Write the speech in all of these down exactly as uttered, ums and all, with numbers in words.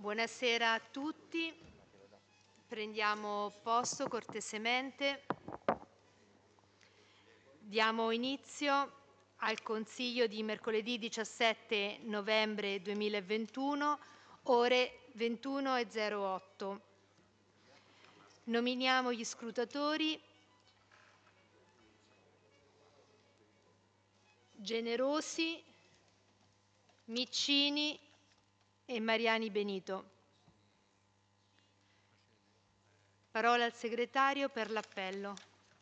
Buonasera a tutti. Prendiamo posto cortesemente. Diamo inizio al Consiglio di mercoledì diciassette novembre duemilaventuno, ore ventuno e zero otto. Nominiamo gli scrutatori. Generosi, Miccini e Mariani Benito. Parola al segretario per l'appello.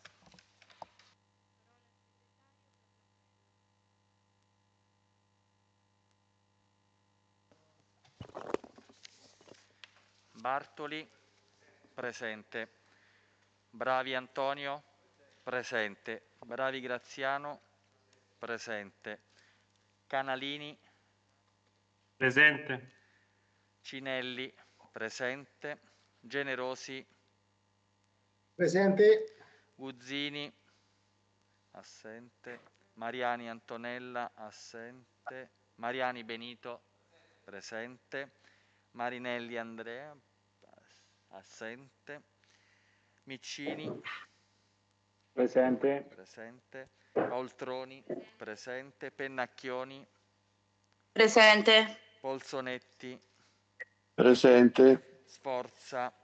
Bartoli, presente. Bravi Antonio, presente. Bravi Graziano, presente. Canalini, presente. Cinelli, presente. Generosi, presente. Guzzini, assente. Mariani Antonella, assente. Mariani Benito, presente. Marinelli Andrea, assente. Miccini, Presente. presente. Oltroni, presente. Pennacchioni, presente. Polsonetti, presente. Sforza,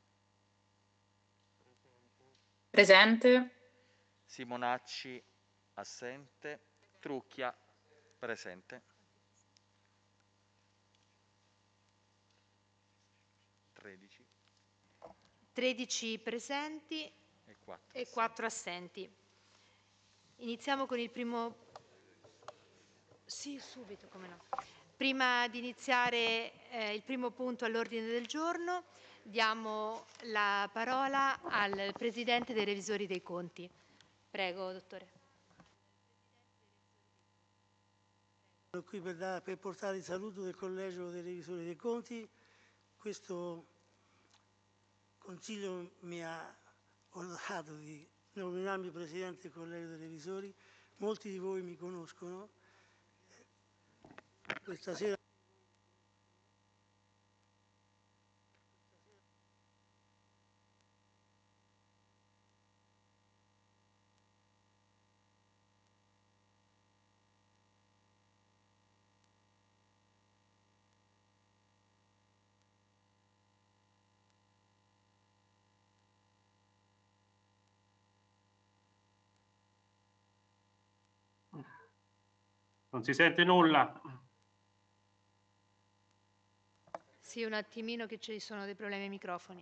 presente. Simonacci, assente. Trucchia, presente. tredici. tredici presenti E quattro, e quattro assenti. Iniziamo con il primo. Sì, subito, come no. Prima di iniziare eh, il primo punto all'ordine del giorno, diamo la parola al Presidente dei Revisori dei Conti. Prego, dottore. Sono qui per, da, per portare il saluto del Collegio dei Revisori dei Conti. Questo Consiglio mi ha onorato di nominarmi Presidente del Collegio dei Revisori. Molti di voi mi conoscono. Questa sera Non si sente nulla. Sì, un attimino che ci sono dei problemi ai microfoni.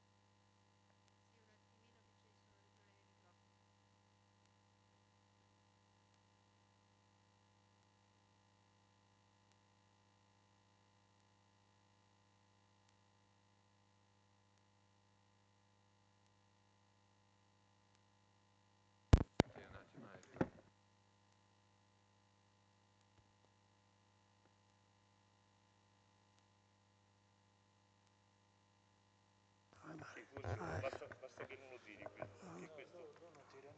Basta, basta che non lo tiri questo, che questo non tira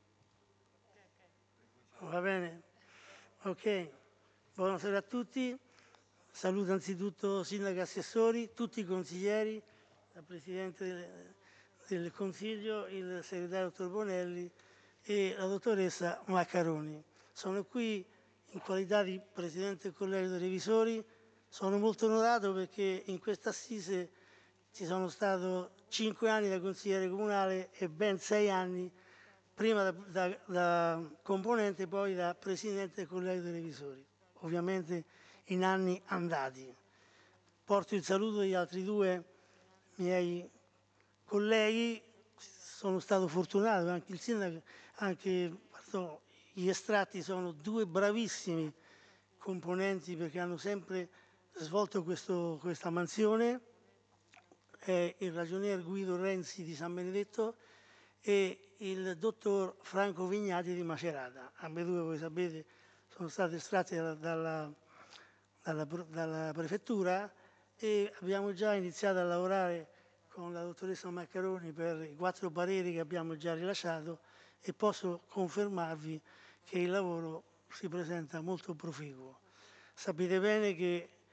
niente. va bene? Ok, buonasera a tutti. Saluto anzitutto Sindaco Assessori, tutti i consiglieri, il Presidente del, del Consiglio, il Segretario dottor Bonelli e la Dottoressa Maccaroni. Sono qui in qualità di Presidente del Collegio dei Revisori. Sono molto onorato perché in questa assise ci sono stato cinque anni da consigliere comunale e ben sei anni prima da, da, da componente, poi da Presidente del Collegio dei Revisori, ovviamente in anni andati. Porto il saluto degli altri due miei colleghi, sono stato fortunato, anche il Sindaco, anche pardon, gli estratti sono due bravissimi componenti perché hanno sempre svolto questo, questa mansione, è il ragionier Guido Renzi di San Benedetto e il dottor Franco Vignati di Macerata. Ambedue, voi sapete, sono stati estratti dalla, dalla, dalla, dalla prefettura e abbiamo già iniziato a lavorare con la dottoressa Maccaroni per i quattro pareri che abbiamo già rilasciato e posso confermarvi che il lavoro si presenta molto proficuo. Sapete bene che il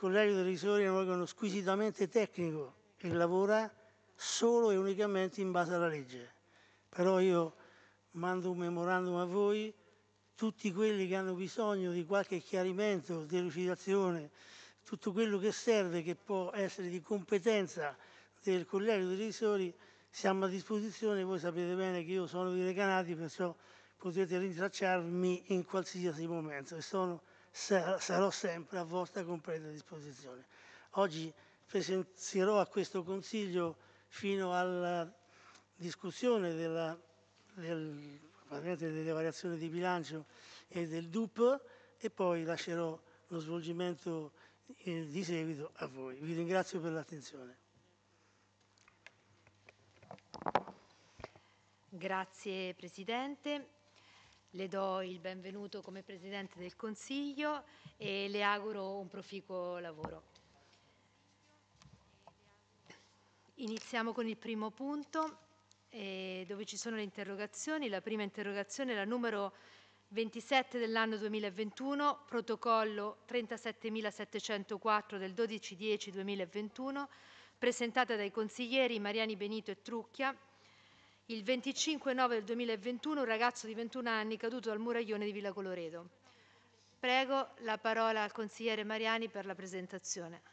Collegio dei Revisori è un organo squisitamente tecnico e lavora solo e unicamente in base alla legge. Però io mando un memorandum a voi, tutti quelli che hanno bisogno di qualche chiarimento, delucidazione, tutto quello che serve, che può essere di competenza del Collegio dei Revisori, siamo a disposizione. Voi sapete bene che io sono di Recanati, perciò potete rintracciarmi in qualsiasi momento e sono, sarò sempre a vostra completa disposizione. Oggi presenzierò a questo Consiglio fino alla discussione della, del, delle variazioni di bilancio e del D U P e poi lascerò lo svolgimento eh, di seguito a voi. Vi ringrazio per l'attenzione. Grazie Presidente, le do il benvenuto come Presidente del Consiglio e le auguro un proficuo lavoro. Iniziamo con il primo punto eh, dove ci sono le interrogazioni. La prima interrogazione è la numero ventisette dell'anno duemilaventuno, protocollo trentasettemilasettecentoquattro del dodici dieci duemilaventuno, presentata dai consiglieri Mariani Benito e Trucchia. Il venticinque nove del duemilaventuno un ragazzo di ventuno anni caduto dal muraglione di Villa Coloredo. Prego la parola al consigliere Mariani per la presentazione.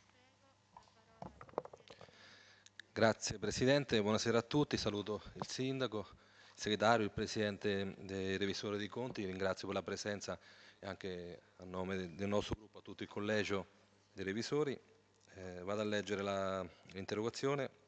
Grazie Presidente, buonasera a tutti, saluto il Sindaco, il Segretario, il Presidente dei Revisori dei Conti, ringrazio per la presenza e anche a nome del nostro gruppo a tutto il Collegio dei Revisori. Eh, vado a leggere l'interrogazione.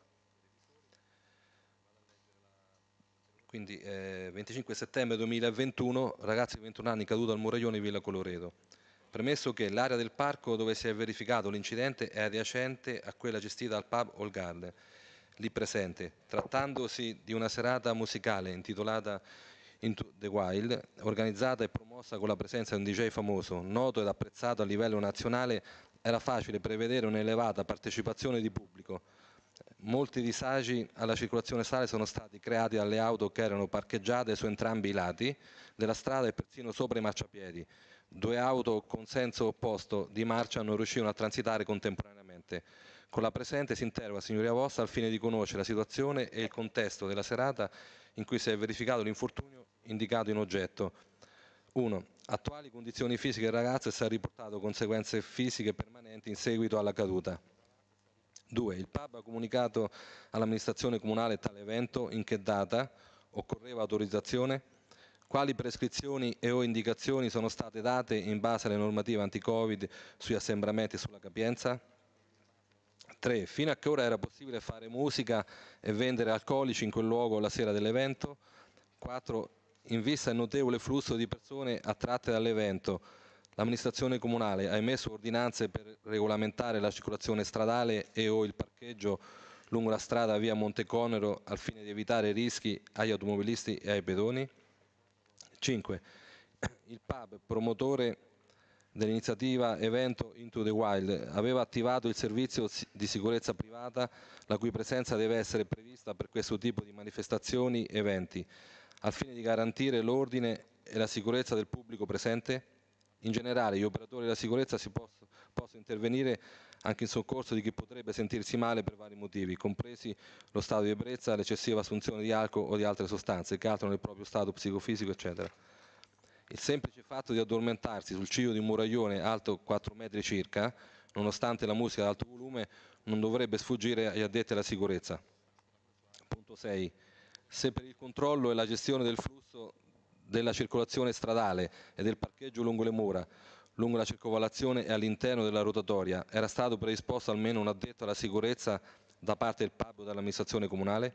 Quindi eh, venticinque settembre duemilaventuno, ragazzo di ventuno anni caduto al muraglione di Villa Coloredo. Premesso che l'area del parco dove si è verificato l'incidente è adiacente a quella gestita dal pub All Garden, lì presente, trattandosi di una serata musicale intitolata Into the Wild, organizzata e promossa con la presenza di un D J famoso, noto ed apprezzato a livello nazionale, era facile prevedere un'elevata partecipazione di pubblico. Molti disagi alla circolazione stradale sono stati creati dalle auto che erano parcheggiate su entrambi i lati della strada e persino sopra i marciapiedi. Due auto con senso opposto di marcia non riuscivano a transitare contemporaneamente. Con la presente si interroga, signoria vostra, al fine di conoscere la situazione e il contesto della serata in cui si è verificato l'infortunio indicato in oggetto. uno. Attuali condizioni fisiche del ragazzo e se ha riportato conseguenze fisiche permanenti in seguito alla caduta. due. Il pub ha comunicato all'amministrazione comunale tale evento, in che data, occorreva autorizzazione, quali prescrizioni e o indicazioni sono state date in base alle normative anti-Covid sugli assembramenti e sulla capienza. tre. Fino a che ora era possibile fare musica e vendere alcolici in quel luogo la sera dell'evento. quattro. In vista del notevole flusso di persone attratte dall'evento, l'amministrazione comunale ha emesso ordinanze per regolamentare la circolazione stradale e o il parcheggio lungo la strada via Monteconero al fine di evitare rischi agli automobilisti e ai pedoni. cinque. Il pub, promotore dell'iniziativa evento Into the Wild, aveva attivato il servizio di sicurezza privata la cui presenza deve essere prevista per questo tipo di manifestazioni e eventi, al fine di garantire l'ordine e la sicurezza del pubblico presente. In generale, gli operatori della sicurezza si possono, possono intervenire anche in soccorso di chi potrebbe sentirsi male per vari motivi, compresi lo stato di ebbrezza, l'eccessiva assunzione di alcol o di altre sostanze che alterano il proprio stato psicofisico, eccetera. Il semplice fatto di addormentarsi sul ciglio di un muraglione alto quattro metri circa, nonostante la musica ad alto volume, non dovrebbe sfuggire agli addetti alla sicurezza. Punto sei. Se per il controllo e la gestione del flusso della circolazione stradale e del parcheggio lungo le mura, lungo la circolazione e all'interno della rotatoria, era stato predisposto almeno un addetto alla sicurezza da parte del pub o dall'amministrazione comunale?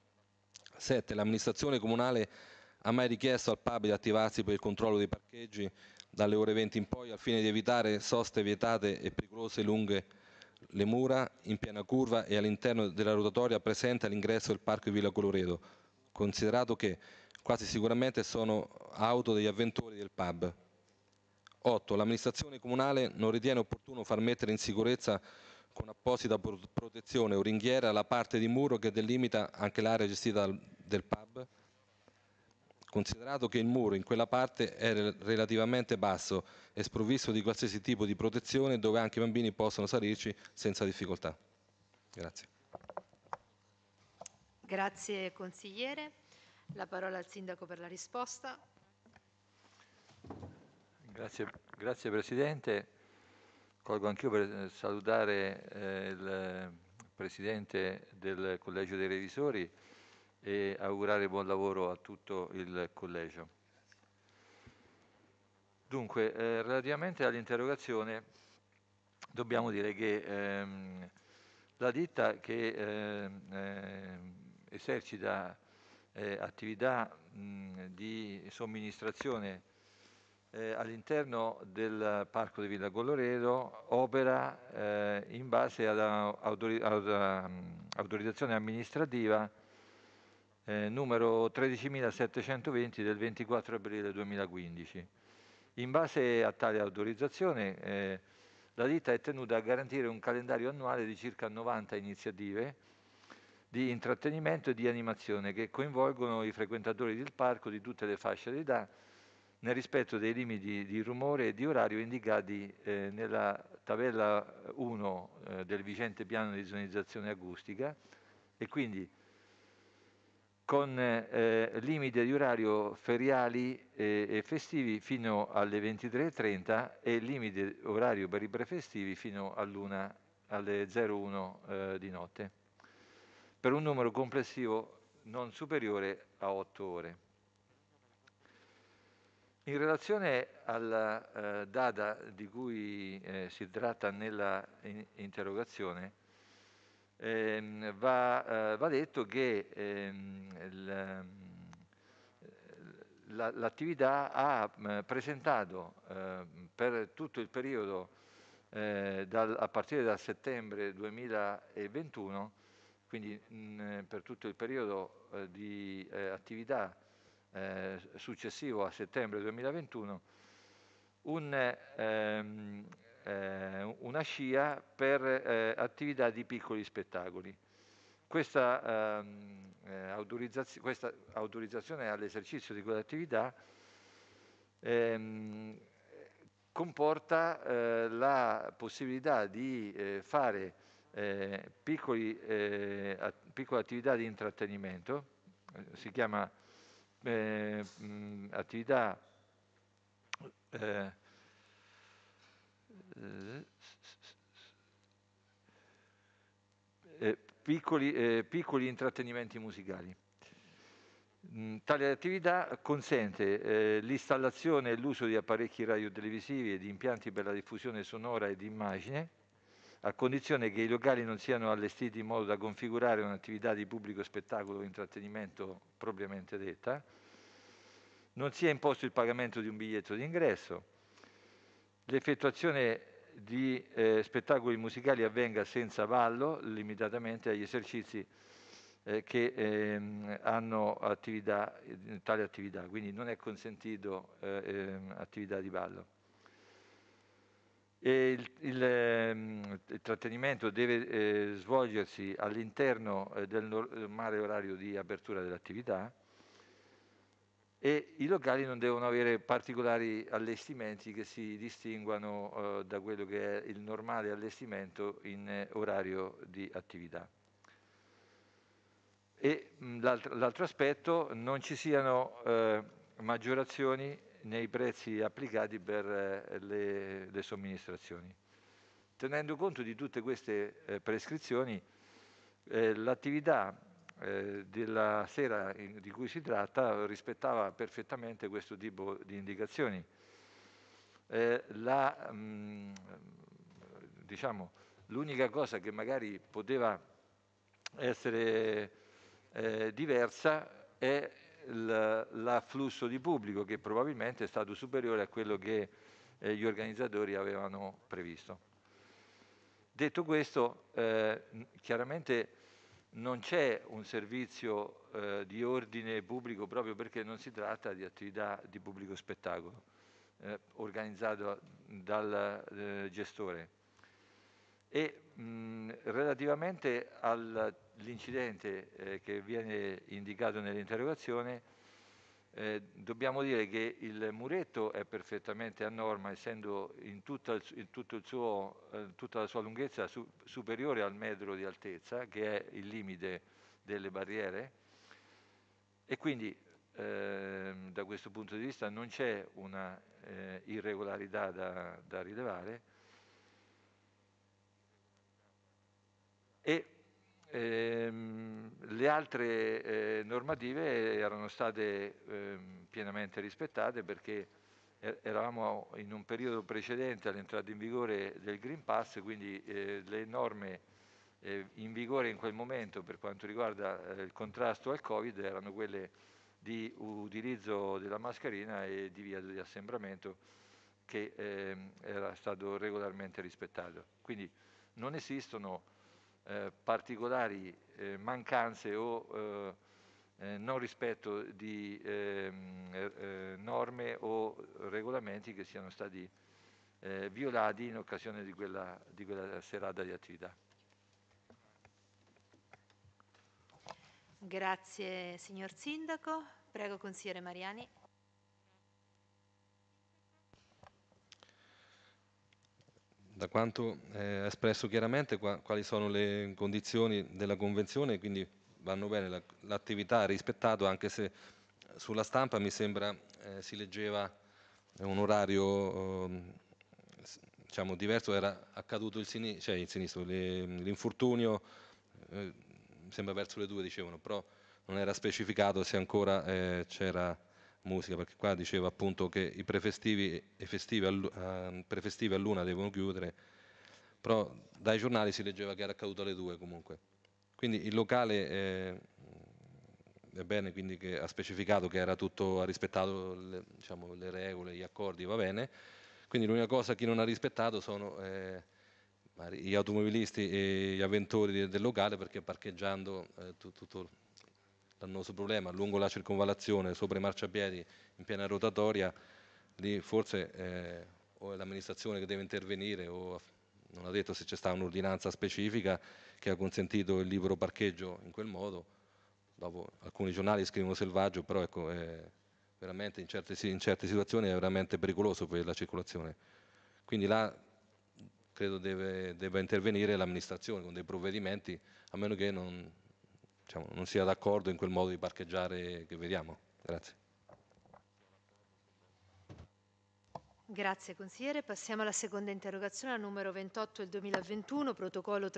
sette. L'amministrazione comunale ha mai richiesto al pub di attivarsi per il controllo dei parcheggi dalle ore venti in poi al fine di evitare soste vietate e pericolose lunghe le mura, in piena curva e all'interno della rotatoria presente all'ingresso del parco di Villa Coloredo, considerato che quasi sicuramente sono auto degli avventori del pub? otto. L'amministrazione comunale non ritiene opportuno far mettere in sicurezza con apposita protezione o ringhiera la parte di muro che delimita anche l'area gestita del pub? considerato che il muro in quella parte è relativamente basso e sprovvisto di qualsiasi tipo di protezione dove anche i bambini possono salirci senza difficoltà. Grazie. Grazie consigliere. La parola al sindaco per la risposta. Grazie, grazie Presidente. Colgo anch'io per salutare eh, il Presidente del Collegio dei Revisori e augurare buon lavoro a tutto il Collegio. Dunque, eh, relativamente all'interrogazione, dobbiamo dire che ehm, la ditta che ehm, eh, esercita eh, attività mh, di somministrazione eh, all'interno del Parco di Villa Colloredo opera eh, in base ad autori- ad, um, autorizzazione amministrativa eh, numero tredicimilasettecentoventi del ventiquattro aprile duemilaquindici. In base a tale autorizzazione eh, la ditta è tenuta a garantire un calendario annuale di circa novanta iniziative di intrattenimento e di animazione che coinvolgono i frequentatori del parco di tutte le fasce d'età nel rispetto dei limiti di rumore e di orario indicati eh, nella tabella uno eh, del vigente piano di zonizzazione acustica e quindi con eh, limite di orario feriali e, e festivi fino alle ventitré e trenta e limite orario per i prefestivi fino all'una, alle zero uno eh, di notte, per un numero complessivo non superiore a otto ore. In relazione alla eh, data di cui eh, si tratta nella in- interrogazione, ehm, va, eh, va detto che ehm, il, la- l'attività ha mh, presentato eh, per tutto il periodo eh, dal- a partire dal settembre duemilaventuno, quindi mh, per tutto il periodo eh, di eh, attività eh, successivo a settembre duemilaventuno, un, ehm, eh, una scia per eh, attività di piccoli spettacoli. Questa, ehm, eh, autorizzazione, questa autorizzazione all'esercizio di quell'attività ehm, comporta eh, la possibilità di eh, fare eh, piccoli, eh, at- piccole attività di intrattenimento, eh, si chiama eh, mh, attività eh, eh, piccoli, eh, piccoli intrattenimenti musicali. Mm, Tale attività consente eh, l'installazione e l'uso di apparecchi radiotelevisivi e di impianti per la diffusione sonora e di immagine, a condizione che i locali non siano allestiti in modo da configurare un'attività di pubblico spettacolo o intrattenimento propriamente detta, non sia imposto il pagamento di un biglietto di ingresso, l'effettuazione di eh, spettacoli musicali avvenga senza ballo, limitatamente agli esercizi eh, che ehm, hanno attività, eh, tale attività, quindi non è consentito eh, ehm, attività di ballo. E il, il, ehm, il trattenimento deve eh, svolgersi all'interno eh, del normale orario di apertura dell'attività e i locali non devono avere particolari allestimenti che si distinguano eh, da quello che è il normale allestimento in eh, orario di attività. E mh, l'altro, l'altro aspetto, non ci siano eh, maggiorazioni nei prezzi applicati per eh, le, le somministrazioni. Tenendo conto di tutte queste eh, prescrizioni, eh, l'attività eh, della sera in- di cui si tratta rispettava perfettamente questo tipo di indicazioni. Eh, la, mh, diciamo, l'unica cosa che magari poteva essere eh, diversa è il- l'afflusso di pubblico, che probabilmente è stato superiore a quello che eh, gli organizzatori avevano previsto. Detto questo, eh, n- chiaramente non c'è un servizio eh, di ordine pubblico proprio perché non si tratta di attività di pubblico spettacolo eh, organizzato dal eh, gestore. E mh, relativamente all'incidente eh, che viene indicato nell'interrogazione, Eh, dobbiamo dire che il muretto è perfettamente a norma, essendo in, tutta il, in tutto il suo, eh, tutta la sua lunghezza su, superiore al metro di altezza, che è il limite delle barriere, e quindi eh, da questo punto di vista non c'è una eh, irregolarità da, da rilevare. E Ehm, le altre eh, normative erano state ehm, pienamente rispettate, perché er- eravamo in un periodo precedente all'entrata in vigore del Green Pass, quindi eh, le norme eh, in vigore in quel momento per quanto riguarda eh, il contrasto al Covid erano quelle di utilizzo della mascherina e di via di assembramento, che ehm, era stato regolarmente rispettato. Quindi non esistono Eh, particolari eh, mancanze o eh, eh, non rispetto di ehm, eh, norme o regolamenti che siano stati eh, violati in occasione di quella, di quella serata di attività. Grazie signor Sindaco. Prego consigliere Mariani. Da quanto eh, espresso chiaramente qua, quali sono le condizioni della convenzione, quindi vanno bene, la- l'attività ha rispettato, anche se sulla stampa mi sembra eh, si leggeva un orario ehm, s- diciamo diverso, era accaduto il, sini- cioè il sinistro, le- l'infortunio, eh, mi sembra verso le due dicevano, però non era specificato se ancora eh, c'era musica, perché qua diceva appunto che i prefestivi e festivi, allu- eh, prefestivi a luna devono chiudere, però dai giornali si leggeva che era accaduto alle due comunque. Quindi il locale eh, è bene, quindi che ha specificato che era tutto, ha rispettato le, diciamo, le regole, gli accordi, va bene. Quindi l'unica cosa che non ha rispettato sono eh, magari gli automobilisti e gli avventori del, del locale, perché parcheggiando eh, tu- tutto l'annoso problema lungo la circonvallazione, sopra i marciapiedi, in piena rotatoria, lì forse eh, o è l'amministrazione che deve intervenire o non ha detto se c'è stata un'ordinanza specifica che ha consentito il libero parcheggio in quel modo. Dopo alcuni giornali scrivono selvaggio, però ecco, è veramente in certe, in certe situazioni è veramente pericoloso per la circolazione. Quindi là credo deve, debba intervenire l'amministrazione con dei provvedimenti, a meno che non, diciamo, non sia d'accordo in quel modo di parcheggiare che vediamo. Grazie. Grazie consigliere. Passiamo alla seconda interrogazione, la numero ventotto del duemilaventuno, protocollo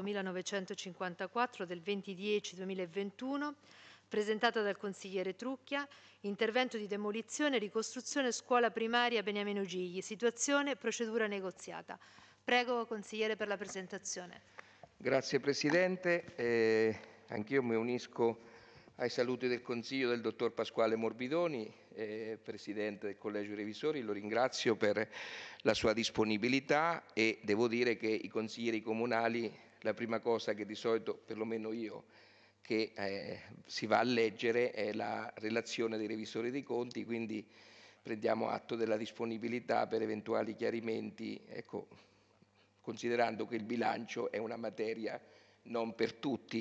trentottomilanovecentocinquantaquattro del venti dieci duemilaventuno, presentata dal consigliere Trucchia, intervento di demolizione e ricostruzione scuola primaria Beniamino Gigli, situazione procedura negoziata. Prego consigliere per la presentazione. Grazie Presidente, eh, anch'io mi unisco ai saluti del Consiglio del Dottor Pasquale Morbidoni, eh, Presidente del Collegio Revisori. Lo ringrazio per la sua disponibilità e devo dire che i consiglieri comunali, la prima cosa che di solito, perlomeno io, che eh, si va a leggere è la relazione dei revisori dei conti, quindi prendiamo atto della disponibilità per eventuali chiarimenti, ecco, considerando che il bilancio è una materia non per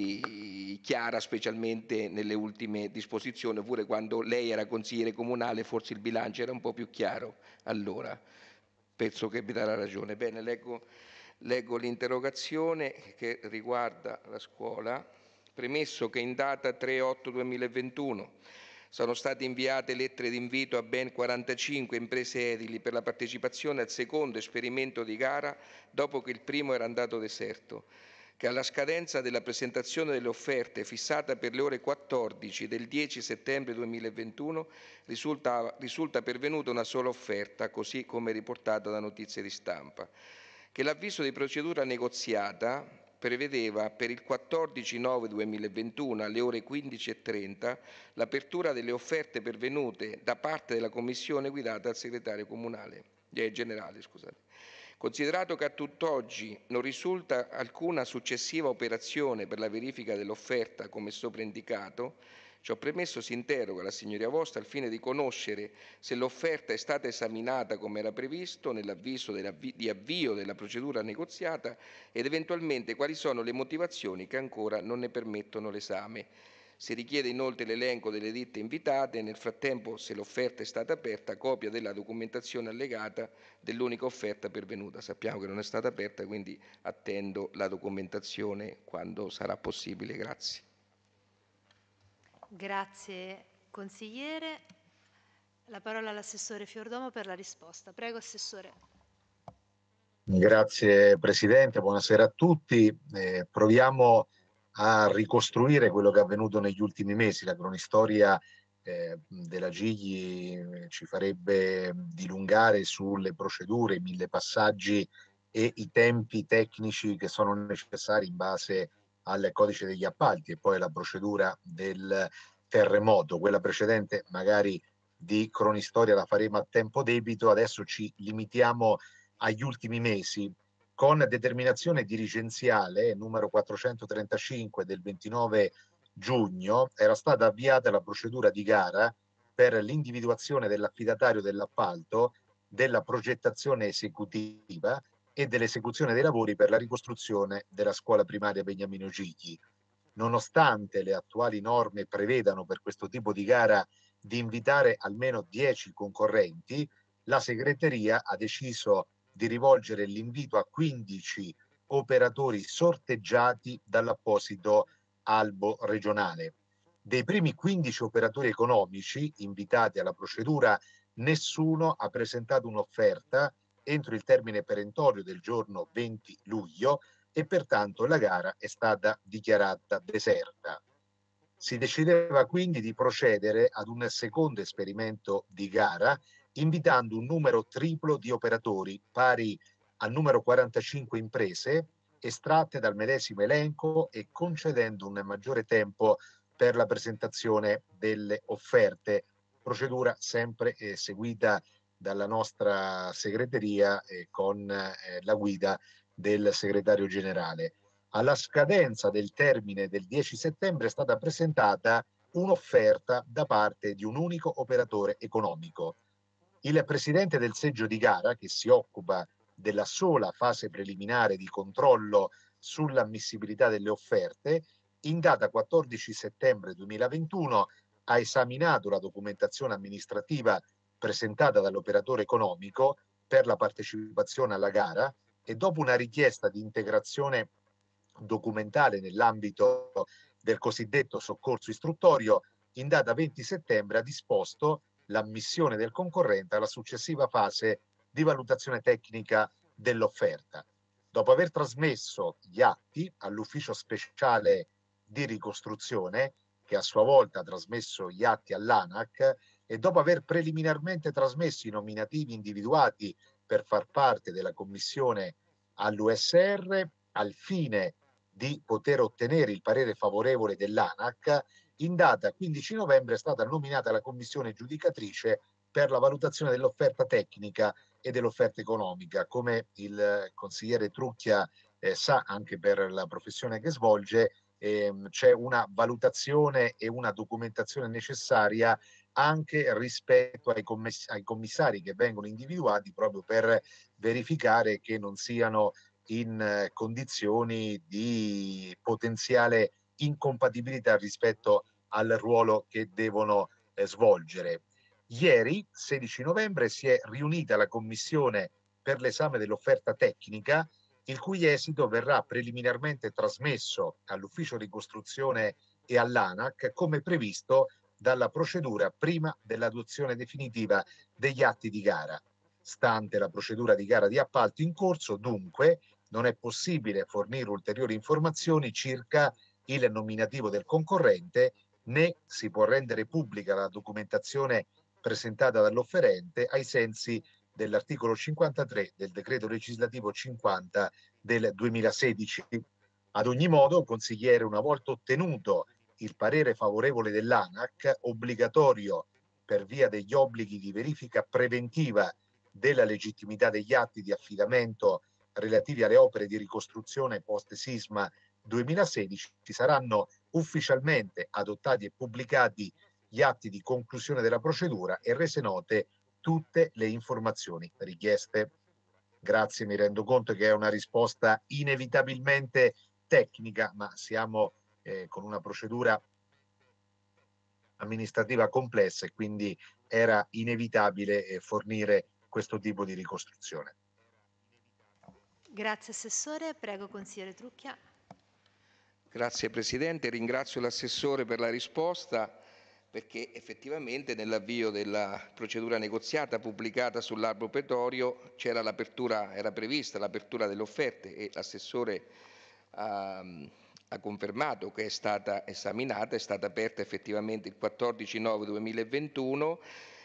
tutti chiara, specialmente nelle ultime disposizioni, oppure quando lei era consigliere comunale forse il bilancio era un po' più chiaro allora. Penso che mi darà ragione. Bene, leggo, leggo l'interrogazione che riguarda la scuola. Premesso che in data tre otto duemilaventuno sono state inviate lettere d'invito a ben quarantacinque imprese edili per la partecipazione al secondo esperimento di gara dopo che il primo era andato deserto, che alla scadenza della presentazione delle offerte fissata per le ore quattordici del dieci settembre duemilaventuno risulta, risulta pervenuta una sola offerta, così come riportata da notizie di stampa, che l'avviso di procedura negoziata prevedeva per il quattordici nove duemilaventuno alle ore quindici e trenta l'apertura delle offerte pervenute da parte della commissione guidata dal segretario comunale, eh, generale. Scusate. Considerato che a tutt'oggi non risulta alcuna successiva operazione per la verifica dell'offerta come sopra indicato, ciò premesso si interroga la Signoria Vostra al fine di conoscere se l'offerta è stata esaminata come era previsto nell'avviso di avvio della procedura negoziata ed eventualmente quali sono le motivazioni che ancora non ne permettono l'esame. Si richiede inoltre l'elenco delle ditte invitate e nel frattempo, se l'offerta è stata aperta, copia della documentazione allegata dell'unica offerta pervenuta. Sappiamo che non è stata aperta, quindi attendo la documentazione quando sarà possibile. Grazie. Grazie consigliere. La parola all'assessore Fiordomo per la risposta. Prego, assessore. Grazie Presidente, buonasera a tutti. Eh, proviamo a ricostruire quello che è avvenuto negli ultimi mesi. La cronistoria eh, della Gigli eh, ci farebbe dilungare sulle procedure, i mille passaggi e i tempi tecnici che sono necessari in base al codice degli appalti e poi la procedura del terremoto. Quella precedente magari di cronistoria la faremo a tempo debito, adesso ci limitiamo agli ultimi mesi. Con determinazione dirigenziale numero quattrocentotrentacinque del ventinove giugno era stata avviata la procedura di gara per l'individuazione dell'affidatario dell'appalto, della progettazione esecutiva e dell'esecuzione dei lavori per la ricostruzione della scuola primaria Beniamino Gigli. Nonostante le attuali norme prevedano per questo tipo di gara di invitare almeno dieci concorrenti, la segreteria ha deciso di rivolgere l'invito a quindici operatori sorteggiati dall'apposito albo regionale. Dei primi quindici operatori economici invitati alla procedura, nessuno ha presentato un'offerta entro il termine perentorio del giorno venti luglio e pertanto la gara è stata dichiarata deserta. Si decideva quindi di procedere ad un secondo esperimento di gara invitando un numero triplo di operatori pari al numero quarantacinque imprese estratte dal medesimo elenco e concedendo un maggiore tempo per la presentazione delle offerte, procedura sempre eh, seguita dalla nostra segreteria eh, con eh, la guida del segretario generale. Alla scadenza del termine del dieci settembre è stata presentata un'offerta da parte di un unico operatore economico. Il presidente del seggio di gara, che si occupa della sola fase preliminare di controllo sull'ammissibilità delle offerte, in data quattordici settembre duemilaventuno ha esaminato la documentazione amministrativa presentata dall'operatore economico per la partecipazione alla gara e dopo una richiesta di integrazione documentale nell'ambito del cosiddetto soccorso istruttorio, in data venti settembre ha disposto l'ammissione del concorrente alla successiva fase di valutazione tecnica dell'offerta. Dopo aver trasmesso gli atti all'ufficio speciale di ricostruzione, che a sua volta ha trasmesso gli atti all'ANAC, e dopo aver preliminarmente trasmesso i nominativi individuati per far parte della commissione all'U S R, al fine di poter ottenere il parere favorevole dell'ANAC, in data quindici novembre è stata nominata la commissione giudicatrice per la valutazione dell'offerta tecnica e dell'offerta economica. Come il consigliere Trucchia eh, sa, anche per la professione che svolge, ehm, c'è una valutazione e una documentazione necessaria anche rispetto ai, commess- ai commissari che vengono individuati proprio per verificare che non siano in eh, condizioni di potenziale incompatibilità rispetto al ruolo che devono eh, svolgere. Ieri, sedici novembre, si è riunita la commissione per l'esame dell'offerta tecnica, il cui esito verrà preliminarmente trasmesso all'ufficio ricostruzione e all'ANAC come previsto dalla procedura prima dell'adozione definitiva degli atti di gara. Stante la procedura di gara di appalto in corso, dunque, non è possibile fornire ulteriori informazioni circa il nominativo del concorrente, né si può rendere pubblica la documentazione presentata dall'offerente ai sensi dell'articolo cinquantatré del decreto legislativo cinquanta del duemilasedici. Ad ogni modo, consigliere, una volta ottenuto il parere favorevole dell'ANAC, obbligatorio per via degli obblighi di verifica preventiva della legittimità degli atti di affidamento relativi alle opere di ricostruzione post-sisma duemilasedici, ci saranno ufficialmente adottati e pubblicati gli atti di conclusione della procedura e rese note tutte le informazioni richieste. Grazie, mi rendo conto che è una risposta inevitabilmente tecnica, ma siamo eh, con una procedura amministrativa complessa e quindi era inevitabile eh, fornire questo tipo di ricostruzione. Grazie Assessore, prego Consigliere Trucchia. Grazie Presidente, ringrazio l'Assessore per la risposta, perché effettivamente nell'avvio della procedura negoziata pubblicata sull'albo petrolio c'era l'apertura, era prevista l'apertura delle offerte e l'Assessore ha, ha confermato che è stata esaminata, è stata aperta effettivamente il quattordici nove duemilaventuno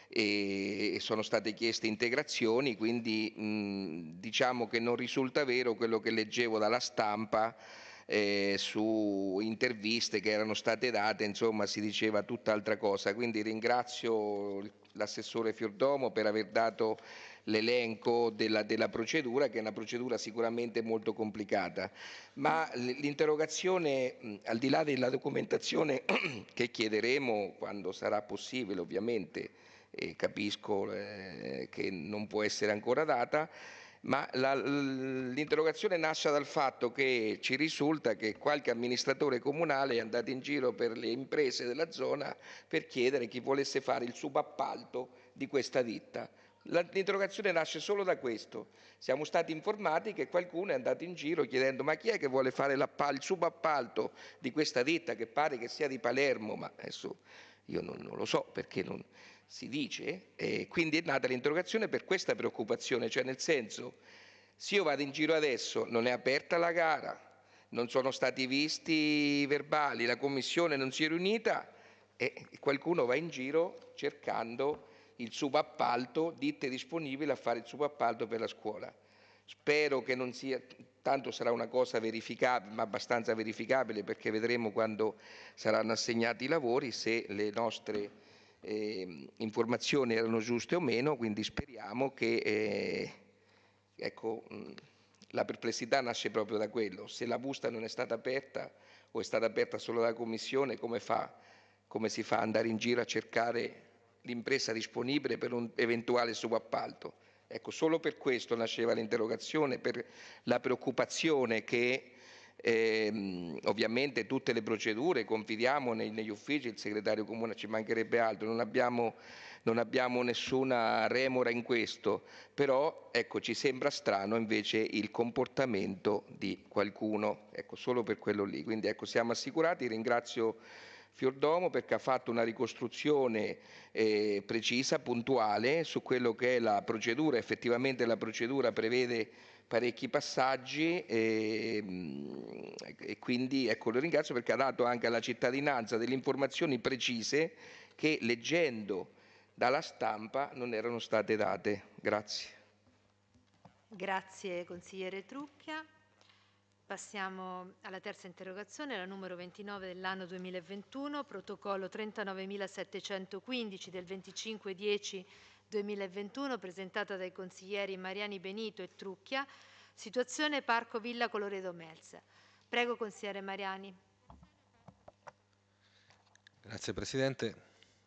e sono state chieste integrazioni, quindi mh, diciamo che non risulta vero quello che leggevo dalla stampa. Eh, su interviste che erano state date, insomma si diceva tutt'altra cosa, quindi ringrazio l'assessore Fiordomo per aver dato l'elenco della, della procedura, che è una procedura sicuramente molto complicata, ma l'interrogazione, al di là della documentazione che chiederemo quando sarà possibile ovviamente, e capisco eh, che non può essere ancora data, ma l'interrogazione nasce dal fatto che ci risulta che qualche amministratore comunale è andato in giro per le imprese della zona per chiedere chi volesse fare il subappalto di questa ditta. L'interrogazione nasce solo da questo. Siamo stati informati che qualcuno è andato in giro chiedendo ma chi è che vuole fare il subappalto di questa ditta, che pare che sia di Palermo, ma adesso io non, non lo so perché non si dice, e quindi è nata l'interrogazione per questa preoccupazione, cioè nel senso, se io vado in giro adesso, non è aperta la gara, non sono stati visti i verbali, la commissione non si è riunita e qualcuno va in giro cercando il subappalto, ditte disponibili a fare il subappalto per la scuola. Spero che non sia, tanto sarà una cosa verificabile, ma abbastanza verificabile, perché vedremo quando saranno assegnati i lavori se le nostre Eh, informazioni erano giuste o meno, quindi speriamo che eh, ecco, mh, la perplessità nasce proprio da quello. Se la busta non è stata aperta o è stata aperta solo dalla Commissione, come, fa, come si fa ad andare in giro a cercare l'impresa disponibile per un eventuale subappalto? Ecco, solo per questo nasceva l'interrogazione, per la preoccupazione che Eh, ovviamente tutte le procedure, confidiamo nei, negli uffici, il segretario comune, ci mancherebbe altro, non abbiamo, non abbiamo nessuna remora in questo, però ecco, ci sembra strano invece il comportamento di qualcuno, ecco, solo per quello lì. Quindi ecco, siamo assicurati, ringrazio Fiordomo perché ha fatto una ricostruzione eh, precisa, puntuale su quello che è la procedura. Effettivamente la procedura prevede parecchi passaggi e, e quindi ecco, lo ringrazio perché ha dato anche alla cittadinanza delle informazioni precise che leggendo dalla stampa non erano state date. Grazie. Grazie consigliere Trucchia. Passiamo alla terza interrogazione, la numero ventinove dell'anno duemilaventuno, protocollo trentanovemilasettecentoquindici del venticinque dieci duemilaventuno, presentata dai consiglieri Mariani Benito e Trucchia, situazione Parco Villa Coloredo Melz. Prego consigliere Mariani. Grazie Presidente.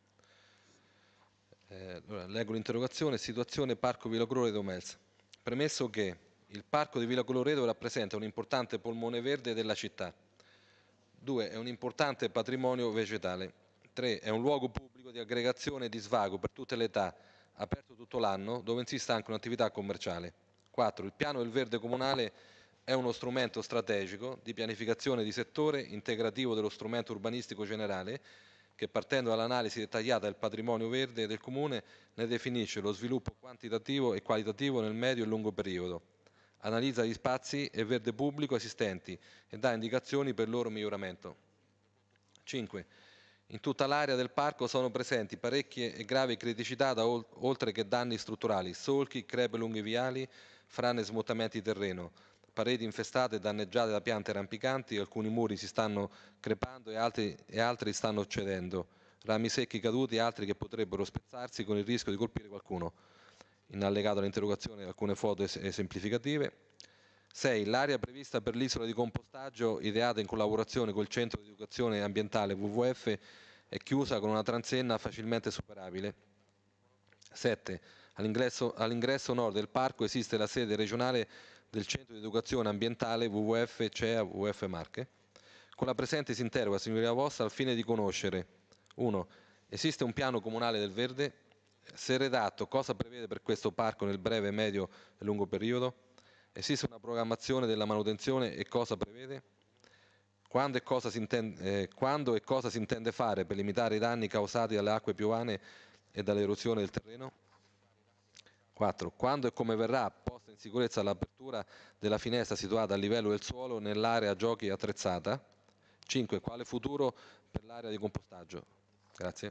Eh, allora, leggo l'interrogazione, situazione Parco Villa Coloredo Melz. Premesso che il Parco di Villa Coloredo rappresenta un importante polmone verde della città. due. È un importante patrimonio vegetale. tre. È un luogo pubblico di aggregazione e di svago per tutte le età, aperto tutto l'anno, dove insiste anche un'attività commerciale. quattro. Il piano del verde comunale è uno strumento strategico di pianificazione di settore integrativo dello strumento urbanistico generale che, partendo dall'analisi dettagliata del patrimonio verde del Comune, ne definisce lo sviluppo quantitativo e qualitativo nel medio e lungo periodo, analizza gli spazi e verde pubblico esistenti e dà indicazioni per il loro miglioramento. cinque. In tutta l'area del parco sono presenti parecchie e gravi criticità, da oltre che danni strutturali, solchi, crepe lunghi viali, frane e smottamenti di terreno, pareti infestate e danneggiate da piante rampicanti, alcuni muri si stanno crepando e altri, e altri stanno cedendo, rami secchi caduti e altri che potrebbero spezzarsi con il rischio di colpire qualcuno. In allegato all'interrogazione alcune foto esemplificative. sei. L'area prevista per l'isola di compostaggio, ideata in collaborazione col Centro di Educazione Ambientale W W F, è chiusa con una transenna facilmente superabile. sette. All'ingresso, all'ingresso nord del parco esiste la sede regionale del Centro di Educazione Ambientale W W F C E A W W F Marche. Con la presente si interroga, signoria vostra, al fine di conoscere uno. Esiste un piano comunale del verde? Se redatto, cosa prevede per questo parco nel breve, medio e lungo periodo? Esiste una programmazione della manutenzione e cosa prevede? Quando e cosa si intende, eh, quando e cosa si intende fare per limitare i danni causati dalle acque piovane e dall'erosione del terreno? quattro. Quando e come verrà posta in sicurezza l'apertura della finestra situata a livello del suolo nell'area giochi attrezzata? cinque. Quale futuro per l'area di compostaggio? Grazie.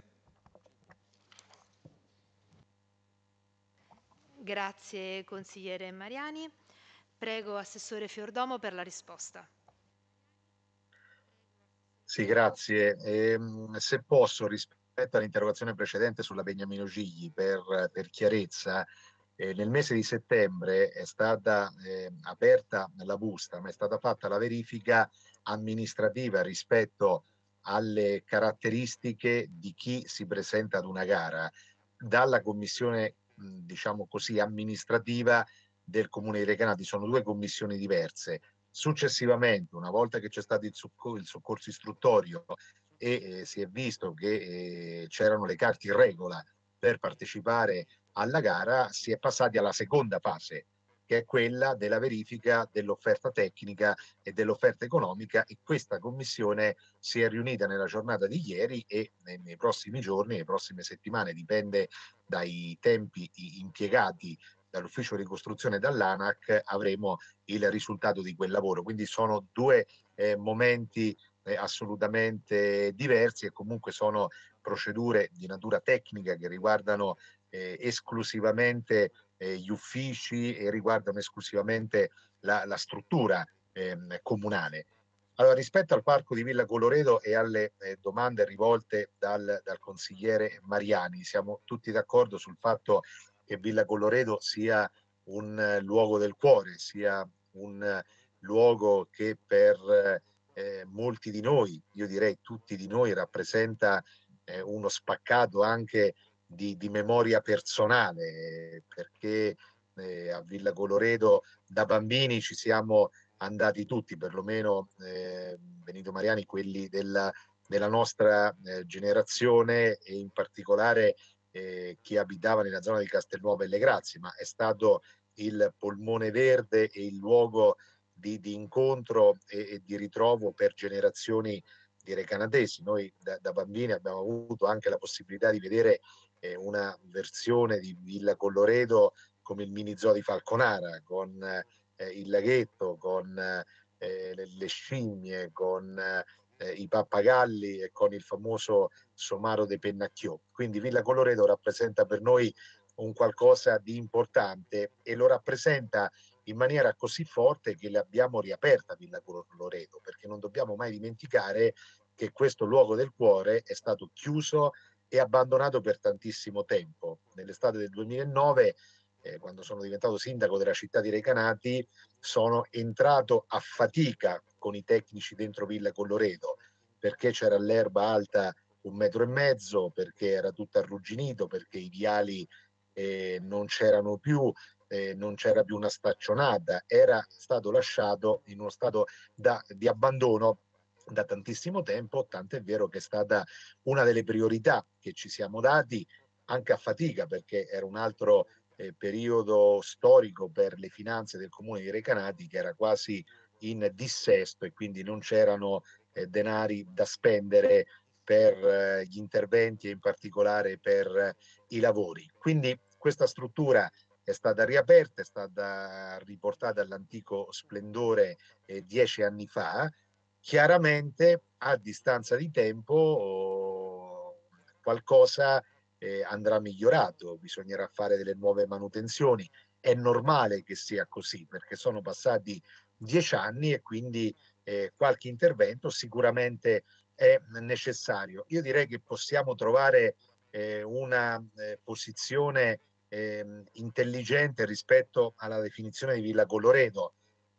Grazie consigliere Mariani. Prego Assessore Fiordomo per la risposta. Sì, grazie. Ehm, se posso, rispetto all'interrogazione precedente sulla Beniamino Gigli, per, per chiarezza, eh, nel mese di settembre è stata eh, aperta la busta, ma è stata fatta la verifica amministrativa rispetto alle caratteristiche di chi si presenta ad una gara dalla commissione, mh, diciamo così, amministrativa del Comune di Recanati. Sono due commissioni diverse. Successivamente, una volta che c'è stato il, soccor- il soccorso istruttorio e eh, si è visto che eh, c'erano le carte in regola per partecipare alla gara, si è passati alla seconda fase, che è quella della verifica dell'offerta tecnica e dell'offerta economica, e questa commissione si è riunita nella giornata di ieri e nei, nei prossimi giorni, nelle prossime settimane, dipende dai tempi impiegati dall'ufficio ricostruzione e dall'ANAC, avremo il risultato di quel lavoro. Quindi sono due eh, momenti eh, assolutamente diversi, e comunque sono procedure di natura tecnica che riguardano eh, esclusivamente eh, gli uffici e riguardano esclusivamente la, la struttura ehm, comunale. Allora, rispetto al parco di Villa Colloredo e alle eh, domande rivolte dal, dal consigliere Mariani, siamo tutti d'accordo sul fatto che Villa Colloredo sia un eh, luogo del cuore, sia un eh, luogo che per eh, molti di noi, io direi tutti di noi, rappresenta eh, uno spaccato anche di, di memoria personale, perché eh, a Villa Colloredo da bambini ci siamo andati tutti, perlomeno eh, Benito Mariani, quelli della, della nostra eh, generazione, e in particolare eh, chi abitava nella zona di Castelnuovo e Le Grazie, ma è stato il polmone verde e il luogo di, di incontro e, e di ritrovo per generazioni di recanatesi. Noi da, da bambini abbiamo avuto anche la possibilità di vedere eh, una versione di Villa Colloredo come il mini zoo di Falconara, con eh, il laghetto, con eh, le, le scimmie, con eh, i pappagalli e con il famoso somaro dei Pennacchiò. Quindi Villa Colloredo rappresenta per noi un qualcosa di importante, e lo rappresenta in maniera così forte che l'abbiamo riaperta Villa Colloredo, perché non dobbiamo mai dimenticare che questo luogo del cuore è stato chiuso e abbandonato per tantissimo tempo. Nell'estate del duemilanove, eh, quando sono diventato sindaco della città di Recanati, sono entrato a fatica con i tecnici dentro Villa Colloredo, perché c'era l'erba alta un metro e mezzo, perché era tutto arrugginito, perché i viali eh, non c'erano più, eh, non c'era più una staccionata, era stato lasciato in uno stato da, di abbandono da tantissimo tempo, tant'è vero che è stata una delle priorità che ci siamo dati, anche a fatica, perché era un altro eh, periodo storico per le finanze del comune di Recanati, che era quasi in dissesto, e quindi non c'erano eh, denari da spendere per eh, gli interventi e in particolare per eh, i lavori. Quindi questa struttura è stata riaperta, è stata riportata all'antico splendore eh, dieci anni fa. Chiaramente a distanza di tempo oh, qualcosa eh, andrà migliorato, bisognerà fare delle nuove manutenzioni. È normale che sia così, perché sono passati dieci anni e quindi eh, qualche intervento sicuramente è necessario. Io direi che possiamo trovare eh, una eh, posizione eh, intelligente rispetto alla definizione di Villa Colloredo.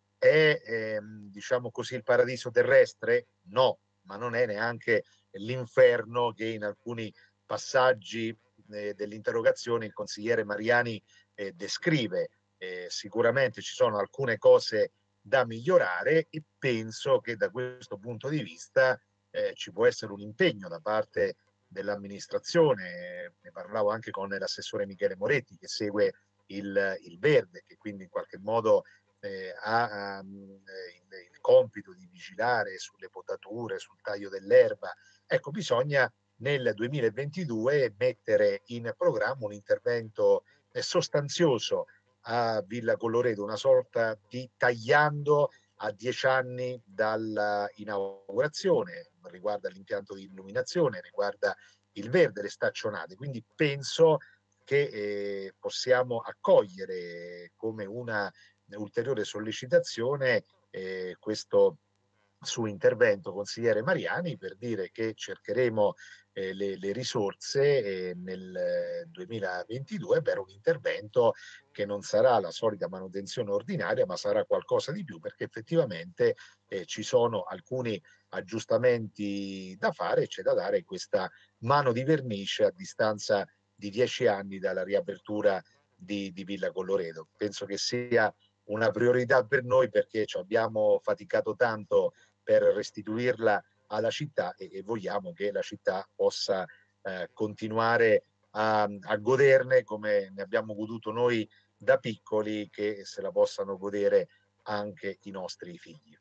È ehm, diciamo così il paradiso terrestre? No, ma non è neanche l'inferno che in alcuni passaggi eh, dell'interrogazione il consigliere Mariani eh, descrive. Eh, sicuramente ci sono alcune cose da migliorare, e penso che da questo punto di vista eh, ci può essere un impegno da parte dell'amministrazione, ne parlavo anche con l'assessore Michele Moretti che segue il, il verde, che quindi in qualche modo eh, ha um, il, il compito di vigilare sulle potature, sul taglio dell'erba. Ecco, bisogna nel duemilaventidue mettere in programma un intervento eh, sostanzioso a Villa Colloredo, una sorta di tagliando a dieci anni dall'inaugurazione, riguarda l'impianto di illuminazione, riguarda il verde, le staccionate. Quindi penso che eh, possiamo accogliere come una ulteriore sollecitazione eh, questo suo intervento, consigliere Mariani, per dire che cercheremo eh, le, le risorse eh, nel duemilaventidue per un intervento che non sarà la solita manutenzione ordinaria, ma sarà qualcosa di più, perché effettivamente eh, ci sono alcuni aggiustamenti da fare e c'è da dare questa mano di vernice a distanza di dieci anni dalla riapertura di, di Villa Colloredo. Penso che sia una priorità per noi perché ci abbiamo faticato tanto per restituirla alla città e, e vogliamo che la città possa eh, continuare a, a goderne come ne abbiamo goduto noi da piccoli, che se la possano godere anche i nostri figli.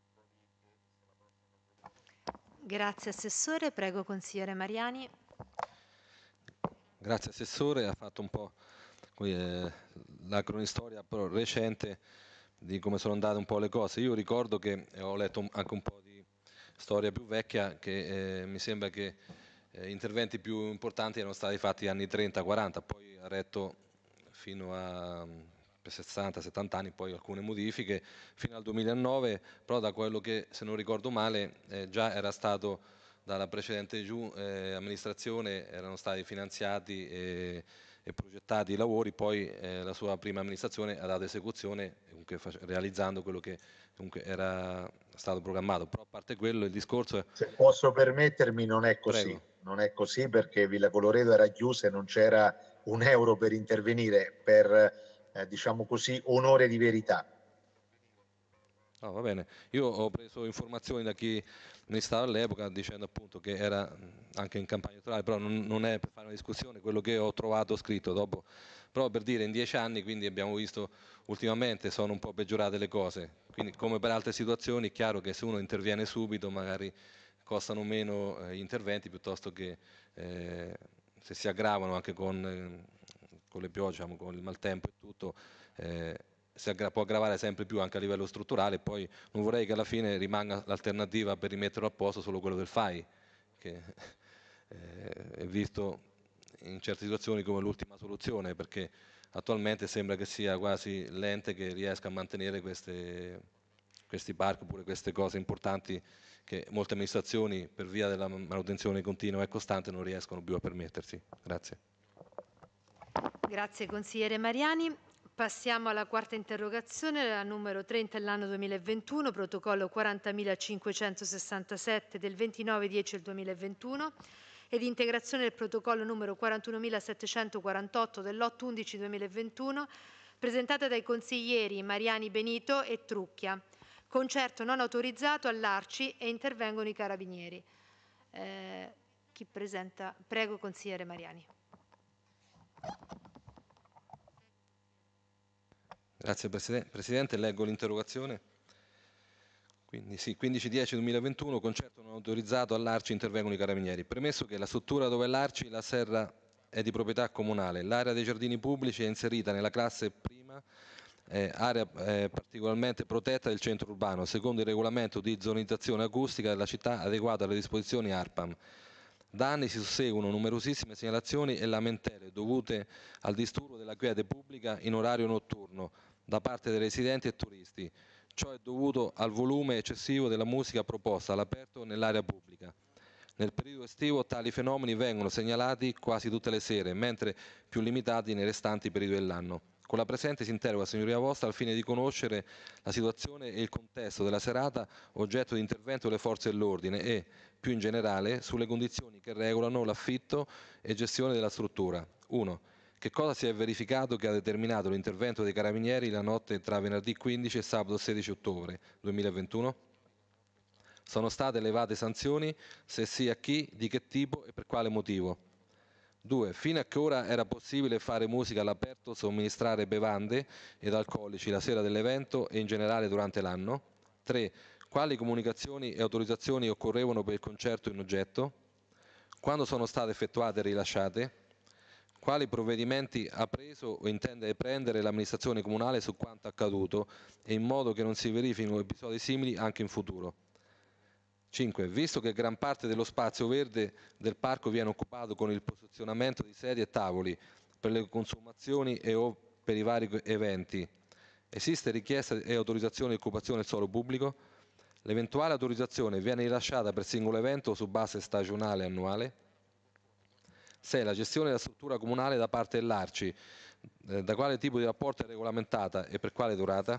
Grazie Assessore, prego consigliere Mariani. Grazie Assessore, ha fatto un po' eh, la cronistoria però recente di come sono andate un po' le cose. Io ricordo che eh, ho letto anche un po' di storia più vecchia, che eh, mi sembra che eh, interventi più importanti erano stati fatti negli anni trenta quaranta, poi ha retto fino a per sessanta settanta anni, poi alcune modifiche, fino al duemilanove, però da quello che, se non ricordo male, eh, già era stato dalla precedente giù, eh, amministrazione, erano stati finanziati e, e progettati i lavori, poi eh, la sua prima amministrazione ha dato esecuzione, comunque, realizzando quello che comunque era stato programmato. Però a parte quello il discorso è... Se posso permettermi, non è così. Prego. Non è così perché Villa Colloredo era chiusa e non c'era un euro per intervenire, per eh, diciamo così, onore di verità. No, va bene. Io ho preso informazioni da chi mi stava all'epoca dicendo appunto che era anche in campagna elettorale, però non, non è per fare una discussione, quello che ho trovato scritto dopo. Però per dire, in dieci anni, quindi abbiamo visto ultimamente sono un po' peggiorate le cose. Quindi come per altre situazioni è chiaro che se uno interviene subito magari costano meno eh, gli interventi piuttosto che eh, se si aggravano anche con, eh, con le piogge, diciamo, con il maltempo e tutto. Eh, si aggra- può aggravare sempre più anche a livello strutturale, poi non vorrei che alla fine rimanga l'alternativa per rimetterlo a posto solo quello del F A I, che eh, è visto in certe situazioni come l'ultima soluzione, perché attualmente sembra che sia quasi l'ente che riesca a mantenere queste, questi parchi oppure queste cose importanti che molte amministrazioni per via della manutenzione continua e costante non riescono più a permettersi. Grazie. Grazie consigliere Mariani. Passiamo alla quarta interrogazione, la numero trenta dell'anno duemilaventuno, protocollo quarantamilacinquecentosessantasette del ventinove dieci del duemilaventuno ed integrazione del protocollo numero quarantunomilasettecentoquarantotto dell'otto undici duemilaventuno, presentata dai consiglieri Mariani Benito e Trucchia. Concerto non autorizzato all'Arci e intervengono i carabinieri. Eh, chi presenta? Prego consigliere Mariani. Grazie Presidente, leggo l'interrogazione. Quindi sì, quindici dieci duemilaventuno, concerto non autorizzato all'Arci, intervengono i carabinieri. Premesso che la struttura dove l'Arci, la serra è di proprietà comunale, l'area dei giardini pubblici è inserita nella classe prima, eh, area eh, particolarmente protetta del centro urbano, secondo il regolamento di zonizzazione acustica della città adeguato alle disposizioni ARPAM. Da anni si susseguono numerosissime segnalazioni e lamentele dovute al disturbo della quiete pubblica in orario notturno da parte dei residenti e turisti. Ciò è dovuto al volume eccessivo della musica proposta all'aperto nell'area pubblica. Nel periodo estivo tali fenomeni vengono segnalati quasi tutte le sere, mentre più limitati nei restanti periodi dell'anno. Con la presente si interroga Signoria Vostra al fine di conoscere la situazione e il contesto della serata oggetto di intervento delle forze dell'ordine e, più in generale, sulle condizioni che regolano l'affitto e gestione della struttura. uno. Che cosa si è verificato che ha determinato l'intervento dei carabinieri la notte tra venerdì quindici e sabato sedici ottobre duemilaventuno? Sono state elevate sanzioni? Se sì, a chi, di che tipo e per quale motivo? due. Fino a che ora era possibile fare musica all'aperto, somministrare bevande ed alcolici la sera dell'evento e in generale durante l'anno? tre. Quali comunicazioni e autorizzazioni occorrevano per il concerto in oggetto? Quando sono state effettuate e rilasciate? Quali provvedimenti ha preso o intende prendere l'amministrazione comunale su quanto accaduto e in modo che non si verifichino episodi simili anche in futuro? cinque. Visto che gran parte dello spazio verde del parco viene occupato con il posizionamento di sedie e tavoli per le consumazioni e o per i vari eventi, esiste richiesta e autorizzazione di occupazione del suolo pubblico? L'eventuale autorizzazione viene rilasciata per singolo evento o su base stagionale e annuale? sei. La gestione della struttura comunale da parte dell'Arci, eh, da quale tipo di rapporto è regolamentata e per quale durata?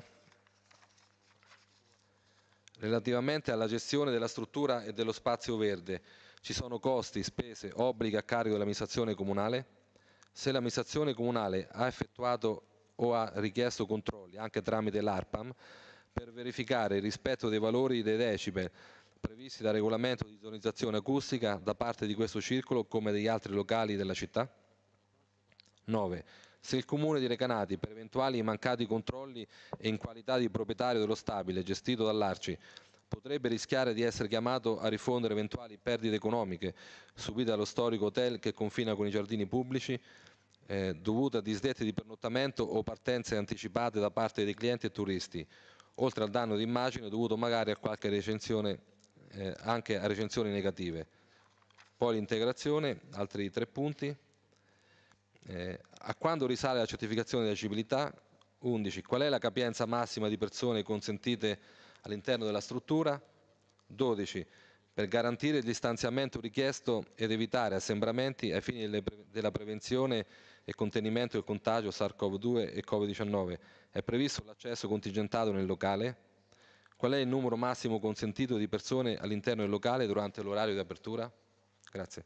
Relativamente alla gestione della struttura e dello spazio verde, ci sono costi, spese, obblighi a carico dell'amministrazione comunale? Se l'amministrazione comunale ha effettuato o ha richiesto controlli, anche tramite l'ARPAM, per verificare il rispetto dei valori dei decibel previsti dal regolamento di zonizzazione acustica da parte di questo circolo come degli altri locali della città? nove. Se il Comune di Recanati, per eventuali mancati controlli e in qualità di proprietario dello stabile gestito dall'Arci, potrebbe rischiare di essere chiamato a rifondere eventuali perdite economiche subite dallo storico hotel che confina con i giardini pubblici, eh, dovute a disdette di pernottamento o partenze anticipate da parte dei clienti e turisti, oltre al danno d'immagine dovuto magari a qualche recensione, eh, anche a recensioni negative. Poi l'integrazione, altri tre punti. Eh, a quando risale la certificazione di agibilità? undici. Qual è la capienza massima di persone consentite all'interno della struttura? dodici. Per garantire il distanziamento richiesto ed evitare assembramenti ai fini delle pre- della prevenzione e contenimento del contagio SARS-CoV due e Covid diciannove, è previsto l'accesso contingentato nel locale? Qual è il numero massimo consentito di persone all'interno del locale durante l'orario di apertura? Grazie.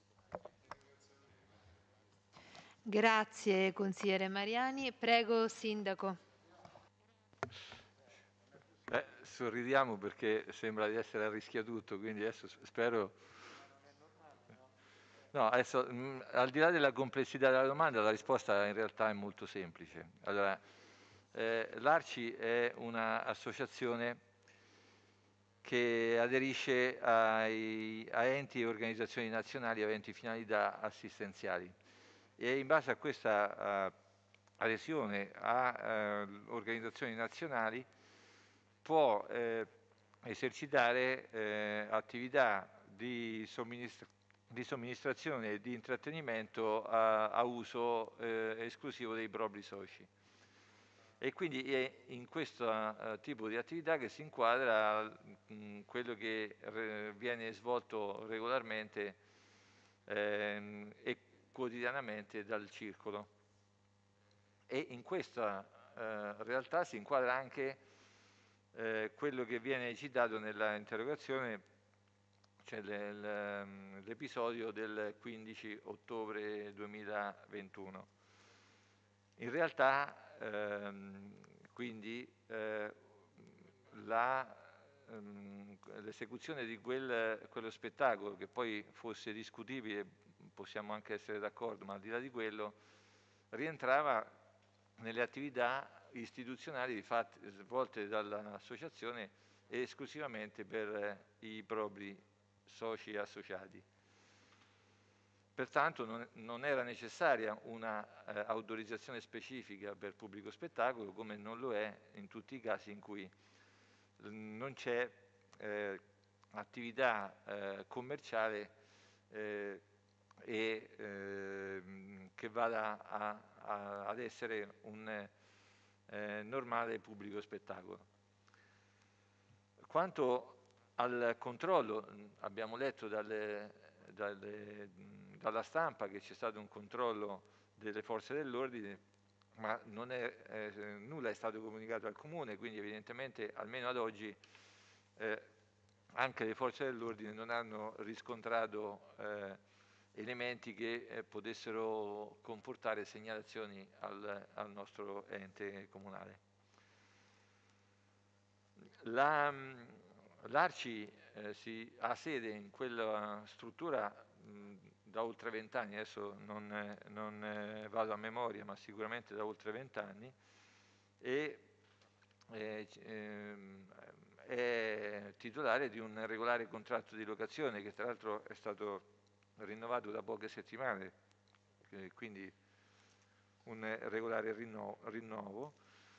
Grazie consigliere Mariani. Prego Sindaco. Eh, sorridiamo perché sembra di essere a rischio tutto, quindi adesso spero... No, adesso, mh, al di là della complessità della domanda, la risposta in realtà è molto semplice. Allora, eh, l'Arci è un'associazione che aderisce ai, a enti e organizzazioni nazionali aventi finalità assistenziali e in base a questa uh, adesione a uh, organizzazioni nazionali può eh, esercitare eh, attività di, somministra- di somministrazione e di intrattenimento a, a uso eh, esclusivo dei propri soci. E quindi è in questo uh, tipo di attività che si inquadra mh, quello che re- viene svolto regolarmente ehm, e quotidianamente dal circolo. E in questa uh, realtà si inquadra anche eh, quello che viene citato nella interrogazione, cioè le, le, l'episodio del quindici ottobre duemilaventuno. In realtà, ehm, quindi, eh, la, ehm, l'esecuzione di quel, quello spettacolo, che poi fosse discutibile, possiamo anche essere d'accordo, ma al di là di quello, rientrava nelle attività istituzionali fatti, svolte dall'associazione esclusivamente per i propri soci associati. Pertanto non, non era necessaria un'autorizzazione eh, specifica per pubblico spettacolo, come non lo è in tutti i casi in cui non c'è eh, attività eh, commerciale eh, e eh, che vada a, a, ad essere un eh, normale pubblico spettacolo. Quanto al controllo, abbiamo letto dalle, dalle, dalla stampa che c'è stato un controllo delle forze dell'ordine, ma non è, eh, nulla è stato comunicato al Comune, quindi evidentemente almeno ad oggi eh, anche le forze dell'ordine non hanno riscontrato eh, elementi che eh, potessero comportare segnalazioni al, al nostro ente comunale. La, l'Arci eh, si, ha sede in quella struttura mh, da oltre vent'anni, adesso non, eh, non eh, vado a memoria, ma sicuramente da oltre vent'anni, e eh, ehm, è titolare di un regolare contratto di locazione che tra l'altro è stato rinnovato da poche settimane, eh, quindi un regolare rinnovo, rinnovo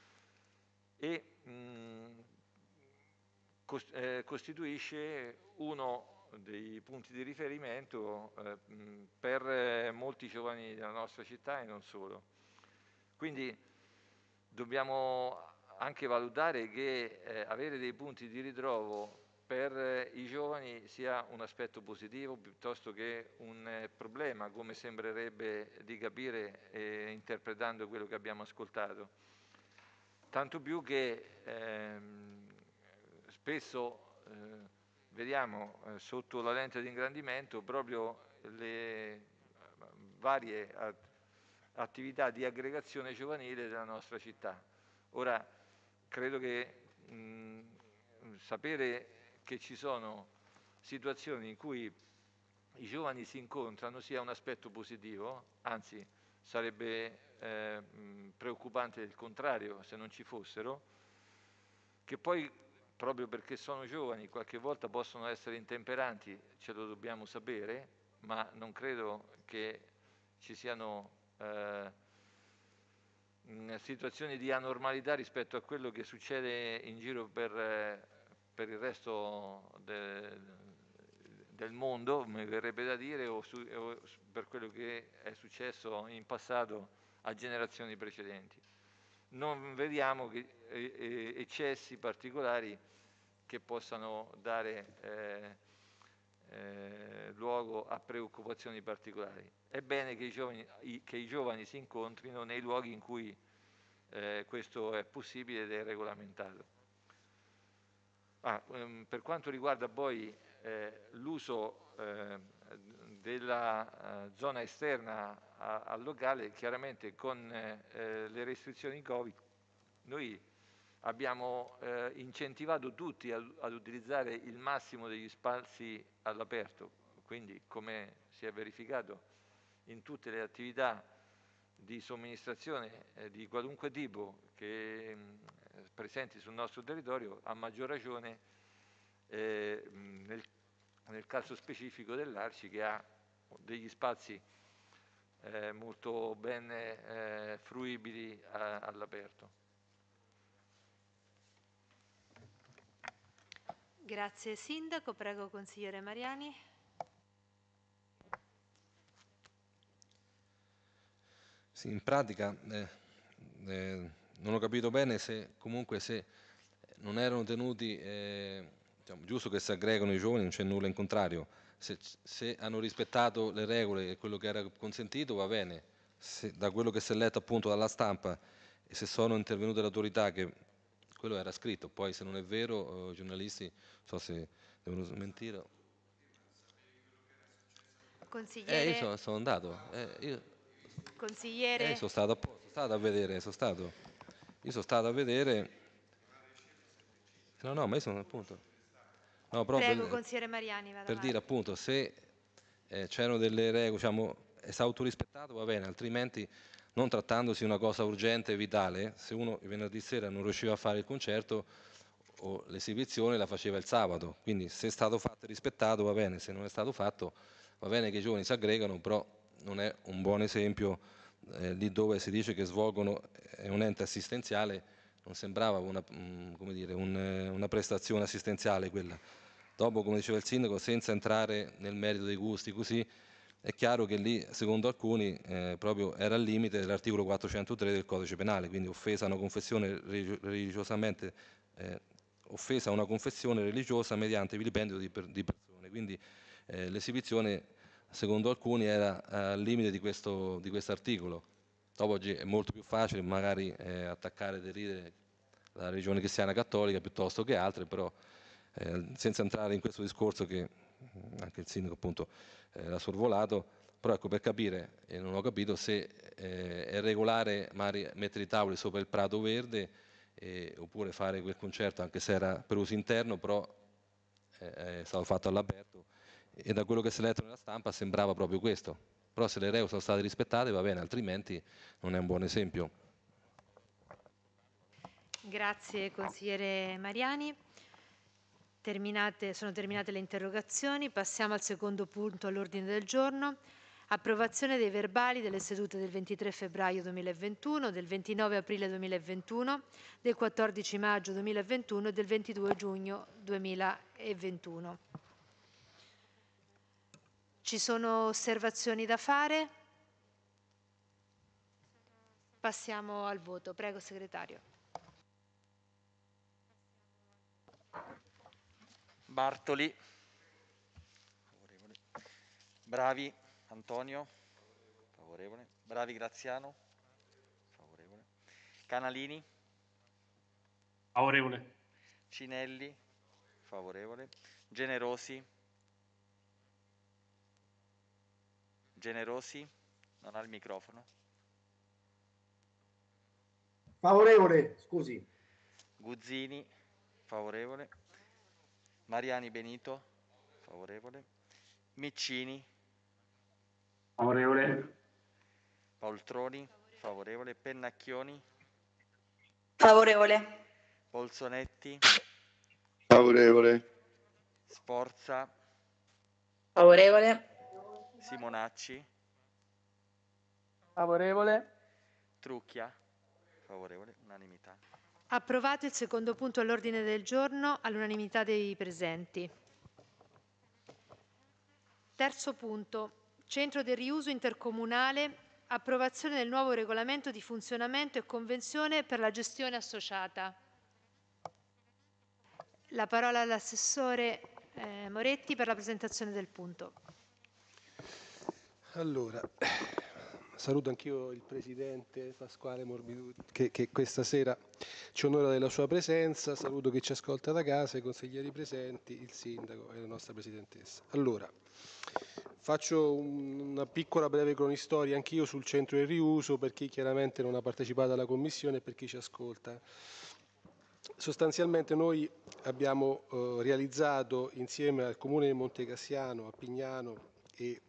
e mh, cost, eh, costituisce uno dei punti di riferimento eh, mh, per eh, molti giovani della nostra città e non solo. Quindi dobbiamo anche valutare che eh, avere dei punti di ritrovo per eh, i giovani sia un aspetto positivo piuttosto che un eh, problema, come sembrerebbe di capire eh, interpretando quello che abbiamo ascoltato. Tanto più che ehm, spesso eh, vediamo eh, sotto la lente di ingrandimento proprio le varie attività di aggregazione giovanile della nostra città. Ora, credo che mh, sapere che ci sono situazioni in cui i giovani si incontrano sia un aspetto positivo, anzi sarebbe eh, mh, preoccupante il contrario se non ci fossero, che poi proprio perché sono giovani qualche volta possono essere intemperanti, ce lo dobbiamo sapere, ma non credo che ci siano eh, situazioni di anormalità rispetto a quello che succede in giro per, eh, per il resto de, del mondo, mi verrebbe da dire, o, su, o per quello che è successo in passato a generazioni precedenti. Non vediamo che, eh, eccessi particolari che possano dare eh, eh, luogo a preoccupazioni particolari. È bene che i giovani, i, che i giovani si incontrino nei luoghi in cui eh, questo è possibile ed è regolamentato. Ah, ehm, per quanto riguarda poi eh, l'uso eh, della eh, zona esterna a, al locale, chiaramente con eh, le restrizioni Covid, noi abbiamo eh, incentivato tutti ad, ad utilizzare il massimo degli spazi all'aperto, quindi come si è verificato in tutte le attività di somministrazione eh, di qualunque tipo che mh, presenti sul nostro territorio, a maggior ragione eh, mh, nel, nel caso specifico dell'Arci, che ha degli spazi eh, molto ben eh, fruibili a, all'aperto. Grazie Sindaco, prego consigliere Mariani. Sì, in pratica eh, eh, non ho capito bene se comunque se non erano tenuti, eh, diciamo, giusto che si aggregano i giovani, non c'è nulla in contrario, se, se hanno rispettato le regole e quello che era consentito va bene, se, da quello che si è letto appunto dalla stampa e se sono intervenute le autorità che quello era scritto, poi se non è vero eh, i giornalisti non so se devono smentire. Consigliere, Eh, io sono, sono andato, eh, io, consigliere. eh, sono stato, sono stato a vedere, sono stato, io sono stato a vedere, no, no, ma io sono appunto, no, proprio Prego per, consigliere Mariani, vada per avanti. dire appunto se eh, c'erano delle regole, diciamo, è stato autorispettato va bene, altrimenti non trattandosi di una cosa urgente e vitale, se uno il venerdì sera non riusciva a fare il concerto o l'esibizione la faceva il sabato, quindi se è stato fatto e rispettato va bene, se non è stato fatto va bene che i giovani si aggregano, però non è un buon esempio eh, lì dove si dice che svolgono è un ente assistenziale, non sembrava una, mh, come dire, un, una prestazione assistenziale quella. Dopo, come diceva il sindaco, senza entrare nel merito dei gusti così, è chiaro che lì, secondo alcuni, eh, proprio era al limite dell'articolo quattrocentotre del codice penale, quindi offesa a una confessione religiosamente, eh, offesa a una confessione religiosa mediante vilipendio di, per, di persone. Quindi eh, l'esibizione, secondo alcuni, era al limite di questo di articolo. Dopo oggi è molto più facile magari eh, attaccare e deridere la religione cristiana cattolica piuttosto che altre, però eh, senza entrare in questo discorso che anche il sindaco appunto eh, l'ha sorvolato, però ecco per capire, e non ho capito se eh, è regolare magari mettere i tavoli sopra il prato verde eh, oppure fare quel concerto anche se era per uso interno, però è stato fatto all'aperto e da quello che si è letto nella stampa sembrava proprio questo. Però se le regole sono state rispettate va bene, altrimenti non è un buon esempio. Grazie consigliere Mariani. Terminate, sono terminate le interrogazioni. Passiamo al secondo punto all'ordine del giorno. Approvazione dei verbali delle sedute del ventitré febbraio duemilaventuno, del ventinove aprile duemilaventuno, del quattordici maggio duemilaventuno e del ventidue giugno duemilaventuno. Ci sono osservazioni da fare? Passiamo al voto. Prego, segretario. Bartoli. Favorevole. Bravi. Antonio. Favorevole. Bravi Graziano. Favorevole. Canalini. Favorevole. Cinelli. Favorevole. Generosi. Generosi. Non ha il microfono. Favorevole, scusi. Guzzini. Favorevole. Mariani Benito. Favorevole. Miccini. Favorevole. Paoltroni. Favorevole. Pennacchioni. Favorevole. Polsonetti. Favorevole. Sforza. Favorevole. Simonacci. Favorevole. Trucchia. Favorevole. Unanimità. Approvato il secondo punto all'ordine del giorno all'unanimità dei presenti. Terzo punto. Centro del riuso intercomunale. Approvazione del nuovo regolamento di funzionamento e convenzione per la gestione associata. La parola all'assessore eh, Moretti per la presentazione del punto. Allora, saluto anch'io il Presidente Pasquale Morbiduti che, che questa sera ci onora della sua presenza, saluto chi ci ascolta da casa, i consiglieri presenti, il Sindaco e la nostra Presidentessa. Allora, faccio una piccola breve cronistoria anch'io sul centro del riuso per chi chiaramente non ha partecipato alla Commissione e per chi ci ascolta. Sostanzialmente noi abbiamo eh, realizzato insieme al Comune di Montecassiano, a Pignano e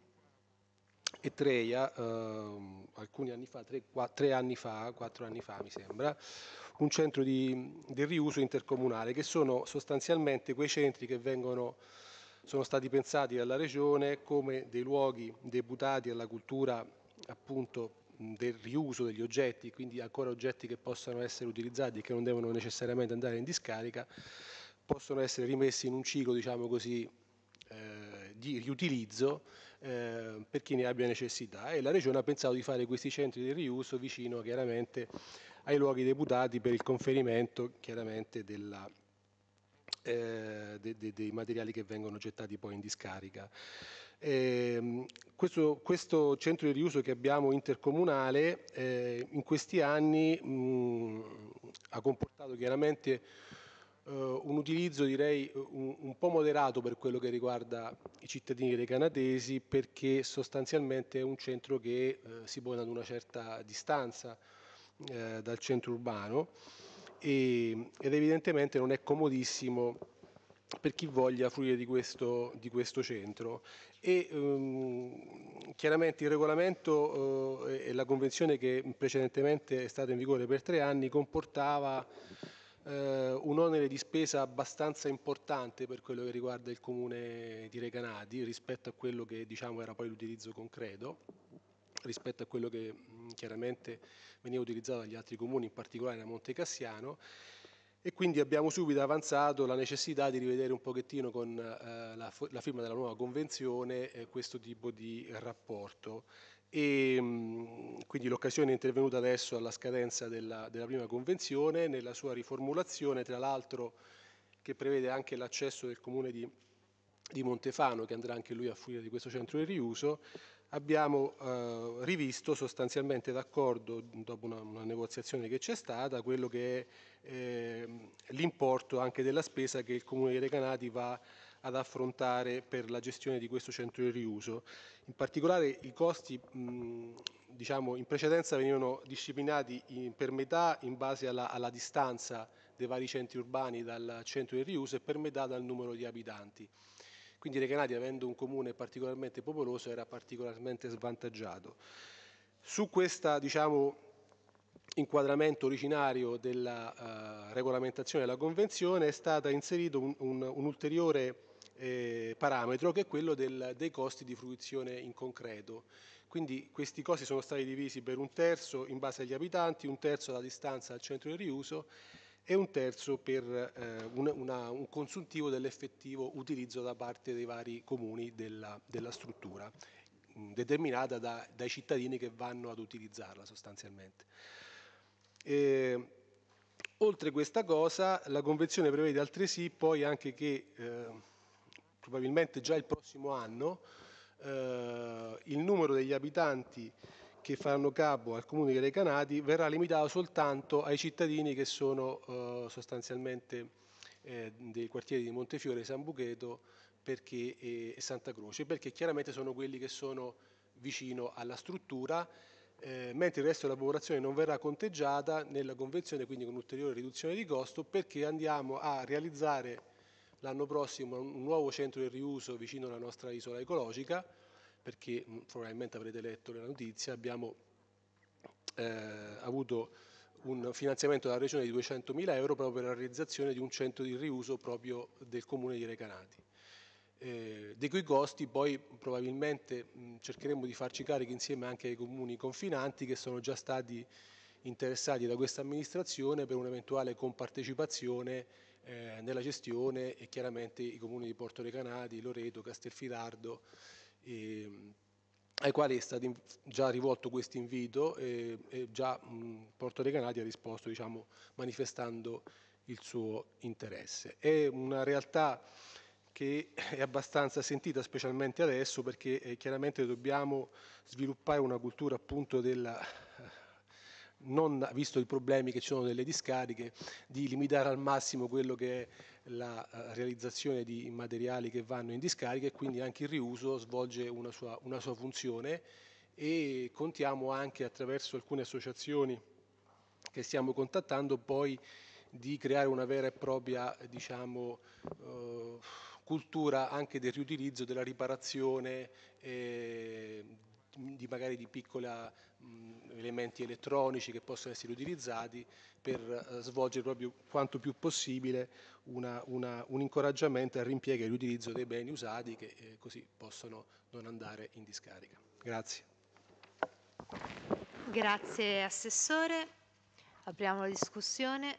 e Treia, eh, alcuni anni fa, tre, quattro, tre anni fa, quattro anni fa mi sembra, un centro di, di riuso intercomunale, che sono sostanzialmente quei centri che vengono, sono stati pensati dalla Regione come dei luoghi deputati alla cultura appunto del riuso degli oggetti, quindi ancora oggetti che possono essere utilizzati e che non devono necessariamente andare in discarica, possono essere rimessi in un ciclo, diciamo così, eh, di riutilizzo eh, per chi ne abbia necessità, e la Regione ha pensato di fare questi centri di riuso vicino chiaramente ai luoghi deputati per il conferimento chiaramente della, eh, de, de, dei materiali che vengono gettati poi in discarica. Eh, questo, questo centro di riuso che abbiamo intercomunale eh, in questi anni mh, ha comportato chiaramente Uh, un utilizzo direi un, un po' moderato per quello che riguarda i cittadini recanatesi, perché sostanzialmente è un centro che uh, si pone ad una certa distanza uh, dal centro urbano e, ed evidentemente non è comodissimo per chi voglia fruire di questo, di questo centro. E um, chiaramente il regolamento uh, e la convenzione che precedentemente è stata in vigore per tre anni comportava Uh, un onere di spesa abbastanza importante per quello che riguarda il comune di Recanati rispetto a quello che diciamo era poi l'utilizzo concreto, rispetto a quello che mh, chiaramente veniva utilizzato dagli altri comuni, in particolare da Montecassiano, e quindi abbiamo subito avanzato la necessità di rivedere un pochettino con uh, la, la firma della nuova convenzione eh, questo tipo di rapporto. E mh, quindi l'occasione è intervenuta adesso alla scadenza della, della prima convenzione, nella sua riformulazione, tra l'altro che prevede anche l'accesso del comune di, di Montefano, che andrà anche lui a fruire di questo centro di riuso. Abbiamo eh, rivisto sostanzialmente d'accordo, dopo una, una negoziazione che c'è stata, quello che è eh, l'importo anche della spesa che il comune di Recanati va ad affrontare per la gestione di questo centro di riuso. In particolare i costi mh, diciamo, in precedenza venivano disciplinati in, per metà in base alla, alla distanza dei vari centri urbani dal centro del riuso e per metà dal numero di abitanti. Quindi Recanati, avendo un comune particolarmente popoloso, era particolarmente svantaggiato. Su questo diciamo, inquadramento originario della uh, regolamentazione della Convenzione è stato inserito un, un, un ulteriore eh, parametro, che è quello del, dei costi di fruizione in concreto. Quindi questi costi sono stati divisi per un terzo in base agli abitanti, un terzo alla distanza al centro del riuso e un terzo per eh, un, una, un consuntivo dell'effettivo utilizzo da parte dei vari comuni della, della struttura, mh, determinata da, dai cittadini che vanno ad utilizzarla sostanzialmente. E, oltre questa cosa, la Convenzione prevede altresì poi anche che eh, probabilmente già il prossimo anno eh, il numero degli abitanti che faranno capo al comune di Recanati verrà limitato soltanto ai cittadini che sono eh, sostanzialmente eh, dei quartieri di Montefiore e San Bucheto perché, e Santa Croce, perché chiaramente sono quelli che sono vicino alla struttura, eh, mentre il resto della popolazione non verrà conteggiata nella convenzione, quindi con ulteriore riduzione di costo, perché andiamo a realizzare l'anno prossimo un nuovo centro del riuso vicino alla nostra isola ecologica, perché mh, probabilmente avrete letto le notizie, abbiamo eh, avuto un finanziamento dalla Regione di duecentomila euro proprio per la realizzazione di un centro di riuso proprio del comune di Recanati. Eh, di cui costi poi probabilmente mh, cercheremo di farci carico insieme anche ai comuni confinanti che sono già stati interessati da questa amministrazione per un'eventuale compartecipazione eh, nella gestione, e chiaramente i comuni di Porto Recanati, Loreto, Castelfidardo, e, ai quali è stato già rivolto questo invito e, e già mh, Porto Recanati ha risposto, diciamo, manifestando il suo interesse. È una realtà che è abbastanza sentita, specialmente adesso, perché eh, chiaramente dobbiamo sviluppare una cultura appunto della, non visto i problemi che ci sono nelle discariche, di limitare al massimo quello che è la uh, realizzazione di materiali che vanno in discarica, e quindi anche il riuso svolge una sua, una sua funzione, e contiamo anche attraverso alcune associazioni che stiamo contattando poi di creare una vera e propria, diciamo, uh, cultura anche del riutilizzo, della riparazione, eh, di magari di piccoli elementi elettronici che possono essere utilizzati per eh, svolgere proprio quanto più possibile una, una, un incoraggiamento al rimpiego e all'utilizzo dei beni usati che eh, così possono non andare in discarica. Grazie. Grazie Assessore. Apriamo la discussione.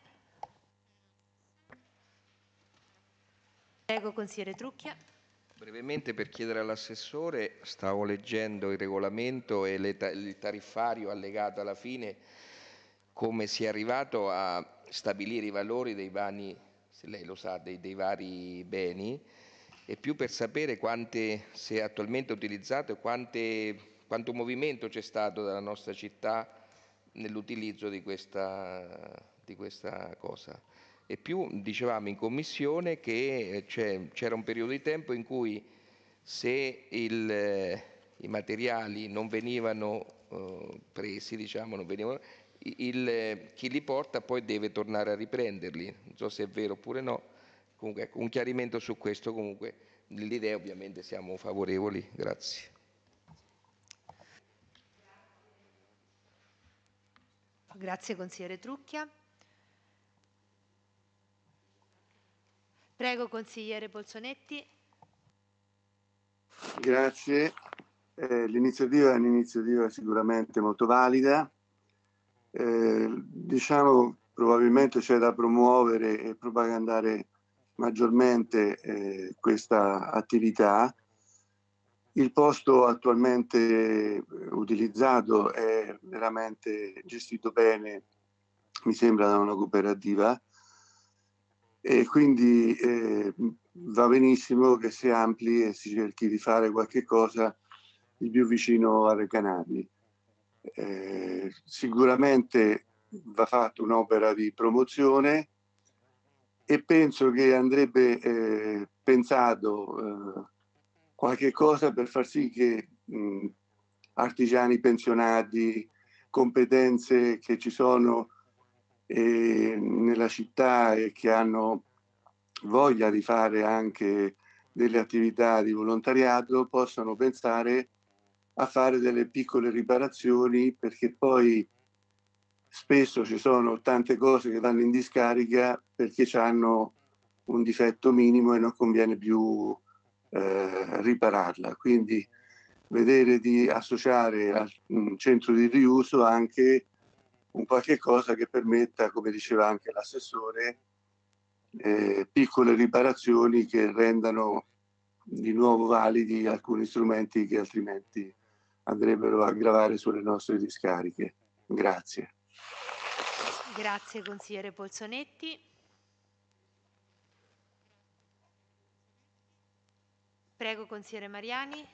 Prego, consigliere Trucchia. Brevemente per chiedere all'assessore, stavo leggendo il regolamento e le ta- il tariffario allegato alla fine, come si è arrivato a stabilire i valori dei vari, se lei lo sa, dei, dei vari beni, e più per sapere quante, se è attualmente utilizzato e quante, quanto movimento c'è stato dalla nostra città nell'utilizzo di questa, di questa cosa. E più dicevamo in commissione che c'era un periodo di tempo in cui se il, eh, i materiali non venivano eh, presi, diciamo, non venivano, il, eh, chi li porta poi deve tornare a riprenderli. Non so se è vero oppure no. Comunque ecco, un chiarimento su questo, comunque l'idea ovviamente siamo favorevoli. Grazie. Grazie consigliere Trucchia. Prego, consigliere Bolzonetti. Grazie. Eh, l'iniziativa è un'iniziativa sicuramente molto valida. Eh, diciamo, probabilmente c'è da promuovere e propagandare maggiormente eh, questa attività. Il posto attualmente utilizzato è veramente gestito bene, mi sembra, da una cooperativa, e quindi eh, va benissimo che si ampli e si cerchi di fare qualche cosa il più vicino a Recanati. Eh, sicuramente va fatta un'opera di promozione e penso che andrebbe eh, pensato eh, qualche cosa per far sì che mh, artigiani pensionati, competenze che ci sono e nella città e che hanno voglia di fare anche delle attività di volontariato possano pensare a fare delle piccole riparazioni, perché poi spesso ci sono tante cose che vanno in discarica perché hanno un difetto minimo e non conviene più eh, ripararla. Quindi vedere di associare al mm, centro di riuso anche un qualche cosa che permetta, come diceva anche l'assessore, eh, piccole riparazioni che rendano di nuovo validi alcuni strumenti che altrimenti andrebbero a gravare sulle nostre discariche. Grazie. Grazie consigliere Polsonetti. Prego consigliere Mariani.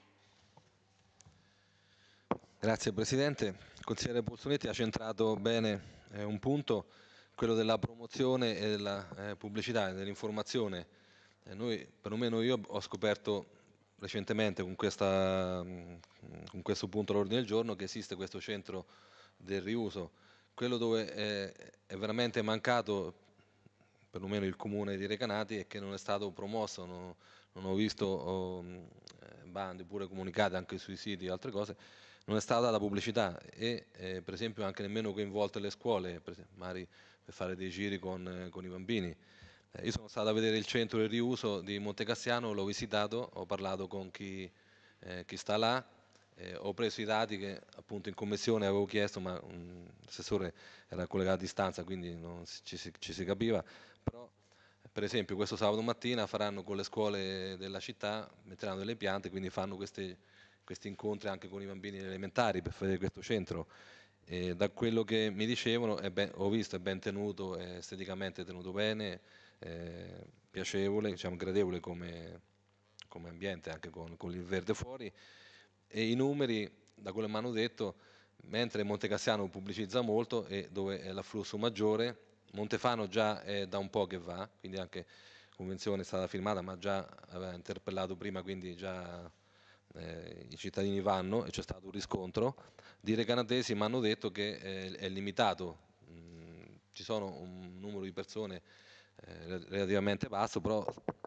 Grazie Presidente. Il consigliere Polsonetti ha centrato bene eh, un punto, quello della promozione e della eh, pubblicità e dell'informazione. Eh, noi, perlomeno io ho scoperto recentemente con, questa, mh, con questo punto all'ordine del giorno che esiste questo centro del riuso. Quello dove è, è veramente mancato, perlomeno il comune di Recanati, è che non è stato promosso, non, non ho visto oh, bandi pure comunicati anche sui siti e altre cose, non è stata data pubblicità e eh, per esempio anche nemmeno coinvolte le scuole, per esempio, magari per fare dei giri con, eh, con i bambini. Eh, io sono stato a vedere il centro del riuso di Montecassiano, l'ho visitato, ho parlato con chi, eh, chi sta là, eh, ho preso i dati che appunto in commissione avevo chiesto, ma um, l'assessore era collegato a distanza, quindi non si, ci, si, ci si capiva. Però, per esempio, questo sabato mattina faranno con le scuole della città, metteranno delle piante, quindi fanno queste, questi incontri anche con i bambini elementari per fare questo centro. E da quello che mi dicevano, è ben, ho visto, è ben tenuto, è esteticamente tenuto bene, è piacevole, diciamo, gradevole come, come ambiente, anche con, con il verde fuori. E i numeri, da quello che mi hanno detto, mentre Montecassiano pubblicizza molto e dove è l'afflusso maggiore, Montefano già è da un po' che va, quindi anche la convenzione è stata firmata, ma già aveva interpellato prima, quindi già eh, i cittadini vanno e c'è stato un riscontro. Di Recanatesi mi hanno detto che eh, è limitato, mm, ci sono un numero di persone eh, relativamente basso, però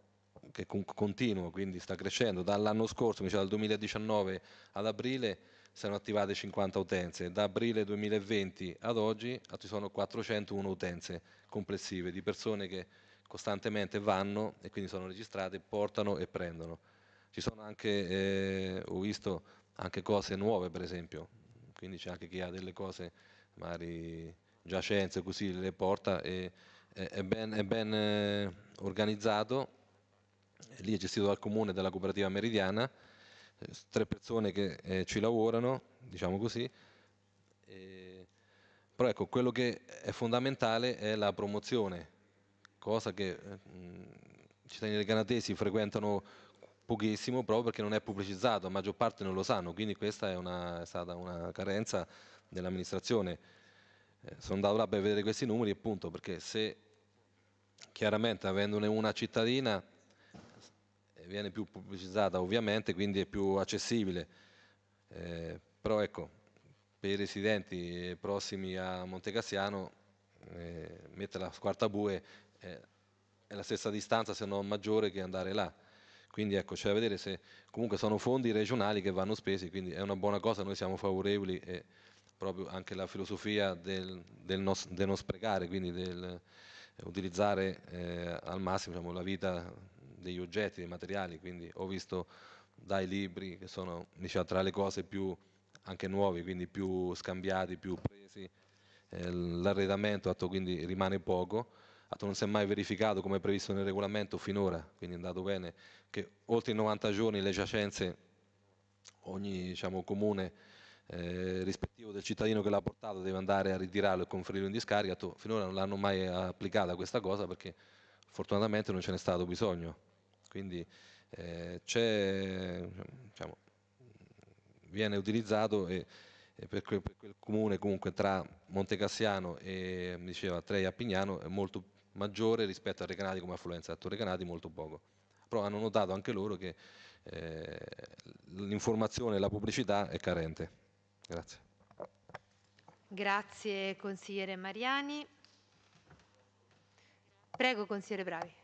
che continuo, quindi sta crescendo. Dall'anno scorso, dal duemiladiciannove ad aprile, sono attivate cinquanta utenze. Da aprile duemilaventi ad oggi ci sono quattrocentouno utenze complessive di persone che costantemente vanno e quindi sono registrate, portano e prendono. Ci sono anche, eh, ho visto anche cose nuove, per esempio, quindi c'è anche chi ha delle cose magari giacenze così le porta e è, è ben, è ben eh, organizzato. Lì è gestito dal comune e dalla cooperativa meridiana, eh, tre persone che eh, ci lavorano, diciamo così. E, però ecco, quello che è fondamentale è la promozione, cosa che eh, i cittadini recanatesi frequentano pochissimo proprio perché non è pubblicizzato, la maggior parte non lo sanno, quindi questa è, una, è stata una carenza dell'amministrazione. Eh, sono andato là per vedere questi numeri appunto perché se chiaramente avendone una cittadina viene più pubblicizzata ovviamente, quindi è più accessibile, eh, però ecco, per i residenti prossimi a Montecassiano eh, mettere la Squartabue eh, è la stessa distanza se non maggiore che andare là, quindi ecco c'è da vedere se comunque sono fondi regionali che vanno spesi, quindi è una buona cosa, noi siamo favorevoli e proprio anche la filosofia del, del, non, del non sprecare, quindi del utilizzare eh, al massimo diciamo, la vita degli oggetti, dei materiali, quindi ho visto dai libri che sono diciamo, tra le cose più anche nuovi, quindi più scambiati, più presi, eh, l'arredamento atto, quindi rimane poco, atto non si è mai verificato come previsto nel regolamento finora, quindi è andato bene che oltre i novanta giorni le giacenze, ogni diciamo, comune eh, rispettivo del cittadino che l'ha portato deve andare a ritirarlo e conferirlo in discarica, atto, finora non l'hanno mai applicata questa cosa perché fortunatamente non ce n'è stato bisogno. Quindi eh, c'è, diciamo, viene utilizzato e, e per, quel, per, quel, comune comunque tra Montecassiano e diceva Treia a Pignano è molto maggiore rispetto a Recanati come affluenza, a Recanati molto poco. Però hanno notato anche loro che eh, l'informazione e la pubblicità è carente. Grazie. Grazie consigliere Mariani. Prego, consigliere Bravi.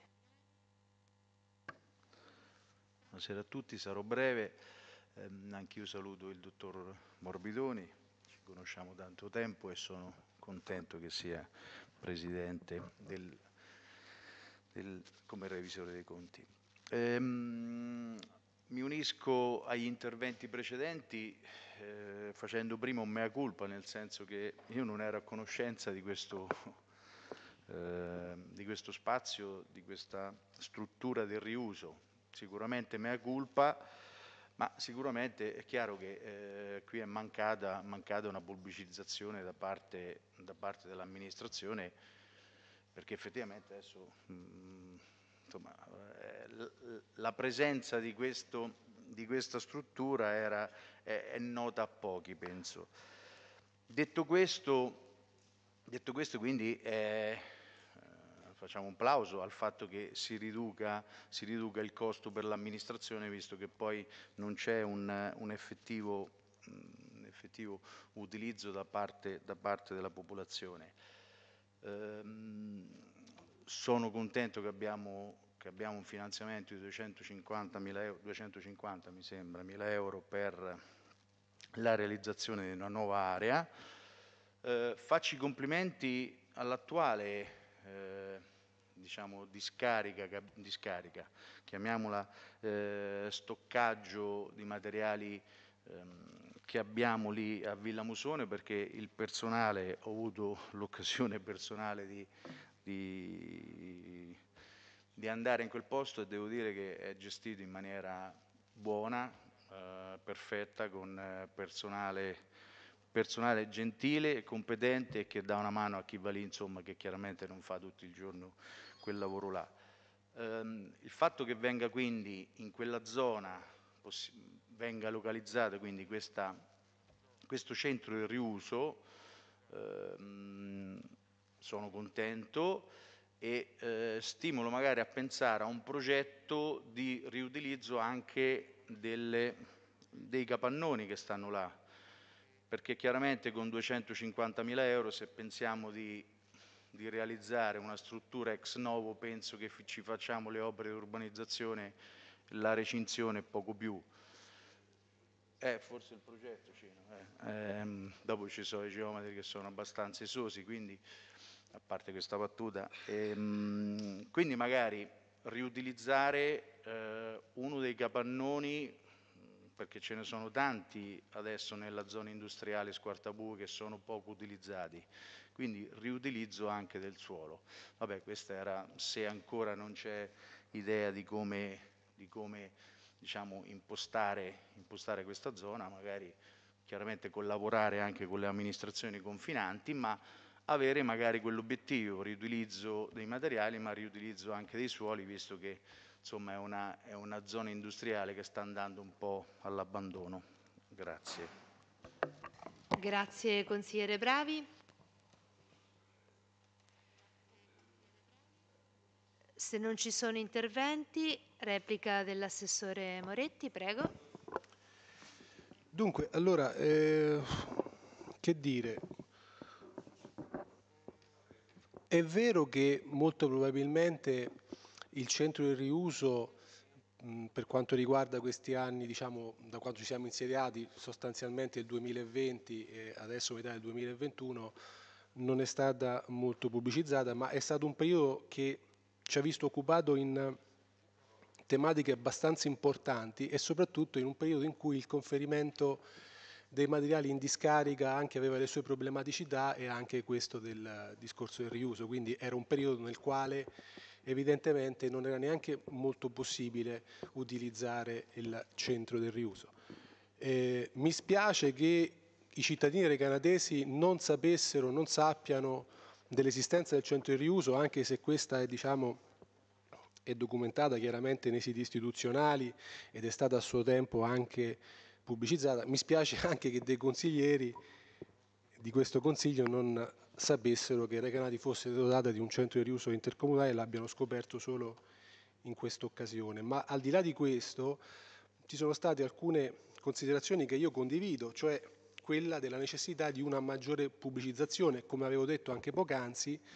Buonasera a tutti, sarò breve. Eh, anch'io saluto il dottor Morbidoni, ci conosciamo da tanto tempo e sono contento che sia presidente del, del, come revisore dei conti. Ehm, mi unisco agli interventi precedenti eh, facendo prima un mea culpa, nel senso che io non ero a conoscenza di questo, eh, di questo spazio, di questa struttura del riuso. Sicuramente mea culpa, ma sicuramente è chiaro che eh, qui è mancata, mancata una pubblicizzazione da parte, da parte dell'amministrazione, perché effettivamente adesso mh, insomma, eh, la presenza di, questo, di questa struttura era, è, è nota a pochi, penso. Detto questo, detto questo quindi eh, facciamo un plauso al fatto che si riduca, si riduca il costo per l'amministrazione, visto che poi non c'è un, un, effettivo, un effettivo utilizzo da parte, da parte della popolazione. Ehm, sono contento che abbiamo, che abbiamo un finanziamento di duecentocinquantamila euro, duecentocinquanta mi sembra, mila euro per la realizzazione di una nuova area. Eh, faccio i complimenti all'attuale eh, diciamo discarica, discarica, chiamiamola eh, stoccaggio di materiali ehm, che abbiamo lì a Villa Musone, perché il personale, ho avuto l'occasione personale di, di, di andare in quel posto e devo dire che è gestito in maniera buona, eh, perfetta, con eh, personale personale gentile e competente e che dà una mano a chi va lì, insomma, che chiaramente non fa tutto il giorno quel lavoro là. Ehm, il fatto che venga quindi in quella zona, venga localizzata quindi questa, questo centro del riuso, ehm, sono contento e eh, stimolo magari a pensare a un progetto di riutilizzo anche delle, dei capannoni che stanno là, perché chiaramente con duecentocinquantamila euro, se pensiamo di, di realizzare una struttura ex novo, penso che ci facciamo le opere di urbanizzazione, la recinzione e poco più. Eh, forse il progetto, Cino, eh. Ehm, dopo ci sono i geometri che sono abbastanza esosi, quindi, a parte questa battuta, ehm, quindi magari riutilizzare eh, uno dei capannoni, perché ce ne sono tanti adesso nella zona industriale Squartabue che sono poco utilizzati, quindi riutilizzo anche del suolo. Vabbè, questa era, se ancora non c'è idea di come, di come diciamo, impostare, impostare questa zona, magari chiaramente collaborare anche con le amministrazioni confinanti, ma avere magari quell'obiettivo, riutilizzo dei materiali, ma riutilizzo anche dei suoli, visto che insomma, è una, è una zona industriale che sta andando un po' all'abbandono. Grazie. Grazie consigliere Bravi. Se non ci sono interventi, replica dell'assessore Moretti, prego. Dunque, allora, eh, che dire? È vero che molto probabilmente il centro del riuso, mh, per quanto riguarda questi anni, diciamo, da quando ci siamo insediati, sostanzialmente il duemilaventi e adesso metà del duemilaventuno, non è stata molto pubblicizzata, ma è stato un periodo che ci ha visto occupato in tematiche abbastanza importanti e soprattutto in un periodo in cui il conferimento dei materiali in discarica anche aveva le sue problematicità e anche questo del discorso del riuso, quindi era un periodo nel quale evidentemente non era neanche molto possibile utilizzare il centro del riuso. Eh, mi spiace che i cittadini recanatesi non sapessero, non sappiano dell'esistenza del centro del riuso, anche se questa è, diciamo, è documentata chiaramente nei siti istituzionali ed è stata a suo tempo anche pubblicizzata. Mi spiace anche che dei consiglieri di questo Consiglio non sapessero che Recanati fosse dotata di un centro di riuso intercomunale e l'abbiano scoperto solo in questa occasione. Ma al di là di questo ci sono state alcune considerazioni che io condivido, cioè quella della necessità di una maggiore pubblicizzazione, come avevo detto anche poc'anzi,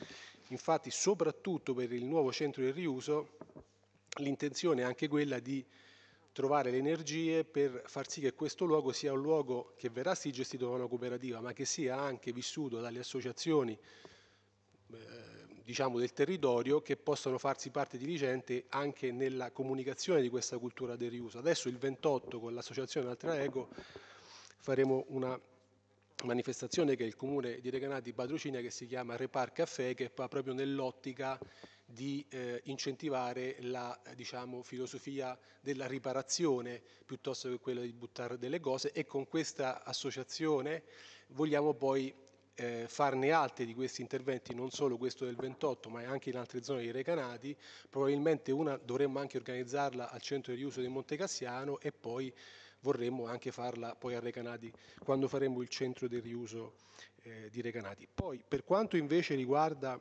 Infatti, soprattutto per il nuovo centro del riuso, l'intenzione è anche quella di trovare le energie per far sì che questo luogo sia un luogo che verrà sì gestito da una cooperativa, ma che sia anche vissuto dalle associazioni eh, diciamo del territorio, che possono farsi parte diligente anche nella comunicazione di questa cultura del riuso. Adesso il ventotto con l'associazione Altra Eco faremo una manifestazione che il Comune di Recanati patrocina, che si chiama Repar Caffè, che va proprio nell'ottica di eh, incentivare la diciamo, filosofia della riparazione piuttosto che quella di buttare delle cose, e con questa associazione vogliamo poi eh, farne altri di questi interventi, non solo questo del ventotto ma anche in altre zone di Recanati. Probabilmente una dovremmo anche organizzarla al centro di riuso di Montecassiano, e poi vorremmo anche farla poi a Recanati quando faremo il centro del riuso eh, di Recanati. Poi per quanto invece riguarda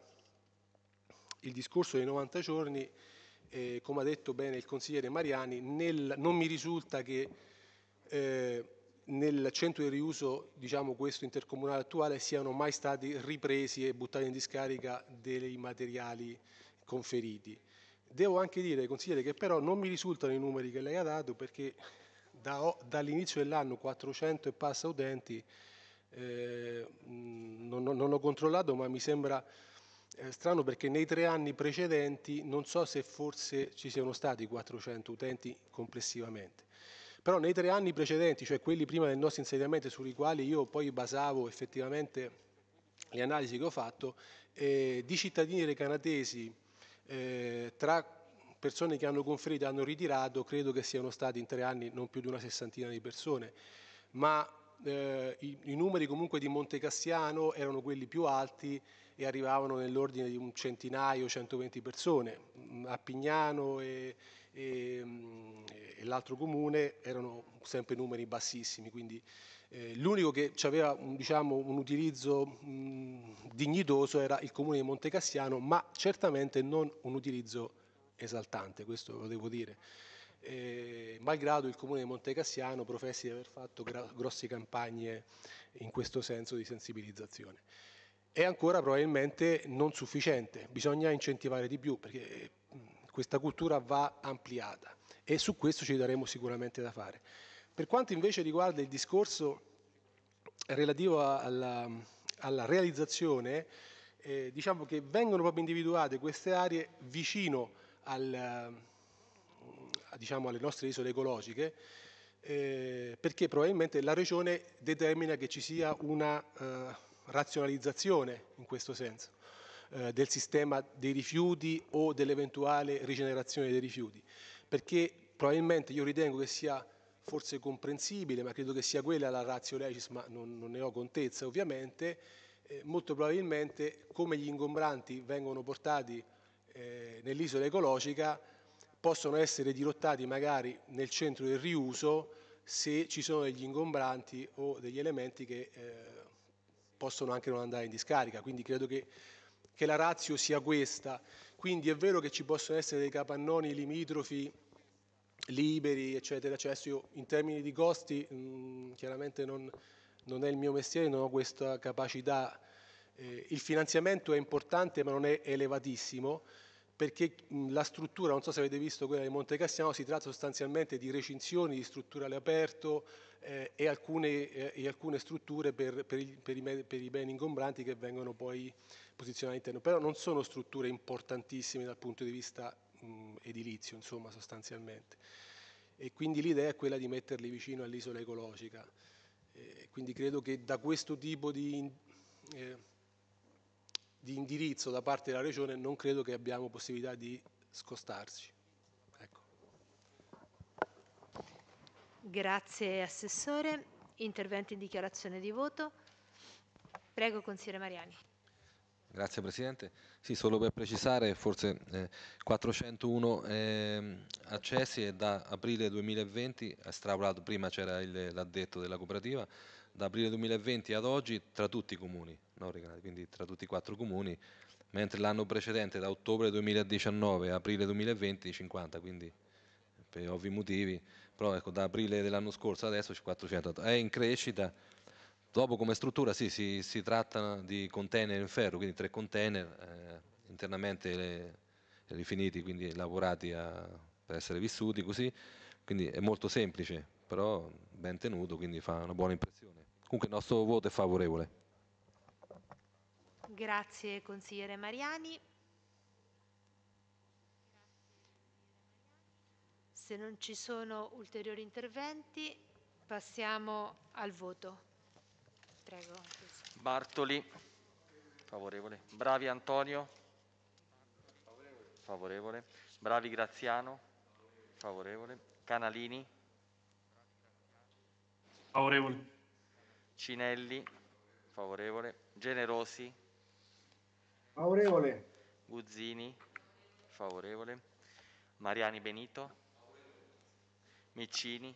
il discorso dei novanta giorni, eh, come ha detto bene il consigliere Mariani, nel, non mi risulta che eh, nel centro di riuso, diciamo questo intercomunale attuale, siano mai stati ripresi e buttati in discarica dei materiali conferiti. Devo anche dire, consigliere, che però non mi risultano i numeri che lei ha dato, perché da, dall'inizio dell'anno quattrocento e passa utenti, eh, non, non ho controllato, ma mi sembra È strano, perché nei tre anni precedenti non so se forse ci siano stati quattrocento utenti complessivamente, però nei tre anni precedenti, cioè quelli prima del nostro insediamento, sui quali io poi basavo effettivamente le analisi che ho fatto, eh, di cittadini recanatesi, eh, tra persone che hanno conferito e hanno ritirato, credo che siano stati in tre anni non più di una sessantina di persone, ma eh, i, i numeri comunque di Montecassiano erano quelli più alti e arrivavano nell'ordine di un centinaio, centoventi persone. A Pignano e, e, e l'altro comune erano sempre numeri bassissimi, quindi eh, l'unico che aveva un, diciamo, un utilizzo mh, dignitoso era il comune di Montecassiano, ma certamente non un utilizzo esaltante, questo lo devo dire. Eh, malgrado il comune di Montecassiano professi di aver fatto grosse campagne in questo senso di sensibilizzazione. È ancora probabilmente non sufficiente, bisogna incentivare di più, perché questa cultura va ampliata, e su questo ci daremo sicuramente da fare. Per quanto invece riguarda il discorso relativo alla, alla realizzazione, eh, diciamo che vengono proprio individuate queste aree vicino al, diciamo, alle nostre isole ecologiche, eh, perché probabilmente la Regione determina che ci sia una eh, razionalizzazione in questo senso eh, del sistema dei rifiuti o dell'eventuale rigenerazione dei rifiuti, perché probabilmente io ritengo che sia forse comprensibile, ma credo che sia quella la ratio legis, ma non, non ne ho contezza ovviamente, eh, molto probabilmente come gli ingombranti vengono portati eh, nell'isola ecologica possono essere dirottati magari nel centro del riuso se ci sono degli ingombranti o degli elementi che eh, possono anche non andare in discarica, quindi credo che, che la ratio sia questa. Quindi è vero che ci possono essere dei capannoni limitrofi liberi, eccetera, cioè io in termini di costi mh, chiaramente non, non è il mio mestiere, non ho questa capacità. Eh, il finanziamento è importante ma non è elevatissimo, perché mh, la struttura, non so se avete visto quella di Montecassiano, si tratta sostanzialmente di recinzioni, di strutture all'aperto eh, e, alcune, eh, e alcune strutture per, per, il, per, i, per i beni ingombranti che vengono poi posizionati all'interno, però non sono strutture importantissime dal punto di vista mh, edilizio, insomma, sostanzialmente. E quindi l'idea è quella di metterli vicino all'isola ecologica. Eh, quindi credo che da questo tipo di, eh, di indirizzo da parte della Regione non credo che abbiamo possibilità di scostarci. Ecco. Grazie Assessore. Interventi in dichiarazione di voto. Prego, consigliere Mariani. Grazie Presidente. Sì, solo per precisare, forse eh, quattrocentouno eh, accessi, e da aprile duemilaventi, estrapolato, prima c'era l'addetto della cooperativa, da aprile duemilaventi ad oggi tra tutti i comuni, no, quindi tra tutti i quattro comuni, mentre l'anno precedente, da ottobre duemiladiciannove a aprile duemilaventi, cinquanta, quindi per ovvi motivi, però ecco, da aprile dell'anno scorso adesso c'è quattrocento, è in crescita. Dopo come struttura sì, si, si tratta di container in ferro, quindi tre container eh, internamente le- rifiniti, quindi lavorati a- per essere vissuti così, quindi è molto semplice, però ben tenuto, quindi fa una buona impressione. Comunque il nostro voto è favorevole. Grazie consigliere Mariani. Se non ci sono ulteriori interventi, passiamo al voto. Prego. Bartoli, favorevole. Bravi Antonio, favorevole. Bravi Graziano, favorevole. Canalini, Favorevole. Cinelli, favorevole. Generosi, Favorevole. Guzzini, favorevole. Mariani Benito, Miccini,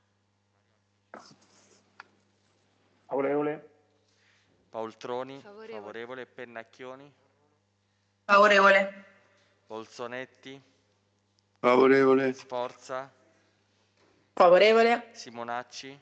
Favorevole. Paoltroni, Favorevole. favorevole. Pennacchioni, Favorevole. Bolzonetti, Favorevole. Sforza, Favorevole. Simonacci,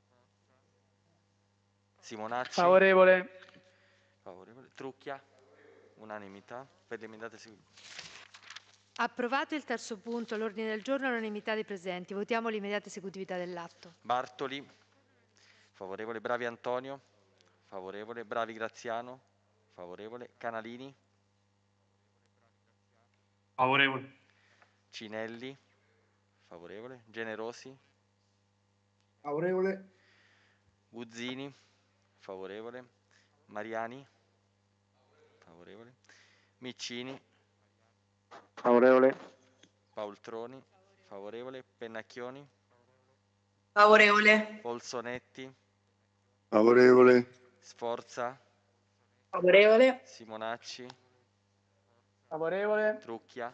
Simonacci, Favorevole. favorevole. Trucchia, unanimità per l'emendata esecutiva. Approvato il terzo punto all'ordine del giorno all'unanimità dei presenti. Votiamo l'immediata esecutività dell'atto. Bartoli, favorevole. Bravi Antonio, favorevole. Bravi Graziano, favorevole. Canalini, Favorevole. Cinelli, favorevole. Generosi, Favorevole. Guzzini, favorevole. Mariani, favorevole. Miccini, Favorevole. Paoltroni, favorevole. Pennacchioni, Favorevole. Bolzonetti, Favorevole. Sforza, Favorevole. Simonacci, Favorevole. Trucchia,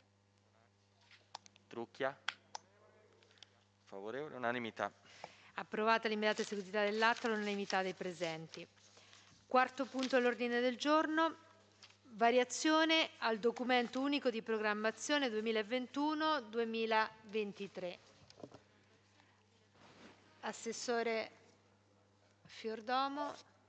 Trucchia, favorevole, unanimità. Approvata l'immediata esecutività dell'atto all'unanimità dei presenti. Quarto punto all'ordine del giorno. Variazione al documento unico di programmazione duemilaventuno duemilaventitré. Assessore Fiordomo,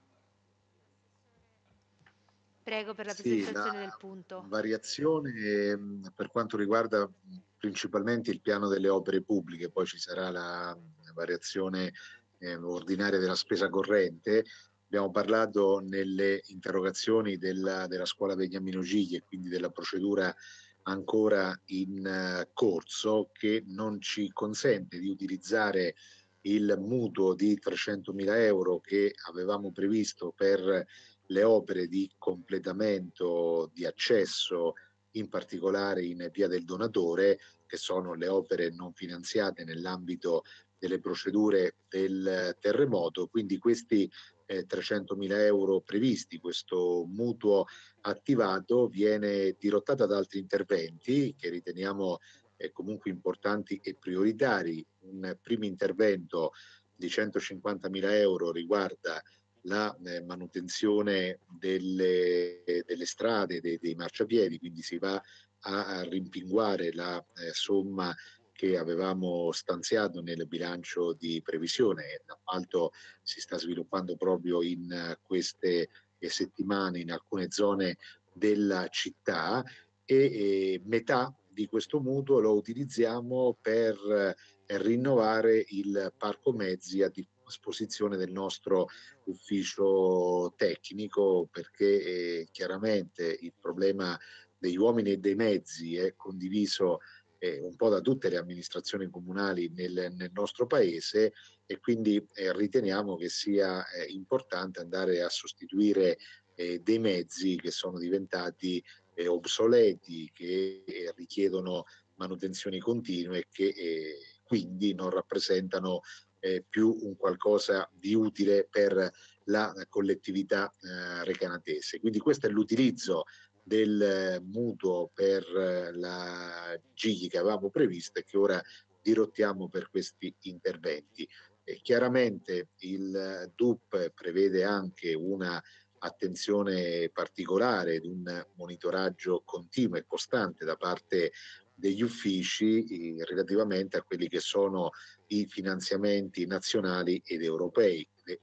prego per la Sì, presentazione la del punto. variazione ehm, per quanto riguarda mh, principalmente il piano delle opere pubbliche, poi ci sarà la mh, variazione eh, ordinaria della spesa corrente. Abbiamo parlato nelle interrogazioni della, della scuola Beniamino Gigli e quindi della procedura ancora in eh, corso che non ci consente di utilizzare il mutuo di trecentomila euro che avevamo previsto per le opere di completamento di accesso, in particolare in via del Donatore, che sono le opere non finanziate nell'ambito delle procedure del terremoto. Quindi questi eh, trecentomila euro previsti, questo mutuo attivato, viene dirottato ad altri interventi che riteniamo eh, comunque importanti e prioritari. Un primo intervento di centocinquantamila euro riguarda la eh, manutenzione delle, delle strade, dei, dei marciapiedi, quindi si va a, a rimpinguare la eh, somma che avevamo stanziato nel bilancio di previsione. L'appalto si sta sviluppando proprio in uh, queste eh, settimane in alcune zone della città e eh, metà di questo mutuo lo utilizziamo per eh, rinnovare il parco mezzi a disposizione del nostro ufficio tecnico, perché eh, chiaramente il problema degli uomini e dei mezzi è condiviso eh, un po' da tutte le amministrazioni comunali nel, nel nostro paese e quindi eh, riteniamo che sia eh, importante andare a sostituire eh, dei mezzi che sono diventati eh, obsoleti, che eh, richiedono manutenzioni continue e che eh, quindi non rappresentano eh, più un qualcosa di utile per la collettività eh, recanatese. Quindi questo è l'utilizzo del eh, mutuo per eh, la Gigli che avevamo previsto e che ora dirottiamo per questi interventi. E chiaramente il D U P prevede anche una attenzione particolare ed un monitoraggio continuo e costante da parte degli uffici eh, relativamente a quelli che sono i finanziamenti nazionali ed europei. Le opportunità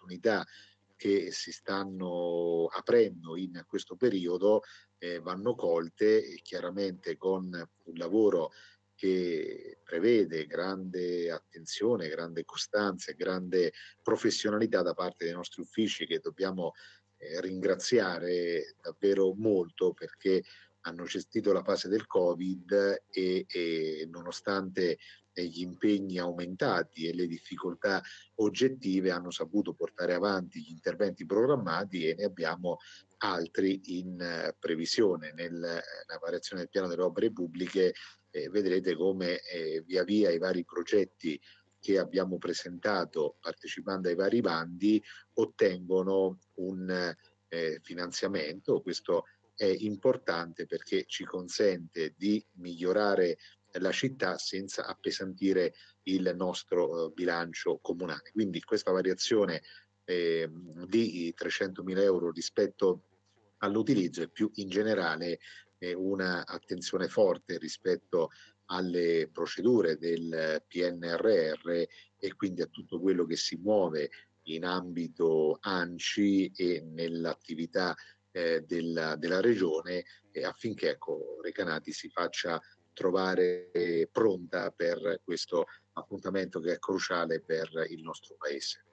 opportunità che si stanno aprendo in questo periodo eh, vanno colte e chiaramente con un lavoro che prevede grande attenzione, grande costanza e grande professionalità da parte dei nostri uffici, che dobbiamo eh, ringraziare davvero molto, perché hanno gestito la fase del Covid e, e nonostante gli impegni aumentati e le difficoltà oggettive hanno saputo portare avanti gli interventi programmati, e ne abbiamo altri in eh, previsione. Nella variazione del piano delle opere pubbliche eh, vedrete come eh, via via i vari progetti che abbiamo presentato partecipando ai vari bandi ottengono un eh, finanziamento. Questo è importante perché ci consente di migliorare la città senza appesantire il nostro eh, bilancio comunale. Quindi questa variazione eh, di trecentomila euro rispetto all'utilizzo e più in generale eh, una attenzione forte rispetto alle procedure del P N R R e quindi a tutto quello che si muove in ambito A N C I e nell'attività eh, della, della regione eh, affinché ecco, Recanati si faccia trovare eh, pronta per questo appuntamento che è cruciale per il nostro Paese.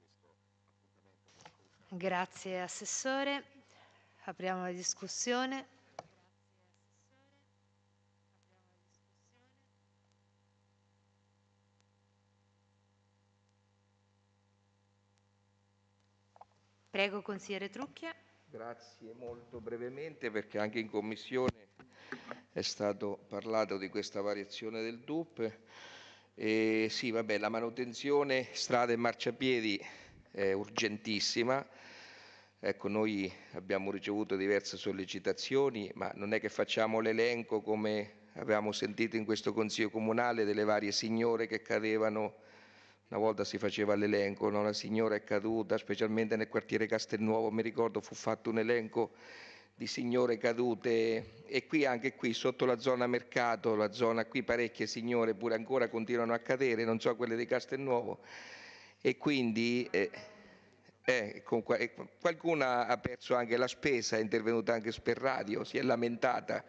Grazie Assessore. Apriamo la discussione. Prego, consigliere Trucchia. Grazie, molto brevemente, perché anche in Commissione è stato parlato di questa variazione del D U P. E sì, vabbè, la manutenzione strade e marciapiedi è urgentissima. Ecco, noi abbiamo ricevuto diverse sollecitazioni, ma non è che facciamo l'elenco, come avevamo sentito in questo Consiglio Comunale, delle varie signore che cadevano. Una volta si faceva l'elenco, no? La signora è caduta, specialmente nel quartiere Castelnuovo, mi ricordo fu fatto un elenco di signore cadute, e qui anche qui sotto la zona mercato, la zona qui parecchie signore pure ancora continuano a cadere, non so quelle di Castelnuovo, e quindi eh, eh, con, eh, qualcuna ha perso anche la spesa, è intervenuta anche per radio, si è lamentata.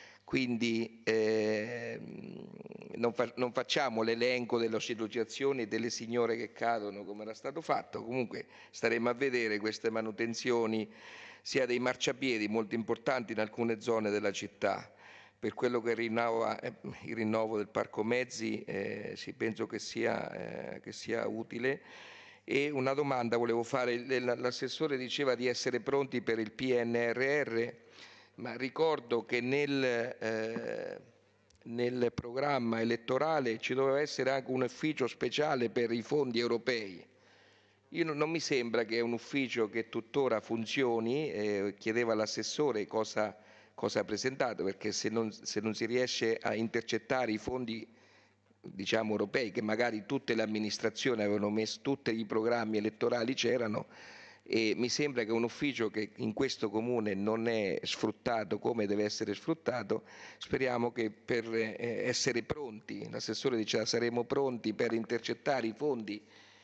Quindi eh, non, fa, non facciamo l'elenco delle associazioni delle signore che cadono come era stato fatto, comunque staremo a vedere queste manutenzioni sia dei marciapiedi molto importanti in alcune zone della città. Per quello che rinnova, eh, il rinnovo del parco mezzi eh, sì, penso che sia, eh, che sia utile. E una domanda volevo fare, l'assessore diceva di essere pronti per il P N R R, ma ricordo che nel, eh, nel programma elettorale ci doveva essere anche un ufficio speciale per i fondi europei. Io non, non mi sembra che è un ufficio che tuttora funzioni, eh, chiedeva all'assessore cosa, cosa ha presentato, perché se non, se non si riesce a intercettare i fondi diciamo europei, che magari tutte le amministrazioni avevano messo, tutti i programmi elettorali c'erano, e mi sembra che un ufficio che in questo comune non è sfruttato come deve essere sfruttato. Speriamo che per eh, essere pronti, l'assessore diceva saremo pronti per intercettare i fondi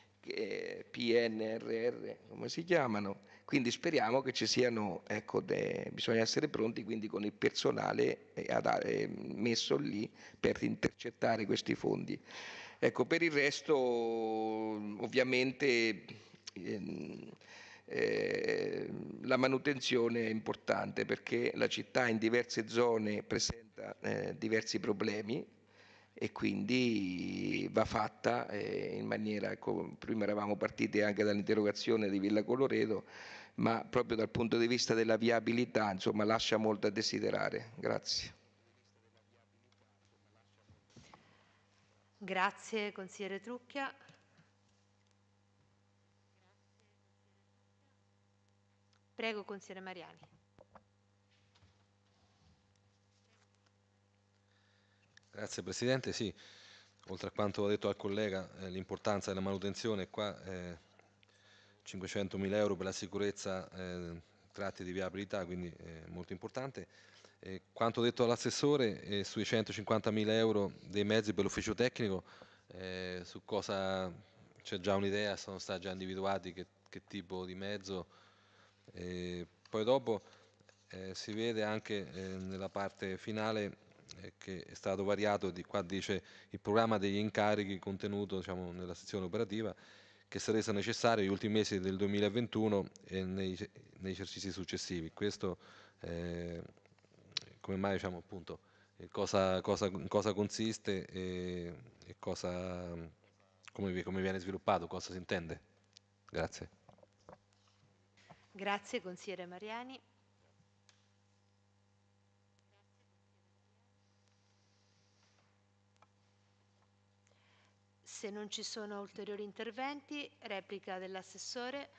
eh, P N R R, come si chiamano, quindi speriamo che ci siano, ecco, de, bisogna essere pronti quindi con il personale eh, ad, eh, messo lì per intercettare questi fondi. Ecco, per il resto ovviamente ehm, Eh, la manutenzione è importante perché la città in diverse zone presenta eh, diversi problemi e quindi va fatta eh, in maniera, ecco, prima eravamo partiti anche dall'interrogazione di Villa Coloredo, ma proprio dal punto di vista della viabilità, insomma, lascia molto a desiderare. Grazie. Grazie consigliere Trucchia. Prego, consigliere Mariani. Grazie Presidente. Sì, oltre a quanto ho detto al collega, eh, l'importanza della manutenzione, qua eh, cinquecentomila euro per la sicurezza eh, tratti di viabilità, quindi eh, molto importante. Eh, quanto detto dall'assessore, eh, sui centocinquantamila euro dei mezzi per l'ufficio tecnico, eh, su cosa c'è già un'idea, sono stati già individuati che che tipo di mezzo. E poi dopo eh, si vede anche eh, nella parte finale eh, che è stato variato, di, qua dice il programma degli incarichi contenuto diciamo, nella sezione operativa, che sarà reso necessario negli ultimi mesi del duemilaventuno e nei, nei esercizi successivi. Questo eh, come mai diciamo appunto eh, cosa, cosa, cosa consiste e, e cosa, come, come viene sviluppato, cosa si intende. Grazie. Grazie, consigliere Mariani. Se non ci sono ulteriori interventi, replica dell'assessore.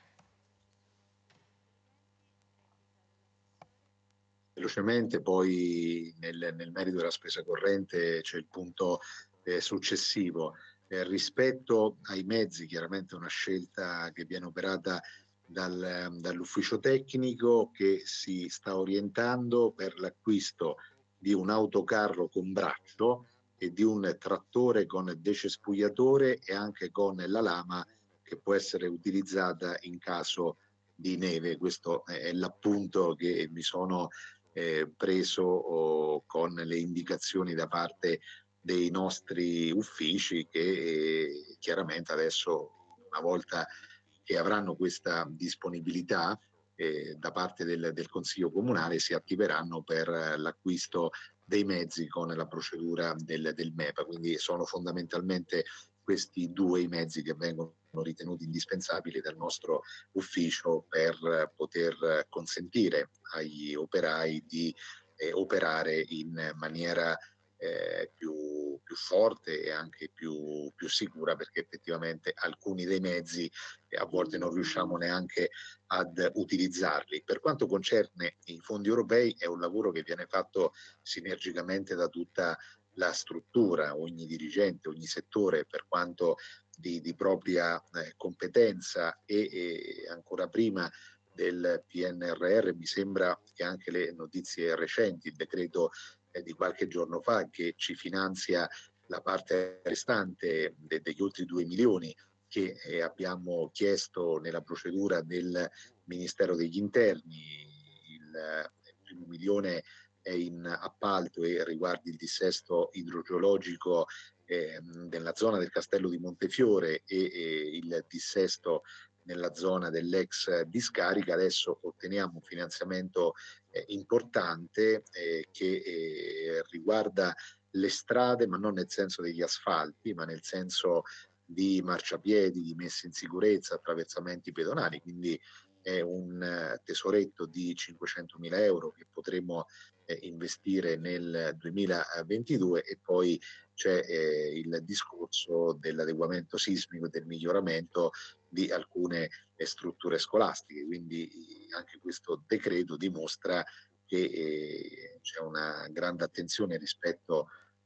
Velocemente, poi nel, nel merito della spesa corrente c'è il punto eh, successivo. Eh, rispetto ai mezzi, chiaramente è una scelta che viene operata dal, dall'ufficio tecnico che si sta orientando per l'acquisto di un autocarro con braccio e di un trattore con decespugliatore e anche con la lama che può essere utilizzata in caso di neve. Questo è l'appunto che mi sono eh, preso oh, con le indicazioni da parte dei nostri uffici che eh, chiaramente adesso, una volta che avranno questa disponibilità eh, da parte del, del Consiglio Comunale, si attiveranno per l'acquisto dei mezzi con la procedura del, del M E P A. Quindi sono fondamentalmente questi due i mezzi che vengono ritenuti indispensabili dal nostro ufficio per poter consentire agli operai di eh, operare in maniera eh, più, più forte e anche più, più sicura, perché effettivamente alcuni dei mezzi eh, a volte non riusciamo neanche ad utilizzarli. Per quanto concerne i fondi europei, è un lavoro che viene fatto sinergicamente da tutta la struttura, ogni dirigente, ogni settore per quanto di, di propria eh, competenza e, e ancora prima del P N R R mi sembra che anche le notizie recenti, il decreto eh, di qualche giorno fa che ci finanzia la parte restante de, degli oltre due milioni che eh, abbiamo chiesto nella procedura del Ministero degli Interni. Il, il primo milione è in appalto e riguarda il dissesto idrogeologico eh, nella zona del Castello di Montefiore e, e il dissesto nella zona dell'ex discarica. Adesso otteniamo un finanziamento eh, importante eh, che eh, riguarda le strade, ma non nel senso degli asfalti, ma nel senso di marciapiedi, di messa in sicurezza, attraversamenti pedonali. Quindi è un eh, tesoretto di cinquecentomila euro che potremo eh, investire nel duemilaventidue, e poi c'è eh, il discorso dell'adeguamento sismico e del miglioramento di alcune eh, strutture scolastiche. Quindi anche questo decreto dimostra che eh, c'è una grande attenzione rispetto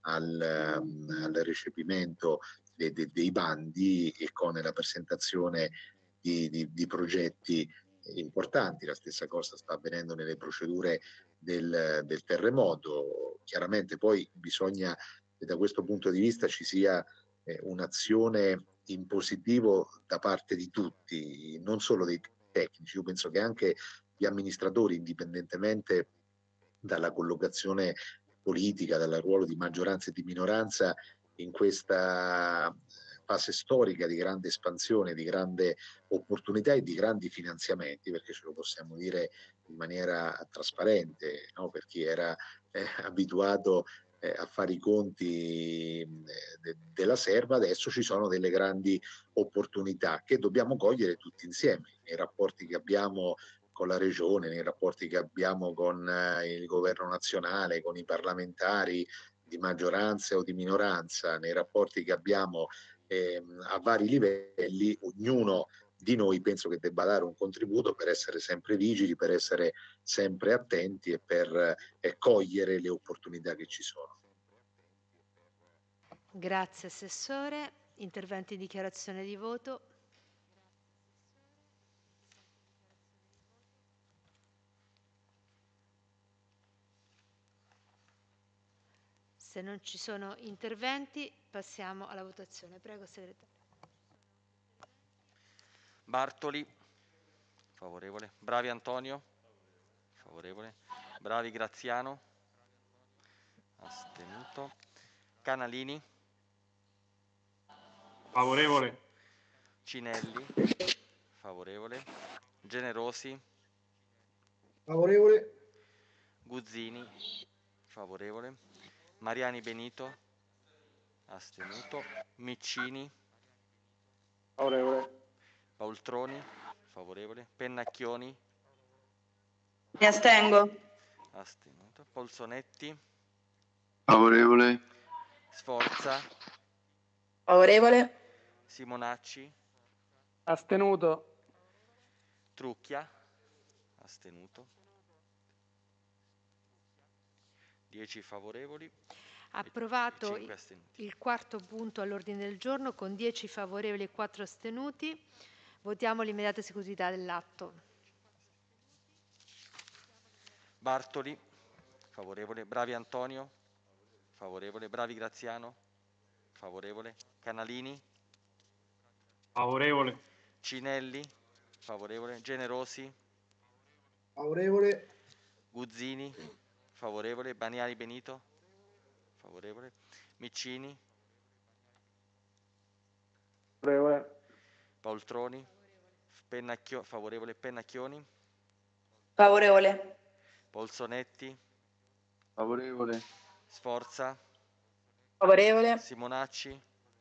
al, um, al recepimento de, de, dei bandi e con la presentazione di, di, di progetti importanti. La stessa cosa sta avvenendo nelle procedure del, del terremoto. Chiaramente poi bisogna che da questo punto di vista ci sia eh, un'azione in positivo da parte di tutti, non solo dei tecnici. Io penso che anche gli amministratori, indipendentemente dalla collocazione politica, dal ruolo di maggioranza e di minoranza, in questa fase storica di grande espansione, di grande opportunità e di grandi finanziamenti, perché ce lo possiamo dire in maniera trasparente, no? Per chi era eh, abituato eh, a fare i conti eh, de- della serva, adesso ci sono delle grandi opportunità che dobbiamo cogliere tutti insieme nei rapporti che abbiamo con la regione, nei rapporti che abbiamo con eh, il governo nazionale, con i parlamentari di maggioranza o di minoranza, nei rapporti che abbiamo ehm, a vari livelli. Ognuno di noi penso che debba dare un contributo per essere sempre vigili, per essere sempre attenti e per eh, cogliere le opportunità che ci sono. Grazie Assessore. Interventi in dichiarazione di voto. Se non ci sono interventi, passiamo alla votazione. Prego, Segretario. Bartoli, Favorevole. Bravi Antonio? Favorevole. Bravi Graziano? Astenuto. Canalini? Favorevole. Cinelli? Favorevole. Generosi? Favorevole. Guzzini? Favorevole. Mariani Benito? Astenuto. Miccini? Favorevole. Paultroni? Favorevole. Pennacchioni? Mi astengo. Astenuto. Polsonetti? Favorevole. Sforza? Favorevole. Simonacci? Astenuto. Trucchia? Astenuto. dieci favorevoli. Approvato cinque astenuti. il quarto punto all'ordine del giorno con dieci favorevoli e quattro astenuti. Votiamo l'immediata esecutività dell'atto. Bartoli? Favorevole. Bravi Antonio? Favorevole. Bravi Graziano? Favorevole. Canalini? Favorevole. Cinelli? Favorevole. Generosi? Favorevole. Guzzini? Favorevole. Baniani Benito? Favorevole. Miccini? Favorevole. Paultroni? Pennacchio- favorevole. Pennacchioni? Favorevole. Polsonetti? Favorevole. Sforza? Favorevole. Simonacci?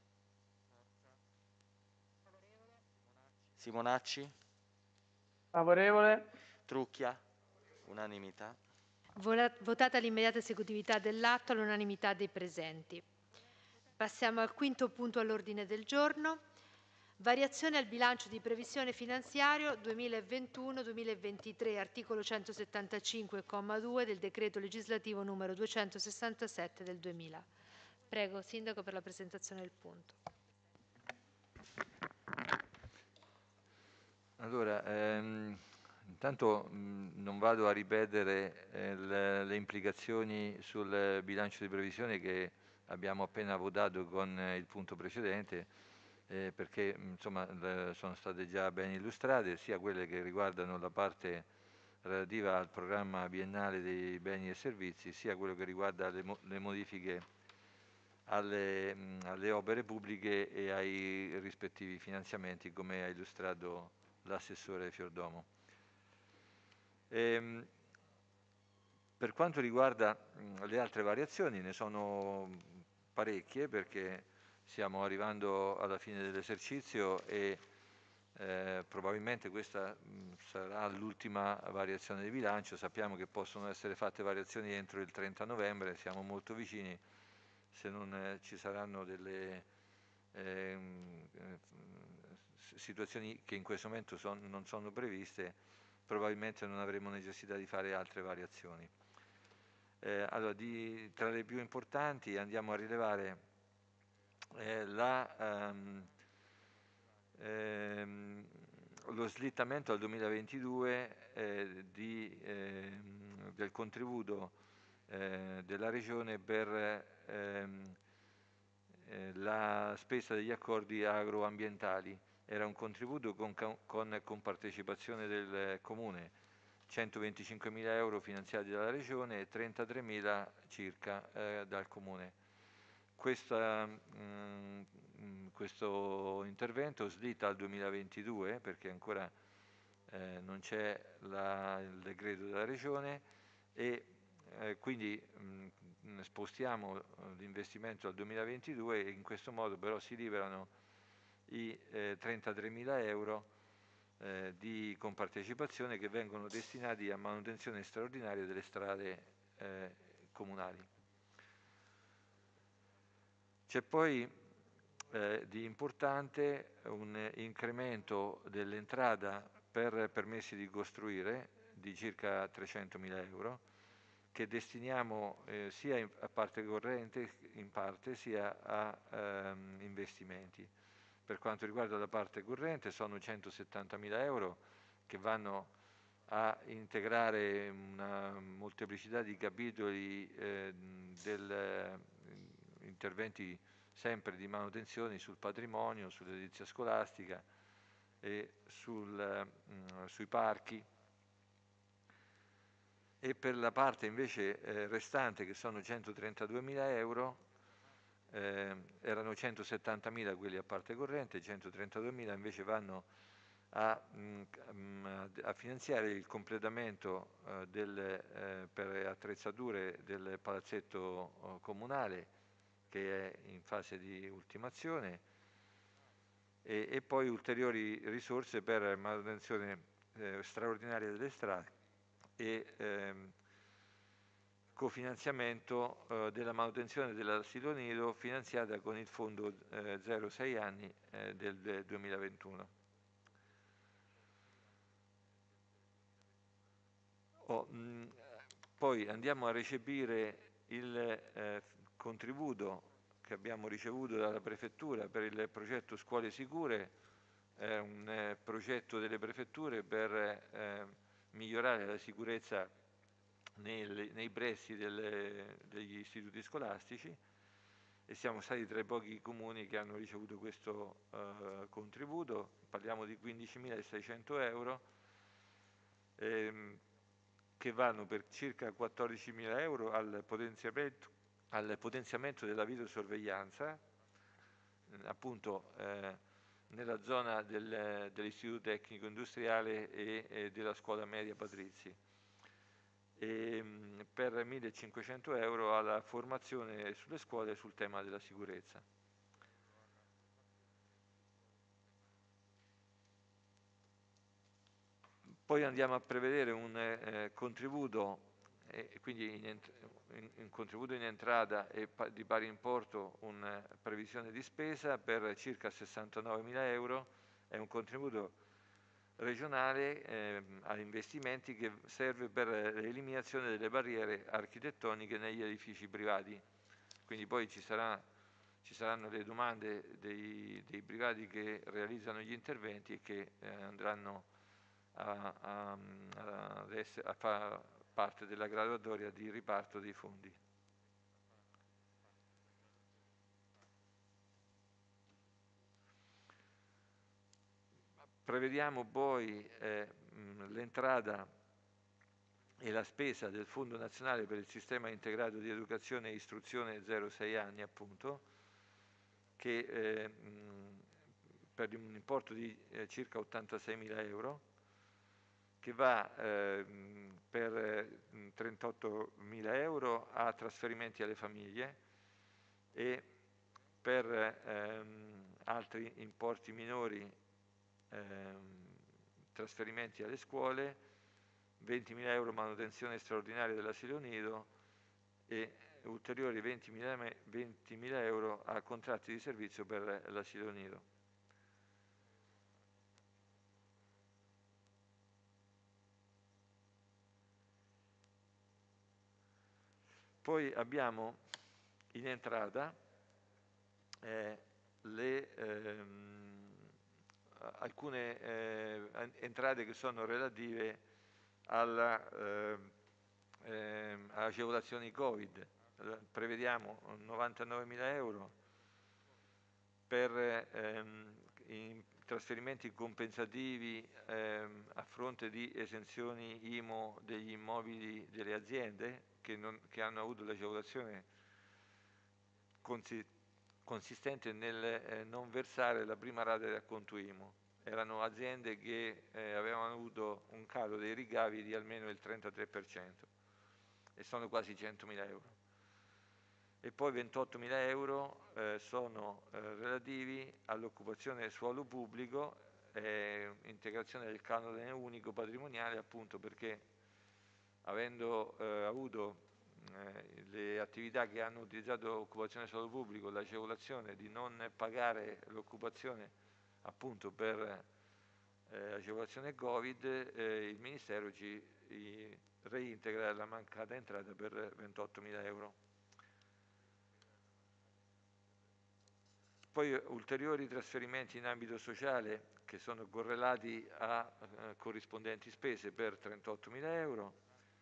Simonacci? Favorevole. Trucchia? Unanimità. Vola- Votata l'immediata esecutività dell'atto all'unanimità dei presenti. Passiamo al quinto punto all'ordine del giorno. Variazione al bilancio di previsione finanziario duemilaventuno duemilaventitré, articolo centosettantacinque, comma due del decreto legislativo numero duecentosessantasette del duemila. Prego, Sindaco, per la presentazione del punto. Allora, ehm, intanto mh, non vado a ripetere eh, le, le implicazioni sul bilancio di previsione che abbiamo appena votato con eh, il punto precedente, eh, perché mh, insomma le- sono state già ben illustrate, sia quelle che riguardano la parte relativa al programma biennale dei beni e servizi, sia quello che riguarda le, mo- le modifiche alle, mh, alle opere pubbliche e ai rispettivi finanziamenti, come ha illustrato l'assessore Fiordomo. Ehm, per quanto riguarda mh, le altre variazioni, ne sono parecchie, perché stiamo arrivando alla fine dell'esercizio e eh, probabilmente questa mh, sarà l'ultima variazione di bilancio. Sappiamo che possono essere fatte variazioni entro il trenta novembre, siamo molto vicini. Se non eh, ci saranno delle ehm, eh, situazioni che in questo momento son- non sono previste, probabilmente non avremo necessità di fare altre variazioni. Eh, allora, di- tra le più importanti andiamo a rilevare eh, la, ehm, ehm, lo slittamento al duemilaventidue eh, di, ehm, del contributo eh, della Regione per ehm, eh, la spesa degli accordi agroambientali. Era un contributo con, ca- con compartecipazione del Comune, centoventicinquemila euro finanziati dalla Regione e trentatremila circa eh, dal Comune. Questa, mm, mm, questo intervento slitta al duemilaventidue, perché ancora eh, non c'è la- il decreto della Regione, e eh, quindi mh, spostiamo eh, l'investimento al duemilaventidue, e in questo modo però si liberano i eh, trentatremila euro eh, di compartecipazione che vengono destinati a manutenzione straordinaria delle strade eh, comunali. C'è poi eh, di importante un incremento dell'entrata per permessi di costruire di circa trecentomila euro, che destiniamo eh, sia in- a parte corrente in parte, sia a ehm, investimenti. Per quanto riguarda la parte corrente sono centosettantamila euro che vanno a integrare una molteplicità di capitoli eh, del, eh, interventi sempre di manutenzione sul patrimonio, sull'edilizia scolastica e sul, mh, sui parchi. E per la parte invece eh, restante, che sono centotrentaduemila euro, eh, erano centosettantamila quelli a parte corrente, centotrentaduemila invece vanno a, mh, a finanziare il completamento eh, delle, eh, per attrezzature del palazzetto eh, comunale, che è in fase di ultimazione, e, e poi ulteriori risorse per manutenzione eh, straordinaria delle strade e ehm, cofinanziamento eh, della manutenzione dell'asilo nido finanziata con il fondo eh, zero sei anni eh, del, del duemilaventuno. Oh, mh, poi andiamo a recepire il eh, contributo che abbiamo ricevuto dalla Prefettura per il progetto Scuole Sicure, è un eh, progetto delle prefetture per eh, migliorare la sicurezza nei, nei pressi delle, degli istituti scolastici, e siamo stati tra i pochi comuni che hanno ricevuto questo eh, contributo. Parliamo di quindicimilaseicento euro ehm, che vanno per circa quattordicimila euro al potenziamento, al potenziamento della videosorveglianza, appunto eh, nella zona del, dell'Istituto Tecnico Industriale e, e della Scuola Media Patrizi, e per millecinquecento euro alla formazione sulle scuole sul tema della sicurezza. Poi andiamo a prevedere un eh, contributo, eh, quindi in, in, in contributo in entrata e pa di pari importo una previsione di spesa per circa sessantanovemila euro, è un contributo regionale eh, a investimenti che serve per l'eliminazione delle barriere architettoniche negli edifici privati. Quindi poi ci, sarà, ci saranno le domande dei, dei privati che realizzano gli interventi e che eh, andranno a, a, a, a far parte della graduatoria di riparto dei fondi. Prevediamo poi eh, l'entrata e la spesa del Fondo Nazionale per il Sistema Integrato di Educazione e Istruzione zero sei anni, appunto, che eh, mh, per un importo di eh, circa ottantaseimila euro, che va eh, per eh, trentottomila euro a trasferimenti alle famiglie e per ehm, altri importi minori ehm, trasferimenti alle scuole, ventimila euro manutenzione straordinaria dell'asilo nido e ulteriori ventimila euro a contratti di servizio per l'asilo nido. Poi abbiamo in entrata eh, le, ehm, alcune eh, entrate che sono relative alla eh, eh, agevolazioni Covid. Prevediamo novantanovemila euro per ehm, in trasferimenti compensativi ehm, a fronte di esenzioni I M O degli immobili delle aziende che, non, che hanno avuto l'agevolazione consi consistente nel eh, non versare la prima rata di acconto I M O. Erano aziende che eh, avevano avuto un calo dei ricavi di almeno il trentatré per cento e sono quasi centomila euro. E poi ventottomila euro eh, sono eh, relativi all'occupazione del suolo pubblico, eh, integrazione del canone unico patrimoniale, appunto perché avendo eh, avuto eh, le attività che hanno utilizzato l'occupazione del suolo pubblico, l'agevolazione di non pagare l'occupazione appunto per eh, agevolazione Covid, eh, il Ministero ci reintegra la mancata entrata per ventottomila euro. Poi ulteriori trasferimenti in ambito sociale che sono correlati a eh, corrispondenti spese per trentottomila euro.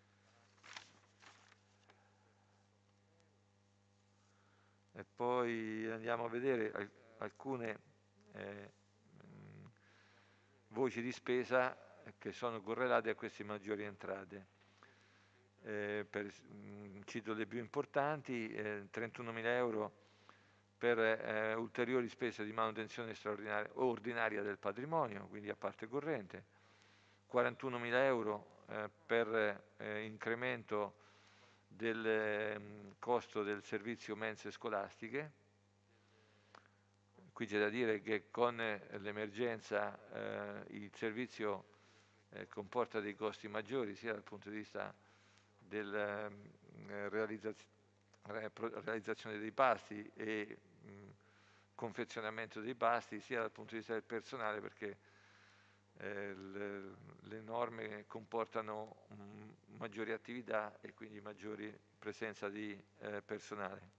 E poi andiamo a vedere alcune eh, voci di spesa che sono correlate a queste maggiori entrate. Eh, per, mh, cito le più importanti: eh, trentunomila euro per eh, ulteriori spese di manutenzione straordinaria o ordinaria del patrimonio, quindi a parte corrente, quarantunomila euro eh, per eh, incremento del eh, costo del servizio mense scolastiche. Qui c'è da dire che con l'emergenza eh, il servizio eh, comporta dei costi maggiori sia dal punto di vista della eh, realizzazione, realizzazione dei pasti e mh, confezionamento dei pasti, sia dal punto di vista del personale, perché eh, le, le norme comportano mh, maggiori attività e quindi maggiori presenza di eh, personale.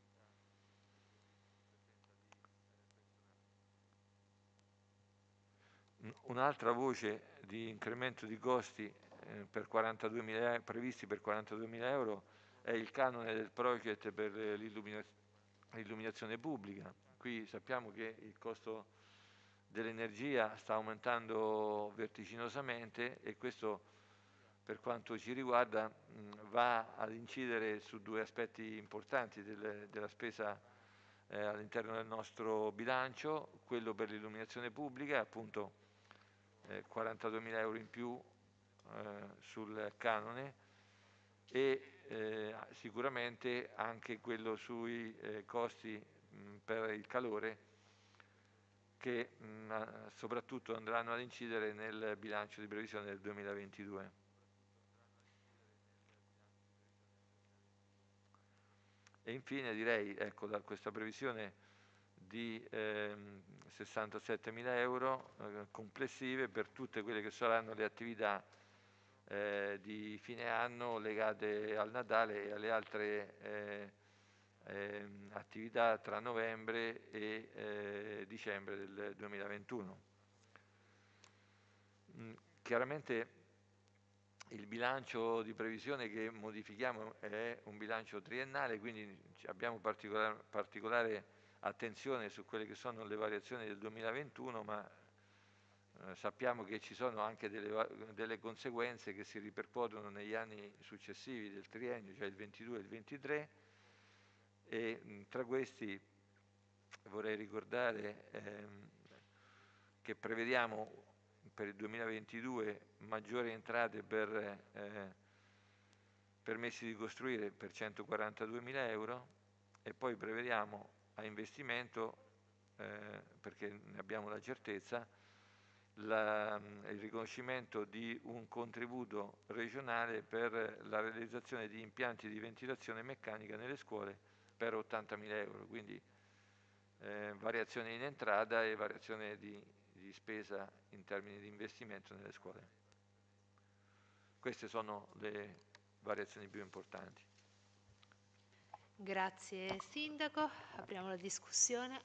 Un'altra voce di incremento di costi eh, per quarantaduemila, previsti per quarantaduemila euro è il canone del project per l'illuminazione pubblica. Qui sappiamo che il costo dell'energia sta aumentando vertiginosamente e questo, per quanto ci riguarda, mh, va ad incidere su due aspetti importanti del, della spesa eh, all'interno del nostro bilancio: quello per l'illuminazione pubblica, appunto eh, quarantaduemila euro in più eh, sul canone, e eh, sicuramente anche quello sui eh, costi mh, per il calore, che mh, soprattutto andranno ad incidere nel bilancio di previsione del duemilaventidue. E infine direi, ecco, da questa previsione di ehm, sessantasettemila euro eh, complessive per tutte quelle che saranno le attività eh, di fine anno legate al Natale e alle altre eh, eh, attività tra novembre e eh, dicembre del duemilaventuno. Mm, chiaramente il bilancio di previsione che modifichiamo è un bilancio triennale, quindi abbiamo particolare, particolare attenzione su quelle che sono le variazioni del duemilaventuno, ma eh, sappiamo che ci sono anche delle, delle conseguenze che si ripercuotono negli anni successivi del triennio, cioè il ventidue e il ventitré, e mh, tra questi vorrei ricordare ehm, che prevediamo per il duemilaventidue maggiori entrate per eh, permessi di costruire per centoquarantaduemila euro, e poi prevediamo a investimento, eh, perché ne abbiamo la certezza, la, il riconoscimento di un contributo regionale per la realizzazione di impianti di ventilazione meccanica nelle scuole per ottantamila euro, quindi eh, variazione in entrata e variazione di, di spesa in termini di investimento nelle scuole. Queste sono le variazioni più importanti. Grazie Sindaco, apriamo la discussione.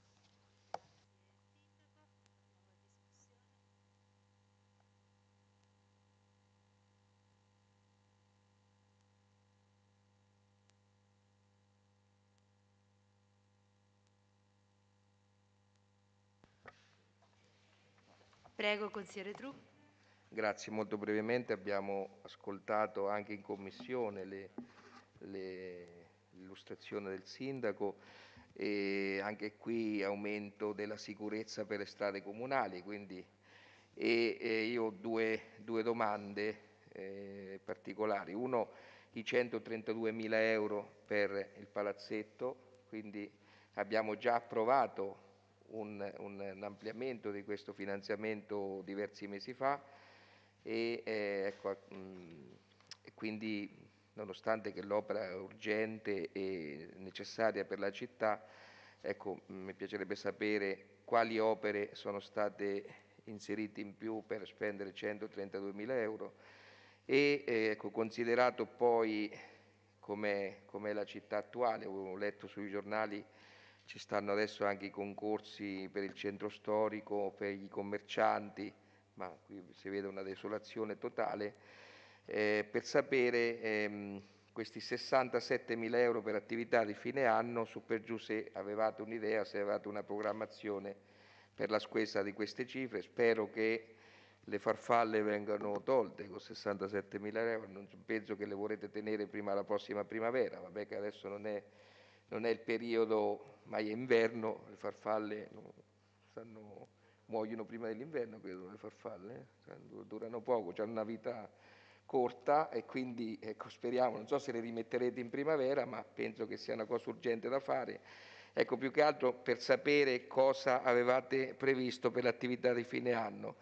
Prego, consigliere Tru. Grazie, molto brevemente abbiamo ascoltato anche in commissione le, le, l'illustrazione del sindaco, e anche qui aumento della sicurezza per le strade comunali, quindi, e, e io ho due, due domande eh, particolari. Uno, i centotrentaduemila euro per il palazzetto, quindi abbiamo già approvato un, un, un ampliamento di questo finanziamento diversi mesi fa, e eh, ecco, mh, quindi nonostante che l'opera è urgente e necessaria per la città, ecco, mi piacerebbe sapere quali opere sono state inserite in più per spendere centotrentaduemila euro, e eh, ecco, considerato poi com'è, com'è la città attuale. Ho letto sui giornali ci stanno adesso anche i concorsi per il centro storico, per i commercianti, ma qui si vede una desolazione totale, eh, per sapere ehm, questi sessantasettemila euro per attività di fine anno, su per giù, se avevate un'idea, se avevate una programmazione per la spesa di queste cifre. Spero che le farfalle vengano tolte con sessantasettemila euro, non penso che le vorrete tenere prima la prossima primavera, vabbè che adesso non è, non è il periodo, ma è inverno, le farfalle no, stanno, muoiono prima dell'inverno, credo, le farfalle, eh? Durano poco, hanno una vita corta e quindi ecco, speriamo, non so se le rimetterete in primavera, ma penso che sia una cosa urgente da fare. Ecco, più che altro per sapere cosa avevate previsto per l'attività di fine anno.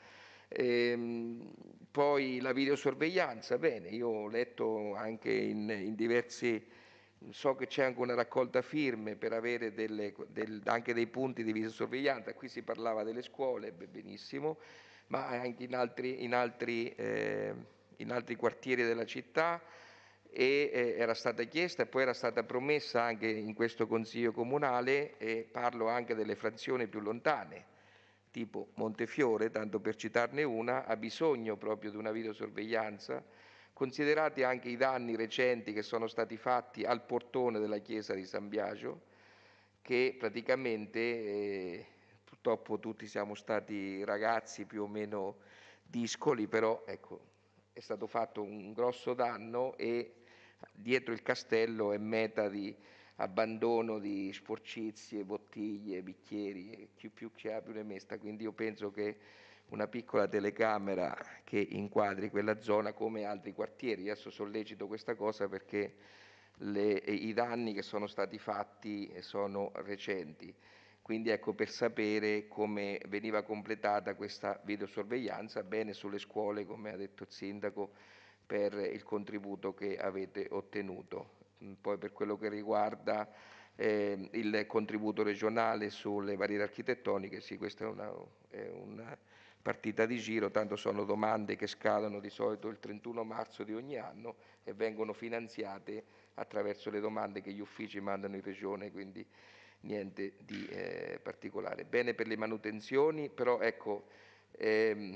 Ehm, poi la videosorveglianza, bene, io ho letto anche in, in diversi, so che c'è anche una raccolta firme per avere delle, del, anche dei punti di videosorveglianza, qui si parlava delle scuole, benissimo, ma anche in altri, in altri, eh, in altri quartieri della città, e eh, era stata chiesta e poi era stata promessa anche in questo Consiglio Comunale, e parlo anche delle frazioni più lontane, tipo Montefiore, tanto per citarne una, ha bisogno proprio di una videosorveglianza, considerati anche i danni recenti che sono stati fatti al portone della chiesa di San Biagio, che praticamente, eh, purtroppo tutti siamo stati ragazzi più o meno discoli, però ecco, è stato fatto un grosso danno e dietro il castello è meta di abbandono di sporcizie, bottiglie, bicchieri, e chi più chi ha più ne mesta, quindi io penso che una piccola telecamera che inquadri quella zona come altri quartieri, adesso sollecito questa cosa perché le, i danni che sono stati fatti sono recenti, quindi ecco, per sapere come veniva completata questa videosorveglianza, bene sulle scuole, come ha detto il Sindaco, per il contributo che avete ottenuto. Poi per quello che riguarda eh, il contributo regionale sulle barriere architettoniche, sì, questa è una, è una partita di giro, tanto sono domande che scadono di solito il trentuno marzo di ogni anno e vengono finanziate attraverso le domande che gli uffici mandano in regione, quindi niente di eh, particolare. Bene per le manutenzioni, però ecco, ehm,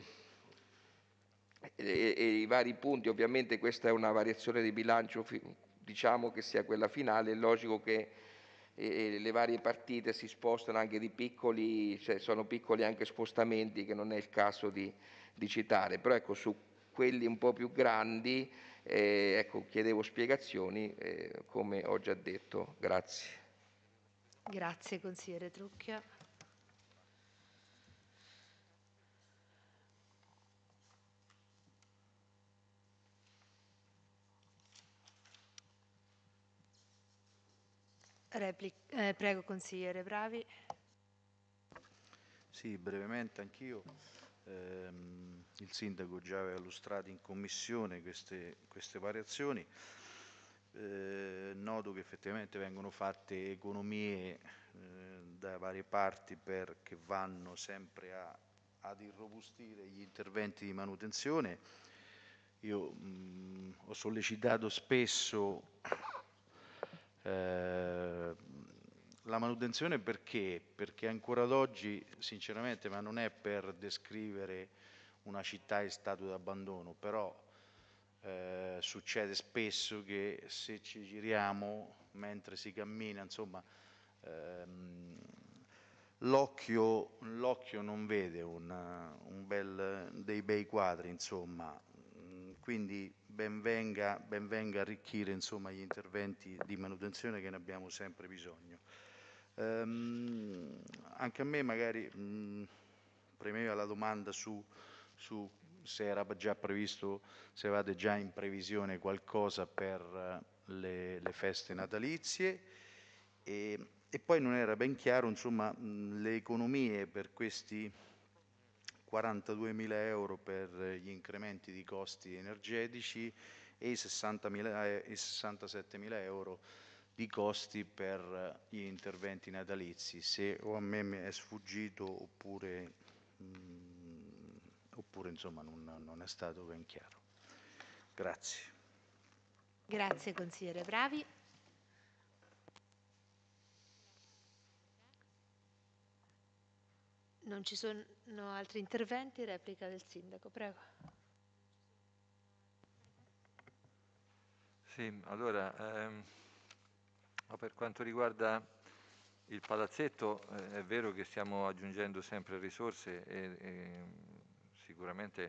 e, e i vari punti, ovviamente questa è una variazione di bilancio, diciamo che sia quella finale, è logico che eh, le varie partite si spostano anche di piccoli, cioè sono piccoli anche spostamenti che non è il caso di, di citare, però ecco, su quelli un po' più grandi eh, ecco, chiedevo spiegazioni, eh, come ho già detto. Grazie. Grazie consigliere Trucchia. Repli- eh, prego consigliere Bravi. Sì, brevemente anch'io. Ehm, il sindaco già aveva illustrato in commissione queste, queste variazioni. Eh, noto che effettivamente vengono fatte economie eh, da varie parti per, che vanno sempre a, ad irrobustire gli interventi di manutenzione. Io mh, ho sollecitato spesso eh, la manutenzione perché? Perché ancora ad oggi, sinceramente, ma non è per descrivere una città in stato d'abbandono, però eh, succede spesso che se ci giriamo mentre si cammina, insomma, ehm, l'occhio, l'occhio non vede una, un bel, dei bei quadri, insomma, quindi ben venga, ben venga arricchire insomma, gli interventi di manutenzione che ne abbiamo sempre bisogno. Ehm, anche a me magari mh, premeva la domanda su, su se era già previsto, se avevate già in previsione qualcosa per le, le feste natalizie e, e poi non era ben chiaro insomma, mh, le economie per questi quarantaduemila euro per gli incrementi di costi energetici e i sessantasettemila euro di costi per gli interventi natalizi, se o a me mi è sfuggito oppure, mh, oppure insomma non, non è stato ben chiaro. Grazie. Grazie consigliere Bravi. Non ci sono altri interventi, replica del sindaco, prego. Sì, allora, ehm, per quanto riguarda il palazzetto eh, è vero che stiamo aggiungendo sempre risorse e, e sicuramente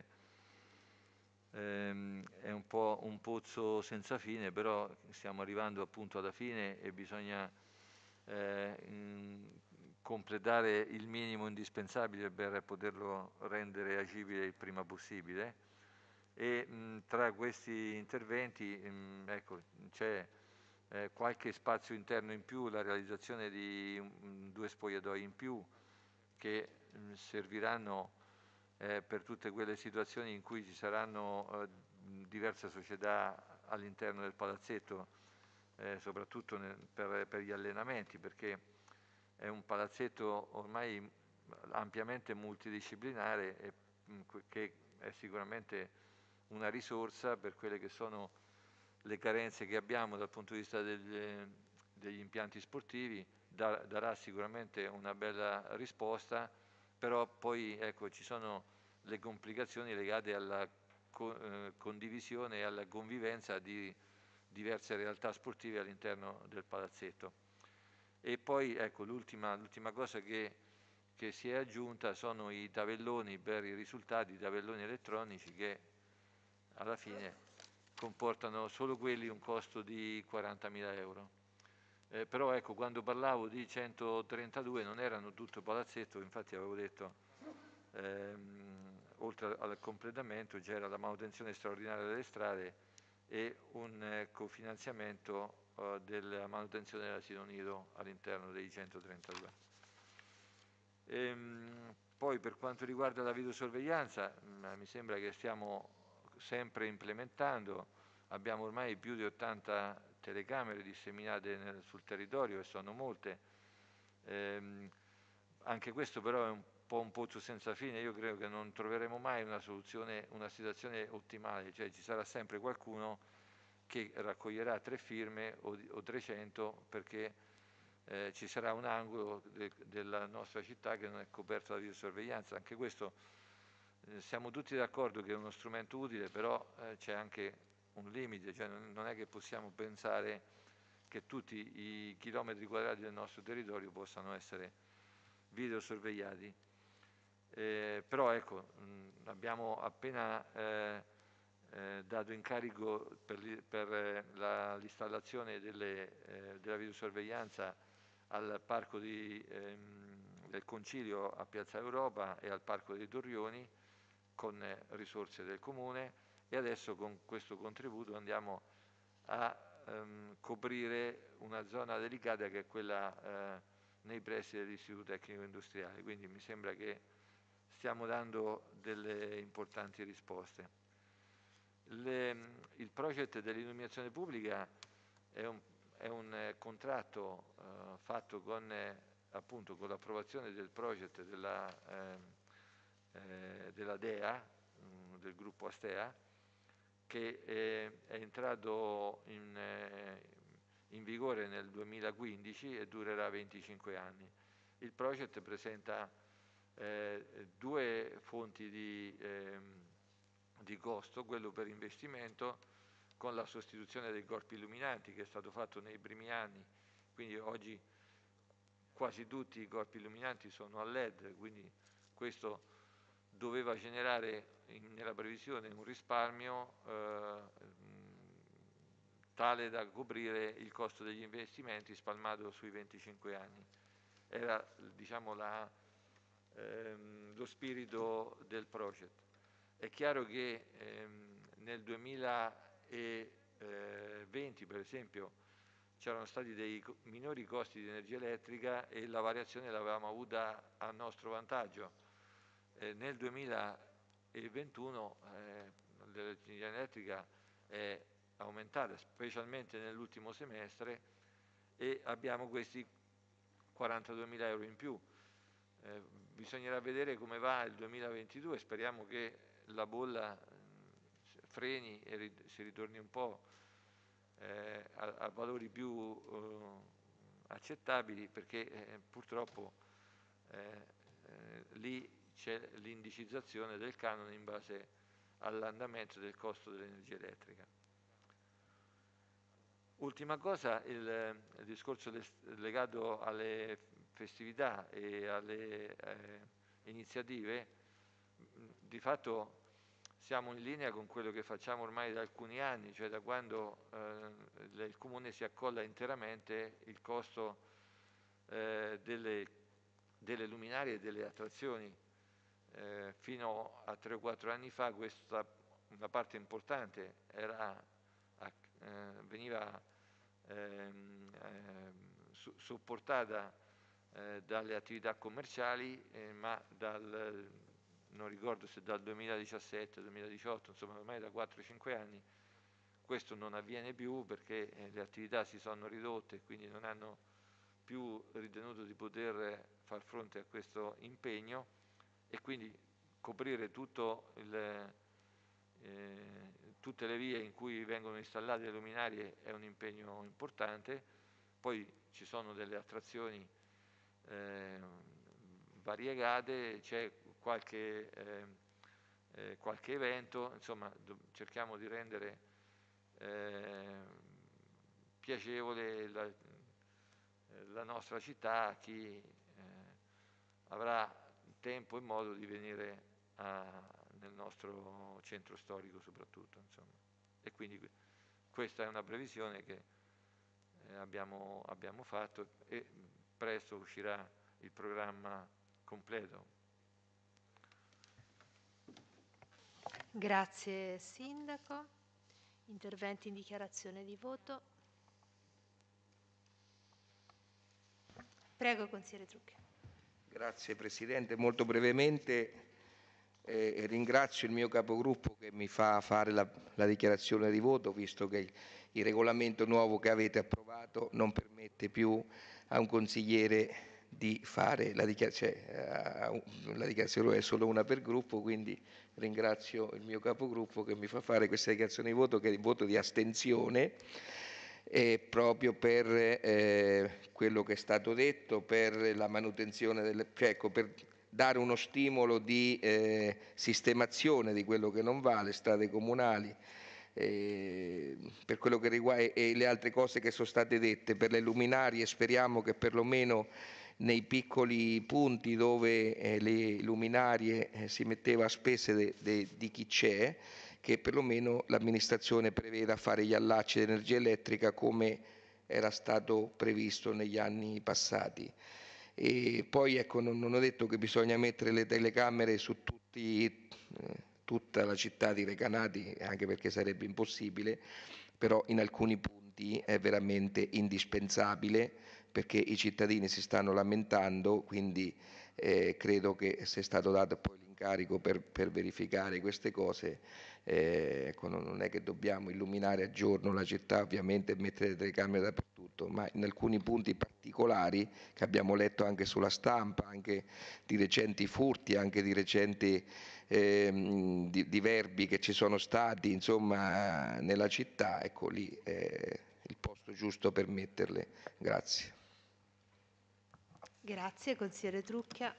ehm, è un po' un pozzo senza fine, però stiamo arrivando appunto alla fine e bisogna eh, in- completare il minimo indispensabile per poterlo rendere agibile il prima possibile. E mh, tra questi interventi mh, ecco, c'è eh, qualche spazio interno in più, la realizzazione di mh, due spogliatoi in più che mh, serviranno eh, per tutte quelle situazioni in cui ci saranno eh, diverse società all'interno del palazzetto, eh, soprattutto nel- per, per gli allenamenti, perché è un palazzetto ormai ampiamente multidisciplinare e mh, che è sicuramente una risorsa per quelle che sono le carenze che abbiamo dal punto di vista degli, degli impianti sportivi, da, darà sicuramente una bella risposta, però poi ecco, ci sono le complicazioni legate alla co- eh, condivisione e alla convivenza di diverse realtà sportive all'interno del palazzetto. E poi ecco, l'ultima, l'ultima cosa che, che si è aggiunta sono i tabelloni per i risultati, i tabelloni elettronici che alla fine comportano solo quelli un costo di quarantamila euro. Eh, però ecco, quando parlavo di centotrentadue non erano tutto palazzetto, infatti avevo detto, ehm, oltre al completamento c'era la manutenzione straordinaria delle strade e un eh, cofinanziamento eh, della manutenzione dell'asilo nido all'interno dei centotrentadue. Ehm, poi per quanto riguarda la videosorveglianza, mh, mi sembra che stiamo sempre implementando, abbiamo ormai più di ottanta telecamere disseminate nel, sul territorio e sono molte. Ehm, anche questo però è un po' un pozzo senza fine, io credo che non troveremo mai una soluzione, una situazione ottimale, cioè ci sarà sempre qualcuno che raccoglierà tre firme o, o trecento perché eh, ci sarà un angolo de, della nostra città che non è coperto da videosorveglianza. Anche questo eh, siamo tutti d'accordo che è uno strumento utile, però eh, c'è anche un limite, cioè non, non è che possiamo pensare che tutti i chilometri quadrati del nostro territorio possano essere videosorvegliati. Eh, però ecco, mh, abbiamo appena eh, eh, dato incarico per, li, per eh, la, l'installazione delle, eh, della videosorveglianza al Parco di, ehm, del Concilio a Piazza Europa e al Parco dei Torrioni con eh, risorse del Comune e adesso con questo contributo andiamo a ehm, coprire una zona delicata che è quella eh, nei pressi dell'Istituto Tecnico Industriale, quindi mi sembra che stiamo dando delle importanti risposte. Le, il progetto dell'illuminazione pubblica è un, è un eh, contratto eh, fatto con, eh, appunto, con l'approvazione del progetto della, eh, eh, della D E A, mh, del gruppo Astea, che eh, è entrato in, eh, in vigore nel duemilaquindici e durerà venticinque anni. Il progetto presenta eh, due fonti di, ehm, di costo, quello per investimento con la sostituzione dei corpi illuminanti che è stato fatto nei primi anni, quindi oggi quasi tutti i corpi illuminanti sono a L E D, quindi questo doveva generare in, nella previsione un risparmio eh, tale da coprire il costo degli investimenti spalmato sui venticinque anni. Era diciamo, la, ehm, lo spirito del project. È chiaro che ehm, nel duemilaventi, per esempio, c'erano stati dei minori costi di energia elettrica e la variazione l'avevamo avuta a nostro vantaggio. Eh, nel duemilaventuno eh, l'energia elettrica è aumentata, specialmente nell'ultimo semestre, e abbiamo questi quarantaduemila euro in più. Eh, bisognerà vedere come va il duemilaventidue, speriamo che la bolla mh, freni e ri- si ritorni un po' eh, a, a valori più eh, accettabili, perché eh, purtroppo eh, eh, lì c'è l'indicizzazione del canone in base all'andamento del costo dell'energia elettrica. Ultima cosa, il, il discorso des- legato alle festività e alle eh, iniziative, mh, di fatto siamo in linea con quello che facciamo ormai da alcuni anni, cioè da quando eh, il il Comune si accolla interamente il costo eh, delle, delle luminarie e delle attrazioni. Eh, fino a tre o quattro anni fa questa una parte importante era, a- eh, veniva ehm, ehm, su- supportata eh, dalle attività commerciali, eh, ma dal, non ricordo se dal duemiladiciassette duemiladiciotto, insomma ormai da quattro cinque anni, questo non avviene più perché eh, le attività si sono ridotte e quindi non hanno più ritenuto di poter far fronte a questo impegno, e quindi coprire tutto il, eh, tutte le vie in cui vengono installate le luminarie è un impegno importante. Poi ci sono delle attrazioni eh, variegate, c'è qualche, eh, eh, qualche evento, insomma do- cerchiamo di rendere eh, piacevole la, la nostra città a chi eh, avrà tempo e modo di venire a- nel nostro centro storico soprattutto, insomma. E quindi que- questa è una previsione che eh, abbiamo, abbiamo fatto e presto uscirà il programma completo. Grazie Sindaco. Interventi in dichiarazione di voto. Prego, consigliere Trucchi. Grazie Presidente, molto brevemente eh, ringrazio il mio capogruppo che mi fa fare la, la dichiarazione di voto, visto che il, il regolamento nuovo che avete approvato non permette più a un consigliere di fare la dichiarazione, cioè, la dichiarazione è solo una per gruppo, quindi ringrazio il mio capogruppo che mi fa fare questa dichiarazione di voto, che è il voto di astensione. E proprio per eh, quello che è stato detto, per la manutenzione delle, cioè, ecco, per dare uno stimolo di eh, sistemazione di quello che non va, le strade comunali, eh, per quello che riguarda e, e le altre cose che sono state dette, per le luminarie speriamo che perlomeno nei piccoli punti dove eh, le luminarie eh, si metteva a spese de, de, di chi c'è, che perlomeno l'amministrazione preveda fare gli allacci di energia elettrica come era stato previsto negli anni passati. E poi ecco, non, non ho detto che bisogna mettere le telecamere su tutti, eh, tutta la città di Recanati, anche perché sarebbe impossibile, però in alcuni punti è veramente indispensabile perché i cittadini si stanno lamentando, quindi eh, credo che sia stato dato poi l'incarico per, per verificare queste cose. Eh, ecco, non non è che dobbiamo illuminare a giorno la città ovviamente e mettere le telecamere dappertutto, ma in alcuni punti particolari che abbiamo letto anche sulla stampa, anche di recenti furti, anche di recenti ehm, di, di verbi che ci sono stati insomma nella città, ecco lì è il posto giusto per metterle. Grazie. Grazie, consigliere Trucchia.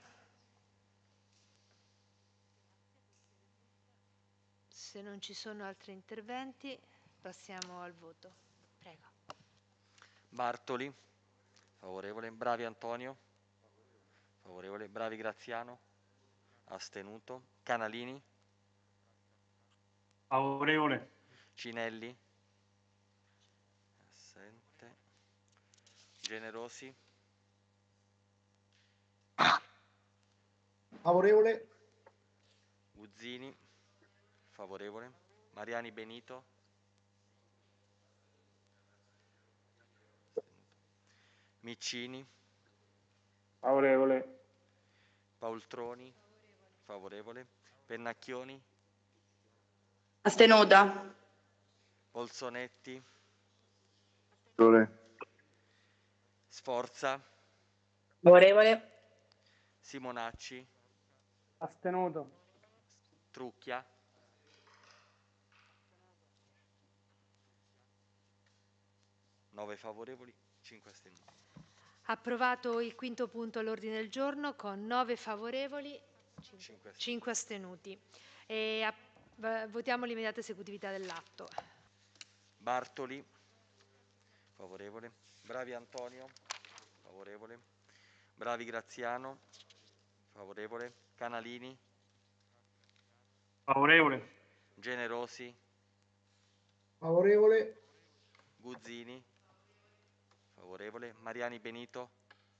Se non ci sono altri interventi, passiamo al voto. Prego. Bartoli, favorevole. Bravi Antonio, favorevole. Bravi Graziano, astenuto. Canalini, Favorevole. Cinelli, assente. Generosi, Favorevole. Guzzini, favorevole. Mariani Benito, Miccini, Favorevole. Paoltroni, favorevole. Pennacchioni, Astenuta. Polsonetti, Favorevole. Sforza, Favorevole. Simonacci, Astenuto. Trucchia, nove favorevoli, cinque astenuti. Approvato il quinto punto all'ordine del giorno con nove favorevoli, cinque cinque astenuti. E a- va- votiamo l'immediata esecutività dell'atto. Bartoli, Favorevole. Bravi Antonio. Favorevole. Bravi Graziano. Favorevole. Canalini. Favorevole. Generosi. Favorevole. Guzzini. Favorevole. Mariani Benito.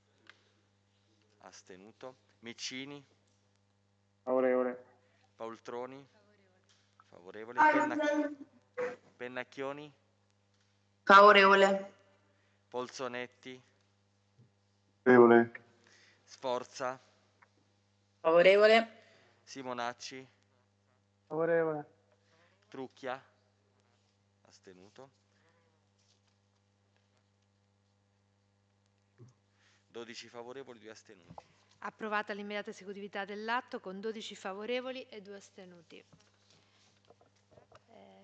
Astenuto. Miccini. Favorevole. Paoltroni. Favorevole. Penna- Pennacchioni. Favorevole. Polzonetti. Favorevole. Sforza. Favorevole. Simonacci. Favorevole. Trucchia. Astenuto. dodici favorevoli, due astenuti. Approvata l'immediata esecutività dell'atto con dodici favorevoli e due astenuti. Eh,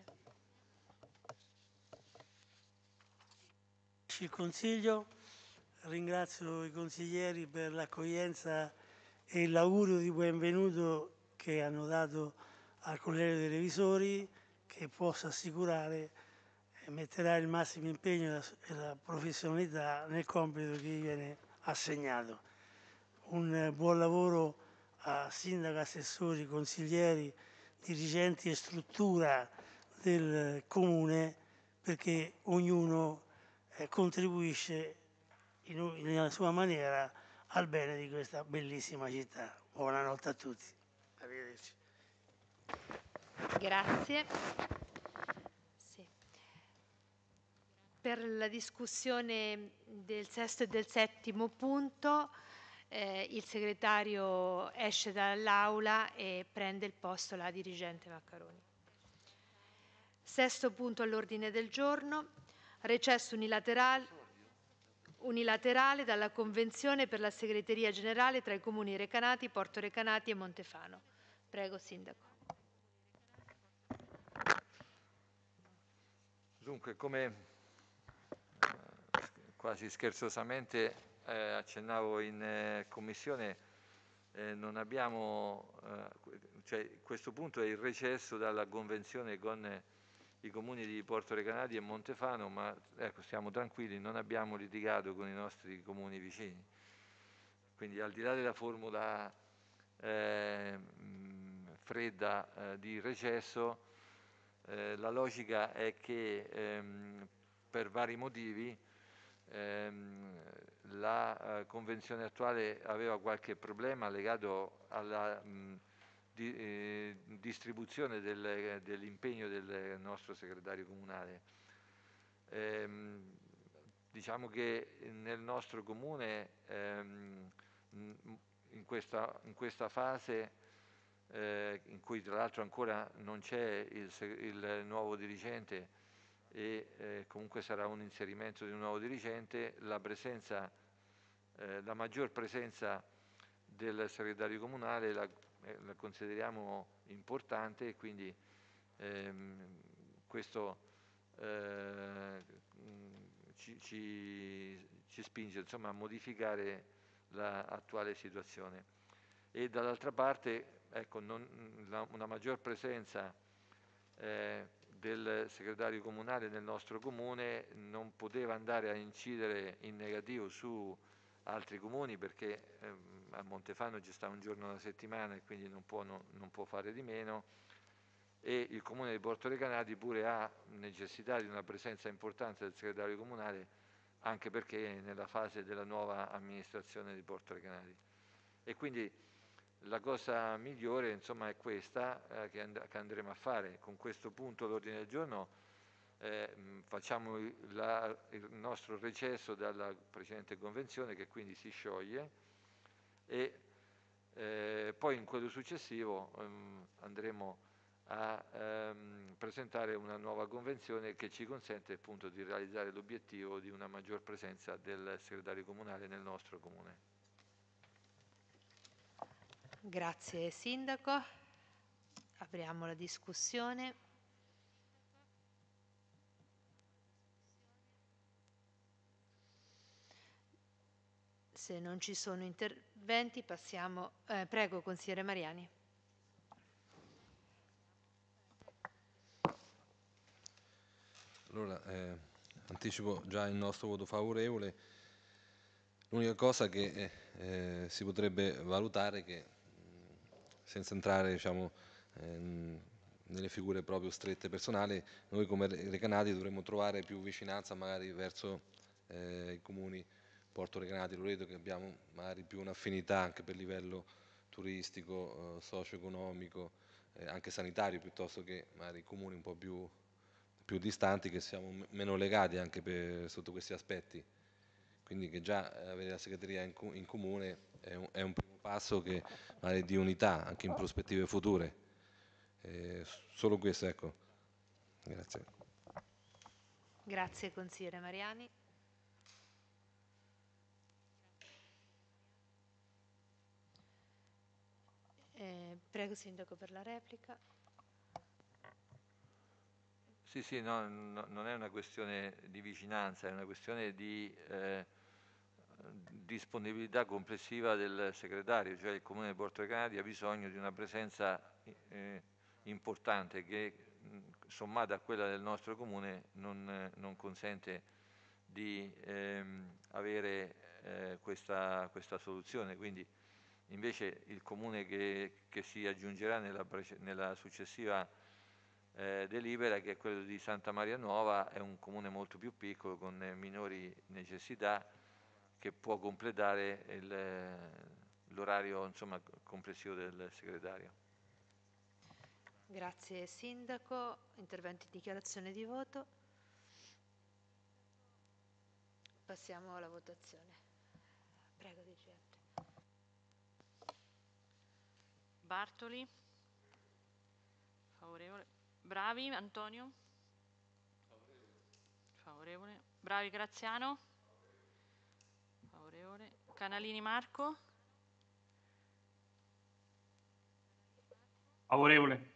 Il Consiglio, ringrazio i consiglieri per l'accoglienza e l'augurio di benvenuto che hanno dato al Collegio dei Revisori, che possa assicurare e metterà il massimo impegno e la, e la professionalità nel compito che gli viene assegnato. Un buon lavoro a sindaco, assessori, consiglieri, dirigenti e struttura del Comune, perché ognuno eh, contribuisce in, nella sua maniera al bene di questa bellissima città. Buonanotte a tutti. Arrivederci. Grazie. Sì. Per la discussione del sesto e del settimo punto, eh, il segretario esce dall'aula e prende il posto la dirigente Maccaroni. Sesto punto all'ordine del giorno, recesso unilaterale, unilaterale dalla Convenzione per la segreteria generale tra i comuni Recanati, Porto Recanati e Montefano. Prego, Sindaco. Dunque, come quasi scherzosamente eh, accennavo in eh, commissione, eh, non abbiamo, eh, cioè questo punto è il recesso dalla convenzione con eh, i comuni di Porto Recanati e Montefano, ma ecco, stiamo tranquilli, non abbiamo litigato con i nostri comuni vicini. Quindi al di là della formula eh, fredda eh, di recesso, eh, la logica è che ehm, per vari motivi ehm, la eh, convenzione attuale aveva qualche problema legato alla mh, di, eh, distribuzione del, dell'impegno del nostro segretario comunale. Ehm, diciamo che nel nostro comune ehm, in, questa, in questa fase eh, in cui tra l'altro ancora non c'è il, il nuovo dirigente e eh, comunque sarà un inserimento di un nuovo dirigente, la presenza, eh, la maggior presenza del segretario comunale la, eh, la consideriamo importante e quindi ehm, questo eh, ci, ci, ci spinge insomma, a modificare l'attuale situazione. E dall'altra parte ecco, non, la, una maggior presenza eh, del segretario comunale nel nostro comune non poteva andare a incidere in negativo su altri comuni perché ehm, a Montefano ci sta un giorno alla settimana e quindi non può, non, non può fare di meno, e il comune di Porto Recanati pure ha necessità di una presenza importante del segretario comunale anche perché è nella fase della nuova amministrazione di Porto Recanati. E quindi la cosa migliore insomma, è questa eh, che, and- che andremo a fare. Con questo punto all'ordine del giorno eh, facciamo la, il nostro recesso dalla precedente convenzione che quindi si scioglie e eh, poi in quello successivo ehm, andremo a ehm, presentare una nuova convenzione che ci consente appunto di realizzare l'obiettivo di una maggior presenza del segretario comunale nel nostro comune. Grazie Sindaco. Apriamo la discussione. Se non ci sono interventi passiamo. Eh, prego, consigliere Mariani. Allora, eh, anticipo già il nostro voto favorevole. L'unica cosa che eh, eh, si potrebbe valutare è che, mh, senza entrare diciamo, ehm, nelle figure proprio strette personali, noi come Re- Recanati dovremmo trovare più vicinanza magari verso eh, i comuni Porto Recanati, Loreto, che abbiamo magari più un'affinità anche per livello turistico, eh, socio-economico, eh, anche sanitario, piuttosto che magari comuni un po' più, più distanti, che siamo m- meno legati anche per- sotto questi aspetti. Quindi che già eh, avere la segreteria in, co- in comune è un, è un primo passo che magari di unità anche in prospettive future. Eh, solo questo, ecco. Grazie. Grazie consigliere Mariani. Eh, prego Sindaco per la replica. Sì, sì, no, no, non è una questione di vicinanza, è una questione di eh, disponibilità complessiva del segretario, cioè il Comune di Porto Recanati ha bisogno di una presenza eh, importante che mh, sommata a quella del nostro Comune non, eh, non consente di ehm, avere eh, questa, questa soluzione. Quindi invece il Comune che, che si aggiungerà nella, prece- nella successiva eh, delibera, che è quello di Santa Maria Nuova, è un comune molto più piccolo con eh, minori necessità, che può completare il- l'orario insomma, complessivo del segretario. Grazie Sindaco. Interventi in dichiarazione di voto. Passiamo alla votazione. Prego Dirigente. Bartoli. Favorevole. Bravi, Antonio. Favorevole. Bravi, Graziano. Favorevole. Canalini Marco. Favorevole.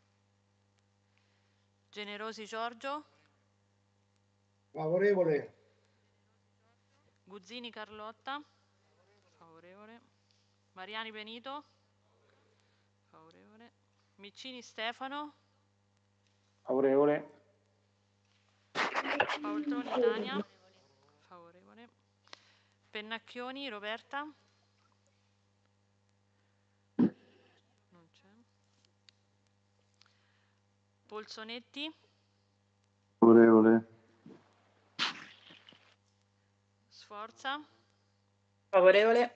Generosi Giorgio. Favorevole. Guzzini Carlotta. Favorevole. Mariani Benito. Favorevole. Miccini Stefano. Favorevole. Paoltroni Tania. Favorevole. Pennacchioni Roberta. Non c'è. Polsonetti. Favorevole. Sforza. Favorevole.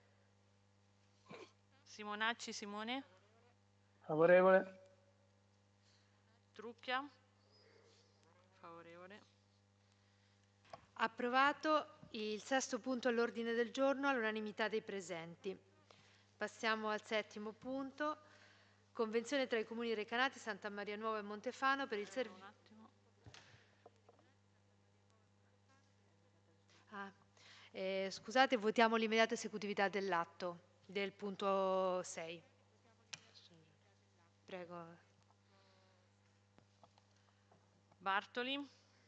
Simonacci Simone. Favorevole. Trucchia. Favorevole. Approvato il sesto punto all'ordine del giorno all'unanimità dei presenti. Passiamo al settimo punto. Convenzione tra i comuni Recanati, Santa Maria Nuova e Montefano per il servizio. Ah, eh, scusate, votiamo l'immediata esecutività dell'atto del punto sei. Prego. Bartoli.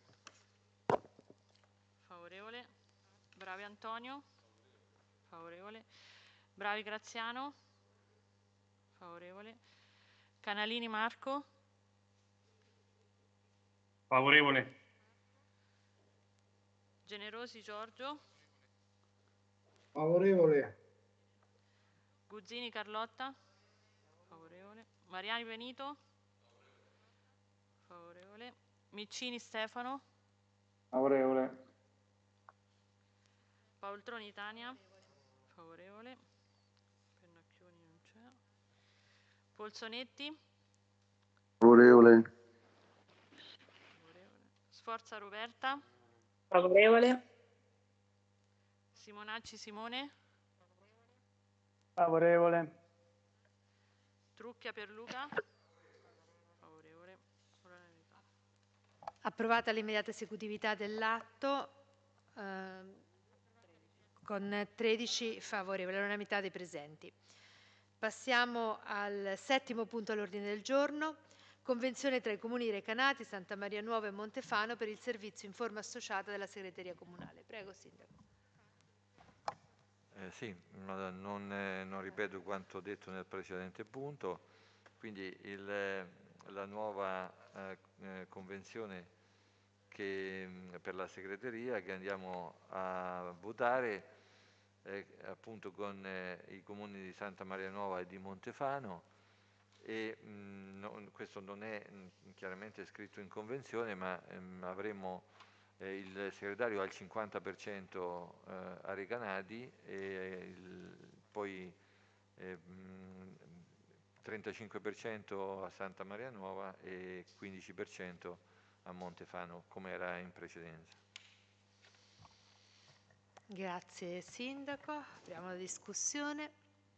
Favorevole. Bravi Antonio. Favorevole. Bravi Graziano. Favorevole. Canalini Marco. Favorevole. Generosi Giorgio. Favorevole. Guzzini Carlotta. Favorevole. Mariani Benito. Favorevole. Miccini Stefano. Favorevole. Paoltroni Tania. Favorevole. Pennacchioni non c'è. Polsonetti. Favorevole. Favorevole. Sforza Roberta. Favorevole. Simonacci Simone. Favorevole. Trucchia Pierluca. Favorevole. All'unanimità. Approvata l'immediata esecutività dell'atto ehm, con tredici favorevoli, all'unanimità dei presenti. Passiamo al settimo punto all'ordine del giorno. Convenzione tra i comuni Recanati, Santa Maria Nuova e Montefano per il servizio in forma associata della segreteria comunale. Prego Sindaco. Eh, sì, ma non, eh, non ripeto quanto detto nel precedente punto, quindi il, eh, la nuova eh, eh, convenzione che, mh, per la segreteria che andiamo a votare eh, appunto con eh, i comuni di Santa Maria Nuova e di Montefano e mh, non- questo non è mh, chiaramente scritto in convenzione, ma ehm, avremo eh, il segretario al cinquanta per cento eh, a Recanati e il- poi eh, mh, trentacinque per cento a Santa Maria Nuova e quindici per cento a Montefano, come era in precedenza. Grazie Sindaco, apriamo la discussione.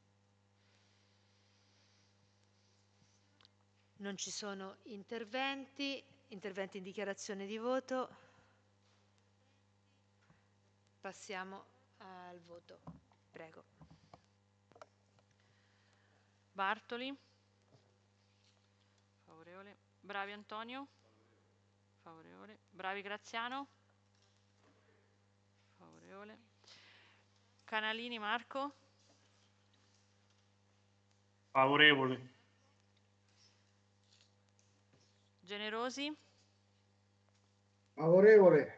Non ci sono interventi, interventi in dichiarazione di voto. Passiamo al voto. Prego. Bartoli. Favorevole. Bravi Antonio. Favorevole. Bravi Graziano. Favorevole. Canalini Marco. Favorevole. Generosi. Favorevole.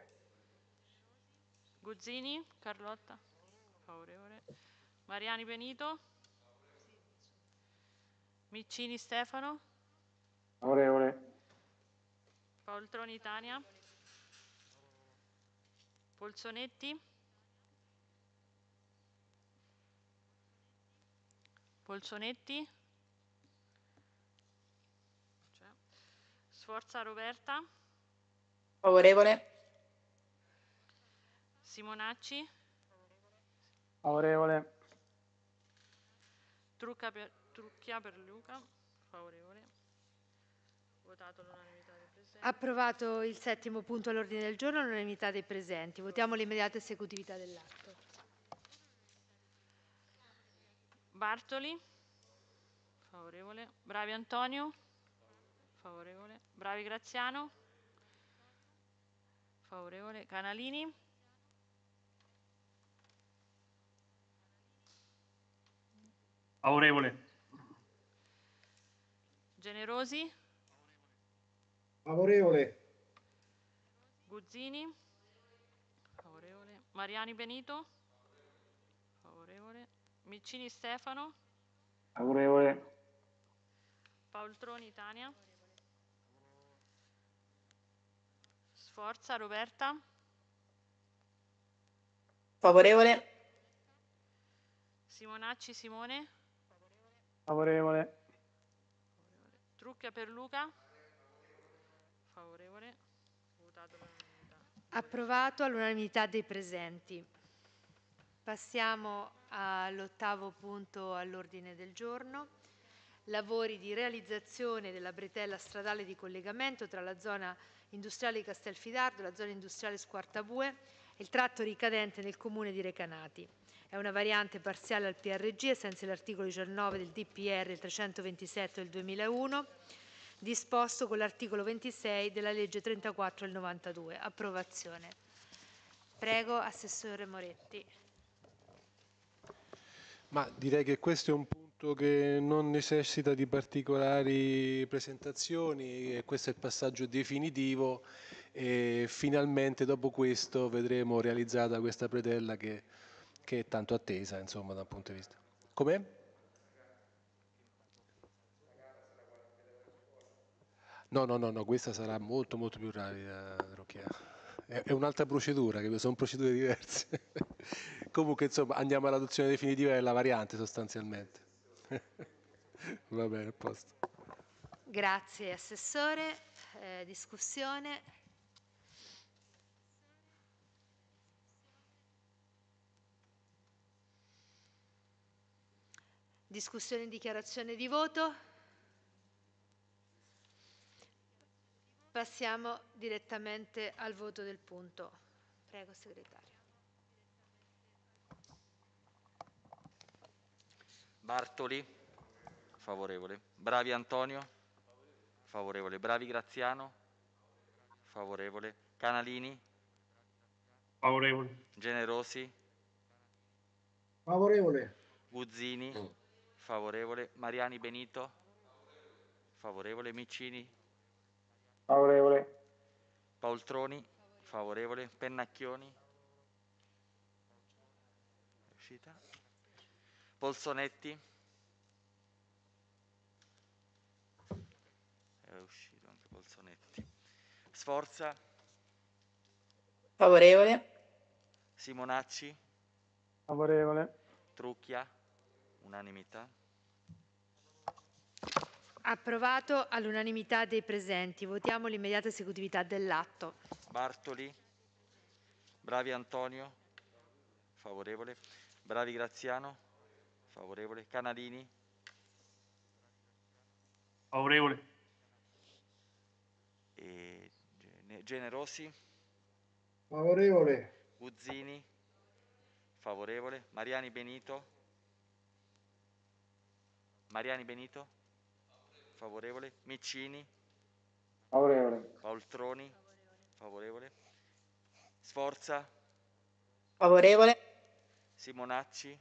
Guzzini Carlotta. Favorevole. Mariani Benito. Miccini Stefano. Favorevole. Paoltroni Tania. Polsonetti. Polsonetti. C'è. Sforza Roberta. Favorevole. Simonacci. Favorevole. Trucca per, Trucchia per Luca. Favorevole. Votato all'unanimità dei presenti. Approvato il settimo punto all'ordine del giorno all'unanimità dei presenti. Votiamo l'immediata esecutività dell'atto. Bartoli. Favorevole. Bravi Antonio. Favorevole. Bravi Graziano. Favorevole. Canalini. Favorevole. Generosi. Favorevole. Guzzini. Favorevole. Mariani Benito. Favorevole. Miccini Stefano. Favorevole. Paoltroni Tania. Sforza Roberta. Favorevole. Simonacci Simone. Favorevole. Trucchia per Luca. Favorevole. Votato all'unanimità. Approvato all'unanimità dei presenti. Passiamo all'ottavo punto all'ordine del giorno. Lavori di realizzazione della bretella stradale di collegamento tra la zona industriale di Castelfidardo e la zona industriale Squartabue e il tratto ricadente nel comune di Recanati. È una variante parziale al P R G ai sensi dell'articolo diciannove del D P R trecentoventisette del duemilauno, disposto con l'articolo ventisei della legge trentaquattro del novantadue. Approvazione. Prego, Assessore Moretti. Ma direi che questo è un punto che non necessita di particolari presentazioni e questo è il passaggio definitivo e finalmente dopo questo vedremo realizzata questa predella che, che è tanto attesa, insomma, da un punto di vista. Com'è? No, no, no, no, questa sarà molto molto più rapida, Rocchia. È, è un'altra procedura, che sono procedure diverse. Comunque, insomma, andiamo all'adozione definitiva della variante sostanzialmente. Va bene, a posto. Grazie Assessore. Eh, discussione. Discussione in dichiarazione di voto. Passiamo direttamente al voto del punto. Prego, Segretario. Bartoli. Favorevole. Bravi Antonio. Favorevole. Bravi Graziano. Favorevole. Canalini. Favorevole. Generosi. Favorevole. Guzzini. Favorevole. Mariani Benito. Favorevole. Miccini. Favorevole. Paoltroni, favorevole. Pennacchioni, è uscita. Polsonetti, è uscito anche Polsonetti. Sforza, Favorevole. Simonacci, Favorevole. Trucchia, unanimità. Approvato all'unanimità dei presenti. Votiamo l'immediata esecutività dell'atto. Bartoli, Bravi Antonio, favorevole. Bravi Graziano, favorevole. Canalini, Favorevole. e Gene- Generosi, Favorevole. Guzzini, favorevole. Mariani Benito, Mariani Benito, favorevole. Miccini, Favorevole. Paoltroni, favorevole. Sforza, Favorevole. Simonacci,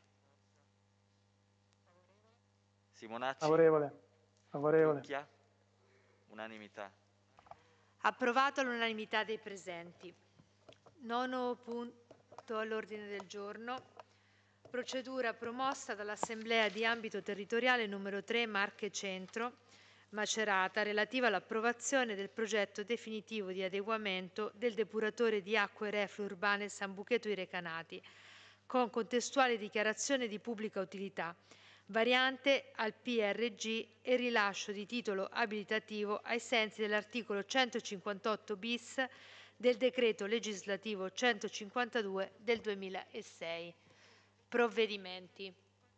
Simonacci, Favorevole. Favorevole. Trucchia, unanimità. Approvato all'unanimità dei presenti. Nono punto all'ordine del giorno. Procedura promossa dall'Assemblea di ambito territoriale numero tre Marche Centro, Macerata, relativa all'approvazione del progetto definitivo di adeguamento del depuratore di acque reflue urbane San Bucheto i Recanati, con contestuale dichiarazione di pubblica utilità, variante al P R G e rilascio di titolo abilitativo ai sensi dell'articolo centocinquantotto bis del decreto legislativo centocinquantadue del duemilasei. Provvedimenti.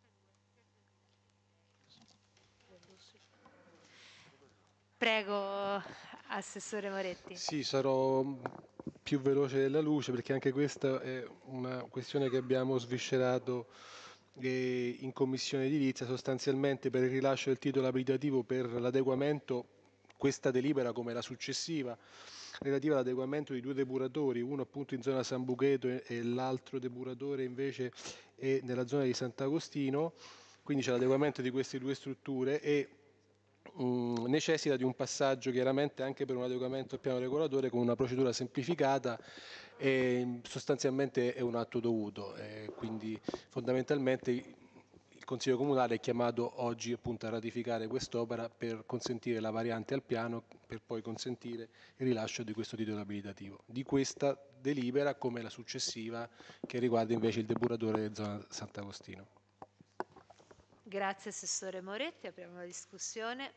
Prego, Assessore Moretti. Sì, sarò più veloce della luce perché anche questa è una questione che abbiamo sviscerato eh, in Commissione Edilizia, sostanzialmente per il rilascio del titolo abilitativo per l'adeguamento, questa delibera come la successiva, relativa all'adeguamento di due depuratori, uno appunto in zona San Bucheto e, e l'altro depuratore invece è nella zona di Sant'Agostino, quindi c'è l'adeguamento di queste due strutture e mh, necessita di un passaggio chiaramente anche per un adeguamento al piano regolatore con una procedura semplificata e sostanzialmente è un atto dovuto, e quindi fondamentalmente il Consiglio Comunale è chiamato oggi appunto a ratificare quest'opera per consentire la variante al piano, per poi consentire il rilascio di questo titolo abilitativo. Di questa delibera come la successiva che riguarda invece il depuratore della zona Sant'Agostino. Grazie Assessore Moretti, apriamo la discussione.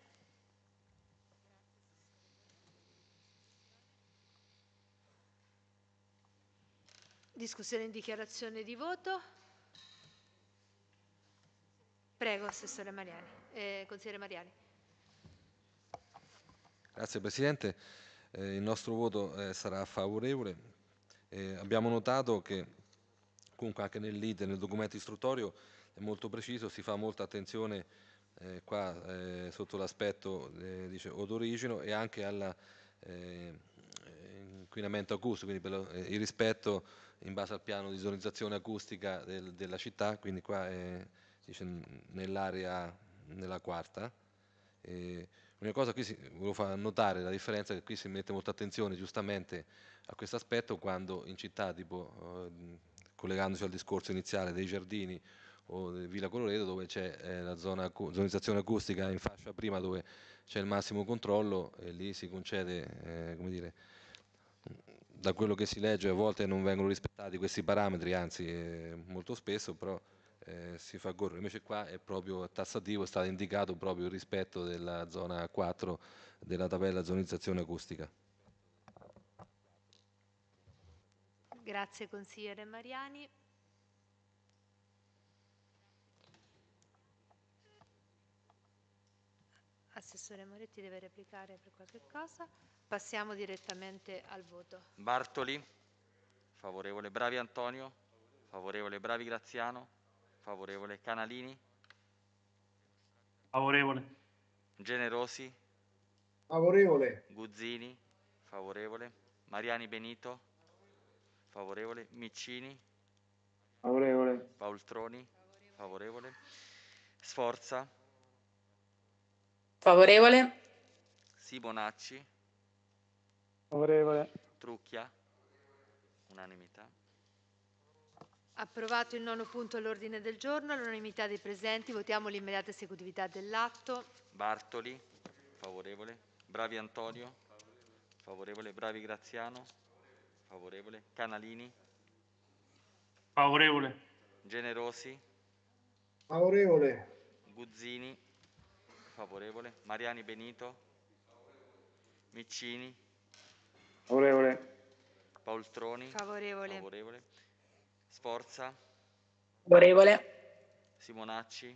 Discussione in dichiarazione di voto. Prego, Assessore Mariani, eh, Consigliere Mariani. Grazie Presidente, eh, il nostro voto eh, sarà favorevole. Eh, abbiamo notato che comunque anche nell'iter, nel documento istruttorio è molto preciso, si fa molta attenzione eh, qua eh, sotto l'aspetto eh, dice odorigeno e anche al eh, inquinamento acustico, quindi per lo, eh, il rispetto in base al piano di zonizzazione acustica del, della città, quindi qua è dice, nell'area nella quarta. Eh, L'unica cosa qui si, volevo far notare la differenza è che qui si mette molta attenzione giustamente a questo aspetto quando in città tipo eh, collegandosi al discorso iniziale dei giardini o di Villa Coloredo dove c'è eh, la zona zonizzazione acustica in fascia prima dove c'è il massimo controllo e lì si concede eh, come dire da quello che si legge a volte non vengono rispettati questi parametri anzi eh, molto spesso però eh, si fa correre, invece qua è proprio tassativo, è stato indicato proprio il rispetto della zona quattro della tabella zonizzazione acustica. Grazie Consigliere Mariani. Assessore Moretti deve replicare per qualche cosa. Passiamo direttamente al voto. Bartoli, favorevole. Bravi Antonio, favorevole. Bravi Graziano, favorevole. Canalini, Favorevole. Generosi, Favorevole. Guzzini, favorevole. Mariani Benito, favorevole. Miccini, Favorevole. Paoltroni, favorevole. Sforza, Favorevole. Simonacci, Favorevole. Trucchia, unanimità. Approvato il nono punto all'ordine del giorno, all'unanimità dei presenti. Votiamo l'immediata esecutività dell'atto. Bartoli, favorevole. Bravi Antonio, favorevole. Bravi Graziano, favorevole. Canalini, Favorevole. Generosi, Favorevole. Guzzini, favorevole. Mariani Benito, Miccini, Favorevole. Paoltroni, Favorevole. favorevole. Sforza, Favorevole. Simonacci,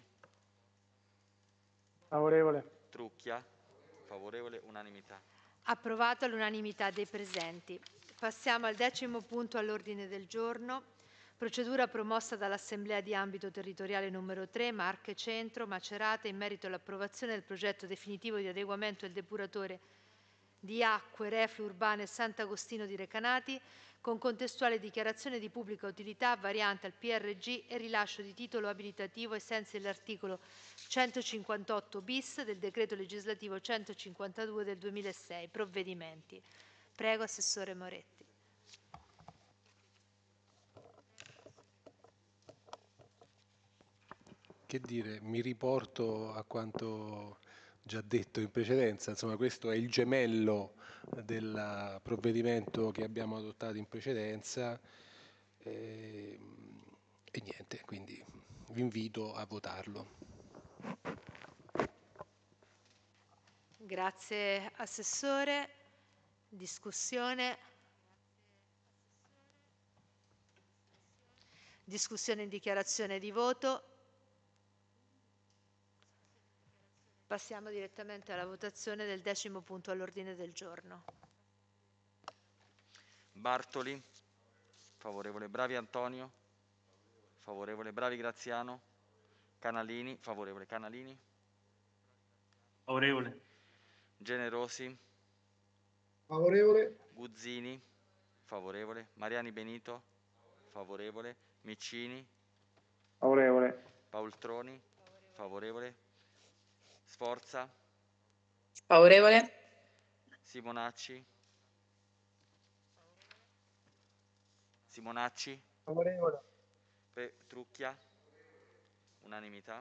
Favorevole. Trucchia, favorevole, unanimità. Approvato all'unanimità dei presenti. Passiamo al decimo punto all'ordine del giorno. Procedura promossa dall'Assemblea di ambito territoriale numero tre, Marche Centro, Macerata, in merito all'approvazione del progetto definitivo di adeguamento del depuratore di acque reflue urbane Sant'Agostino di Recanati, con contestuale dichiarazione di pubblica utilità variante al P R G e rilascio di titolo abilitativo ai sensi dell'articolo centocinquantotto bis del decreto legislativo centocinquantadue del duemilasei. Provvedimenti. Prego, Assessore Moretti. Che dire, mi riporto a quanto già detto in precedenza, insomma questo è il gemello del provvedimento che abbiamo adottato in precedenza e, e niente, quindi vi invito a votarlo. Grazie Assessore. Discussione. Discussione in dichiarazione di voto. Passiamo direttamente alla votazione del decimo punto all'ordine del giorno. Bartoli, favorevole. Bravi Antonio, favorevole. Bravi Graziano, Canalini, favorevole. Canalini, Favorevole. Generosi, Favorevole. Guzzini, favorevole. Mariani Benito, favorevole. Miccini, Favorevole. Paoltroni, favorevole. Sforza, Favorevole. Simonacci, Simonacci, Favorevole. Pe- Trucchia, unanimità.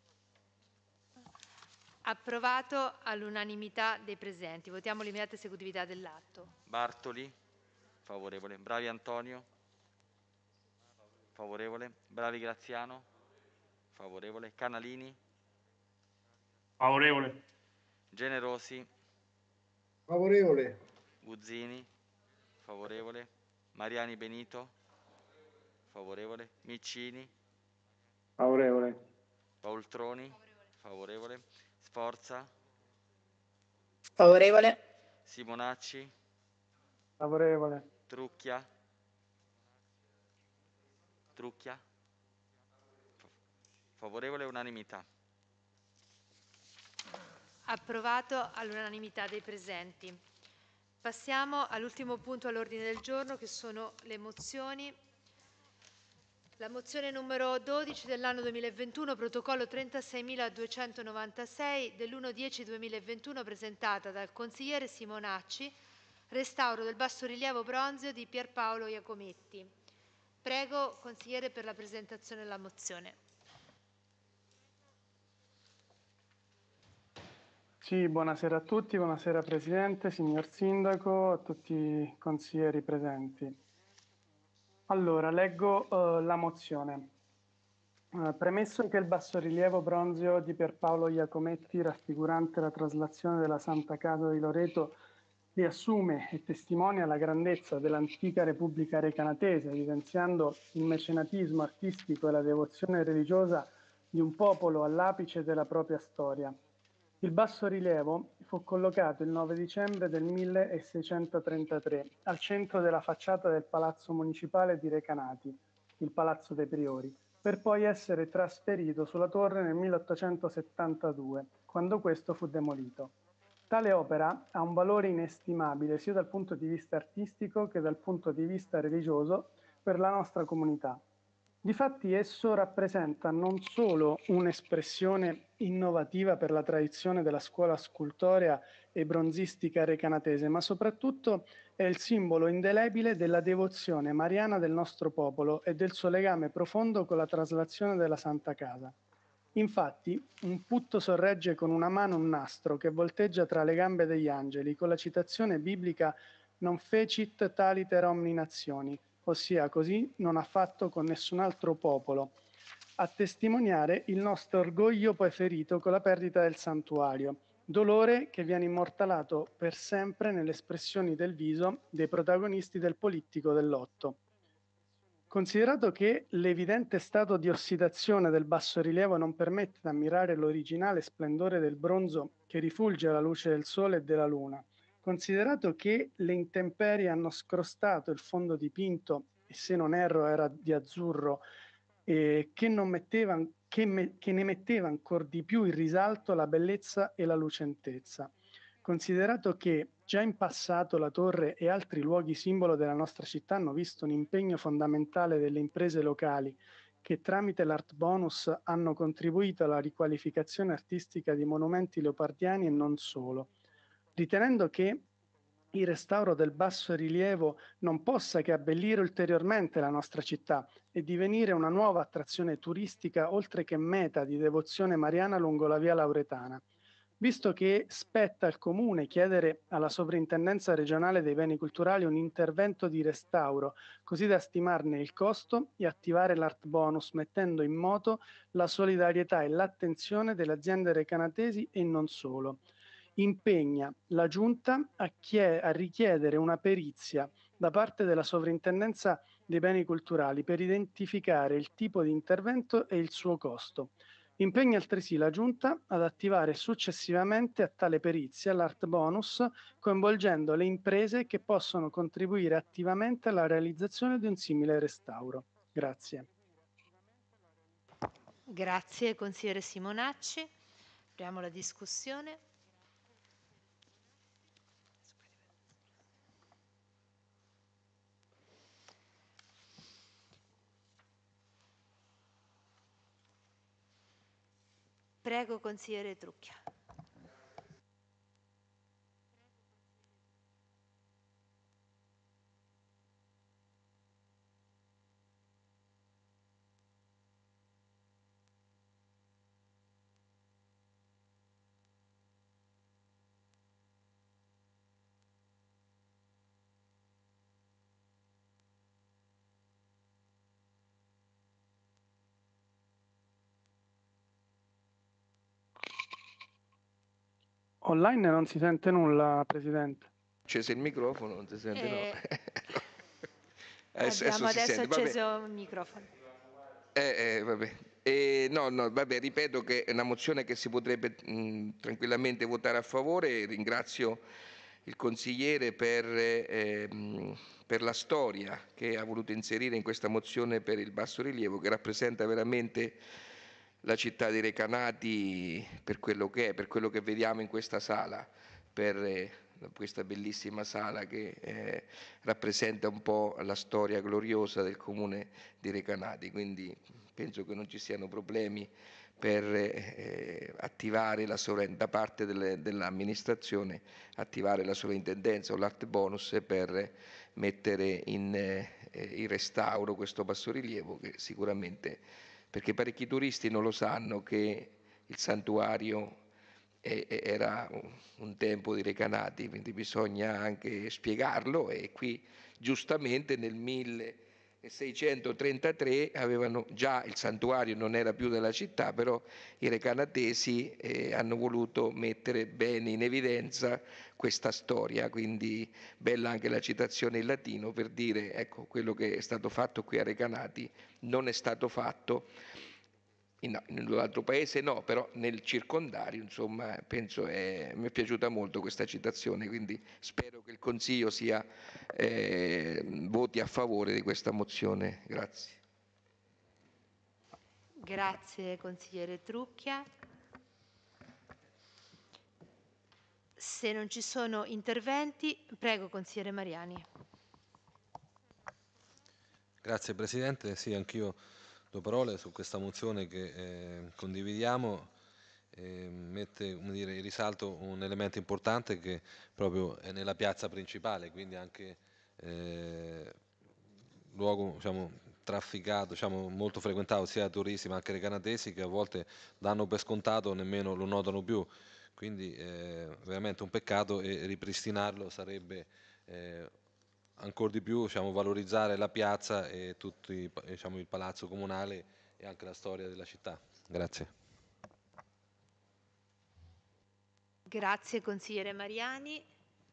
Approvato all'unanimità dei presenti. Votiamo l'immediata esecutività dell'atto. Bartoli, favorevole. Bravi Antonio, favorevole. Bravi Graziano, favorevole. Canalini, Favorevole. Generosi, Favorevole. Guzzini, favorevole. Mariani Benito, favorevole. Miccini, Favorevole. Paoltroni, favorevole. Sforza, Favorevole. Simonacci, Favorevole. Trucchia, Trucchia, favorevole, unanimità. Approvato all'unanimità dei presenti. Passiamo all'ultimo punto all'ordine del giorno, che sono le mozioni. La mozione numero dodici dell'anno duemilaventuno, protocollo trentaseimiladuecentonovantasei dell'uno dieci duemilaventuno, presentata dal consigliere Simonacci, restauro del bassorilievo bronzeo di Pierpaolo Iacometti. Prego, consigliere, per la presentazione della mozione. Sì, buonasera a tutti, buonasera Presidente, signor Sindaco, a tutti i consiglieri presenti. Allora, leggo uh, la mozione. Uh, premesso che il bassorilievo bronzeo di Pierpaolo Iacometti, raffigurante la traslazione della Santa Casa di Loreto, riassume e testimonia la grandezza dell'antica Repubblica Recanatese, evidenziando il mecenatismo artistico e la devozione religiosa di un popolo all'apice della propria storia. Il bassorilievo fu collocato il nove dicembre del milleseicentotrentatré al centro della facciata del Palazzo Municipale di Recanati, il Palazzo dei Priori, per poi essere trasferito sulla torre nel milleottocentosettantadue, quando questo fu demolito. Tale opera ha un valore inestimabile sia dal punto di vista artistico che dal punto di vista religioso per la nostra comunità. Difatti esso rappresenta non solo un'espressione innovativa per la tradizione della scuola scultorea e bronzistica recanatese, ma soprattutto è il simbolo indelebile della devozione mariana del nostro popolo e del suo legame profondo con la traslazione della Santa Casa. Infatti, un putto sorregge con una mano un nastro che volteggia tra le gambe degli angeli con la citazione biblica «Non fecit taliter omni nazioni», ossia così non ha fatto con nessun altro popolo, a testimoniare il nostro orgoglio poi ferito con la perdita del santuario, dolore che viene immortalato per sempre nelle espressioni del viso dei protagonisti del polittico dell'otto. Considerato che l'evidente stato di ossidazione del bassorilievo non permette di ammirare l'originale splendore del bronzo che rifulge alla luce del sole e della luna, considerato che le intemperie hanno scrostato il fondo dipinto, e se non erro era di azzurro, eh, che, non metteva, che, me, che ne metteva ancor di più in risalto la bellezza e la lucentezza, considerato che già in passato la torre e altri luoghi simbolo della nostra città hanno visto un impegno fondamentale delle imprese locali che tramite l'Art Bonus hanno contribuito alla riqualificazione artistica di monumenti leopardiani e non solo, ritenendo che il restauro del basso rilievo non possa che abbellire ulteriormente la nostra città e divenire una nuova attrazione turistica oltre che meta di devozione mariana lungo la via Lauretana. Visto che spetta al Comune chiedere alla Sovrintendenza regionale dei beni culturali un intervento di restauro, così da stimarne il costo e attivare l'Art Bonus, mettendo in moto la solidarietà e l'attenzione delle aziende recanatesi e non solo. Impegna la Giunta a, chie- a richiedere una perizia da parte della Sovrintendenza dei beni culturali per identificare il tipo di intervento e il suo costo. Impegna altresì la Giunta ad attivare successivamente a tale perizia l'Art Bonus, coinvolgendo le imprese che possono contribuire attivamente alla realizzazione di un simile restauro. Grazie. Grazie, consigliere Simonacci. Apriamo la discussione. Prego, consigliere Trucchia. Online non si sente nulla, Presidente. Acceso il microfono, non si sente, Eh, no. adesso abbiamo si adesso sente. acceso Vabbè. il microfono. Eh, eh, vabbè. Eh, no, no, vabbè, ripeto che è una mozione che si potrebbe mh, tranquillamente votare a favore. Ringrazio il consigliere per, eh, mh, per la storia che ha voluto inserire in questa mozione per il bassorilievo, che rappresenta veramente la città di Recanati per quello che è, per quello che vediamo in questa sala, per eh, questa bellissima sala che eh, rappresenta un po' la storia gloriosa del comune di Recanati, quindi penso che non ci siano problemi per eh, attivare la sovra- da parte delle, dell'amministrazione, attivare la sovrintendenza o l'Art Bonus per mettere in, eh, in restauro questo bassorilievo che sicuramente, perché parecchi turisti non lo sanno che il santuario è- è- era un, un tempo di Recanati, quindi bisogna anche spiegarlo e qui giustamente nel milleseicentotrentatré avevano già il santuario, non era più della città, però i recanatesi eh, hanno voluto mettere bene in evidenza questa storia, quindi bella anche la citazione in latino per dire ecco quello che è stato fatto qui a Recanati non è stato fatto in, in un altro paese, no, però nel circondario, insomma, penso è, mi è piaciuta molto questa citazione, quindi spero che il Consiglio sia, eh, voti a favore di questa mozione. Grazie. Grazie, consigliere Trucchia. Se non ci sono interventi, prego, consigliere Mariani. Grazie Presidente, sì, anch'io due parole su questa mozione che eh, condividiamo. Eh, mette, come dire, in risalto un elemento importante che proprio è nella piazza principale, quindi anche eh, luogo, diciamo, trafficato, diciamo, molto frequentato sia da turisti ma anche dai canadesi, che a volte danno per scontato, nemmeno lo notano più. Quindi è veramente un peccato, e ripristinarlo sarebbe eh, ancora di più, diciamo, valorizzare la piazza e tutto i- diciamo, il palazzo comunale e anche la storia della città. Grazie. Grazie consigliere Mariani.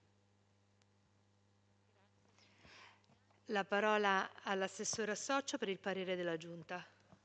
La parola all'assessore Associo per il parere della Giunta.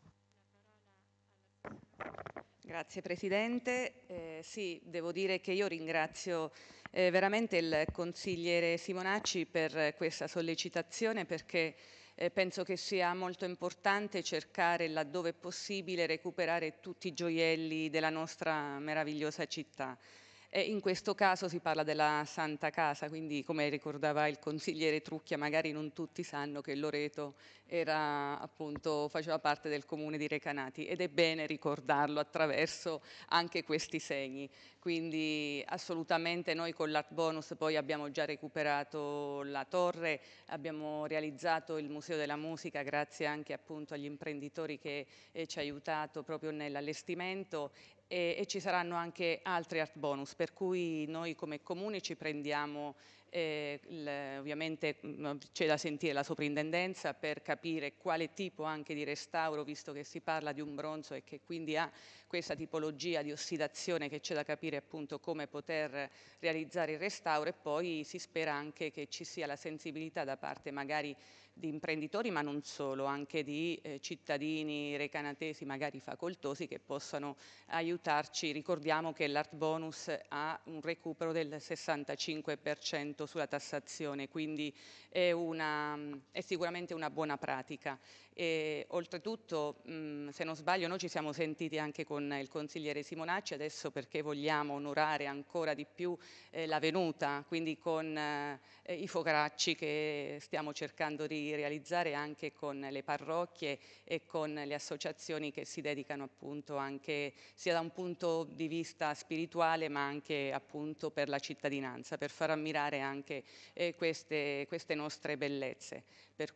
Grazie Presidente. Eh, sì, devo dire che io ringrazio eh, veramente il consigliere Simonacci per questa sollecitazione, perché eh, penso che sia molto importante cercare, laddove è possibile, recuperare tutti i gioielli della nostra meravigliosa città. E in questo caso si parla della Santa Casa, quindi come ricordava il consigliere Trucchia, magari non tutti sanno che Loreto era, appunto, faceva parte del comune di Recanati, ed è bene ricordarlo attraverso anche questi segni. Quindi assolutamente noi con l'Art Bonus poi abbiamo già recuperato la torre, abbiamo realizzato il Museo della Musica grazie anche appunto agli imprenditori che eh, ci ha aiutato proprio nell'allestimento, e, e ci saranno anche altri Art Bonus, per cui noi come comune ci prendiamo eh, il, ovviamente mh, c'è da sentire la soprintendenza per capire quale tipo anche di restauro, visto che si parla di un bronzo e che quindi ha questa tipologia di ossidazione, che c'è da capire appunto come poter realizzare il restauro, e poi si spera anche che ci sia la sensibilità da parte magari di imprenditori, ma non solo, anche di eh, cittadini recanatesi magari facoltosi che possano aiutarci. Ricordiamo che l'Art Bonus ha un recupero del sessantacinque per cento sulla tassazione, quindi è, una, è sicuramente una buona pratica. E, oltretutto, mh, se non sbaglio, noi ci siamo sentiti anche con il consigliere Simonacci adesso, perché vogliamo onorare ancora di più eh, la venuta, quindi con eh, i focacci che stiamo cercando di realizzare anche con le parrocchie e con le associazioni che si dedicano appunto anche sia da un punto di vista spirituale ma anche appunto per la cittadinanza, per far ammirare anche eh, queste, queste nostre bellezze. Per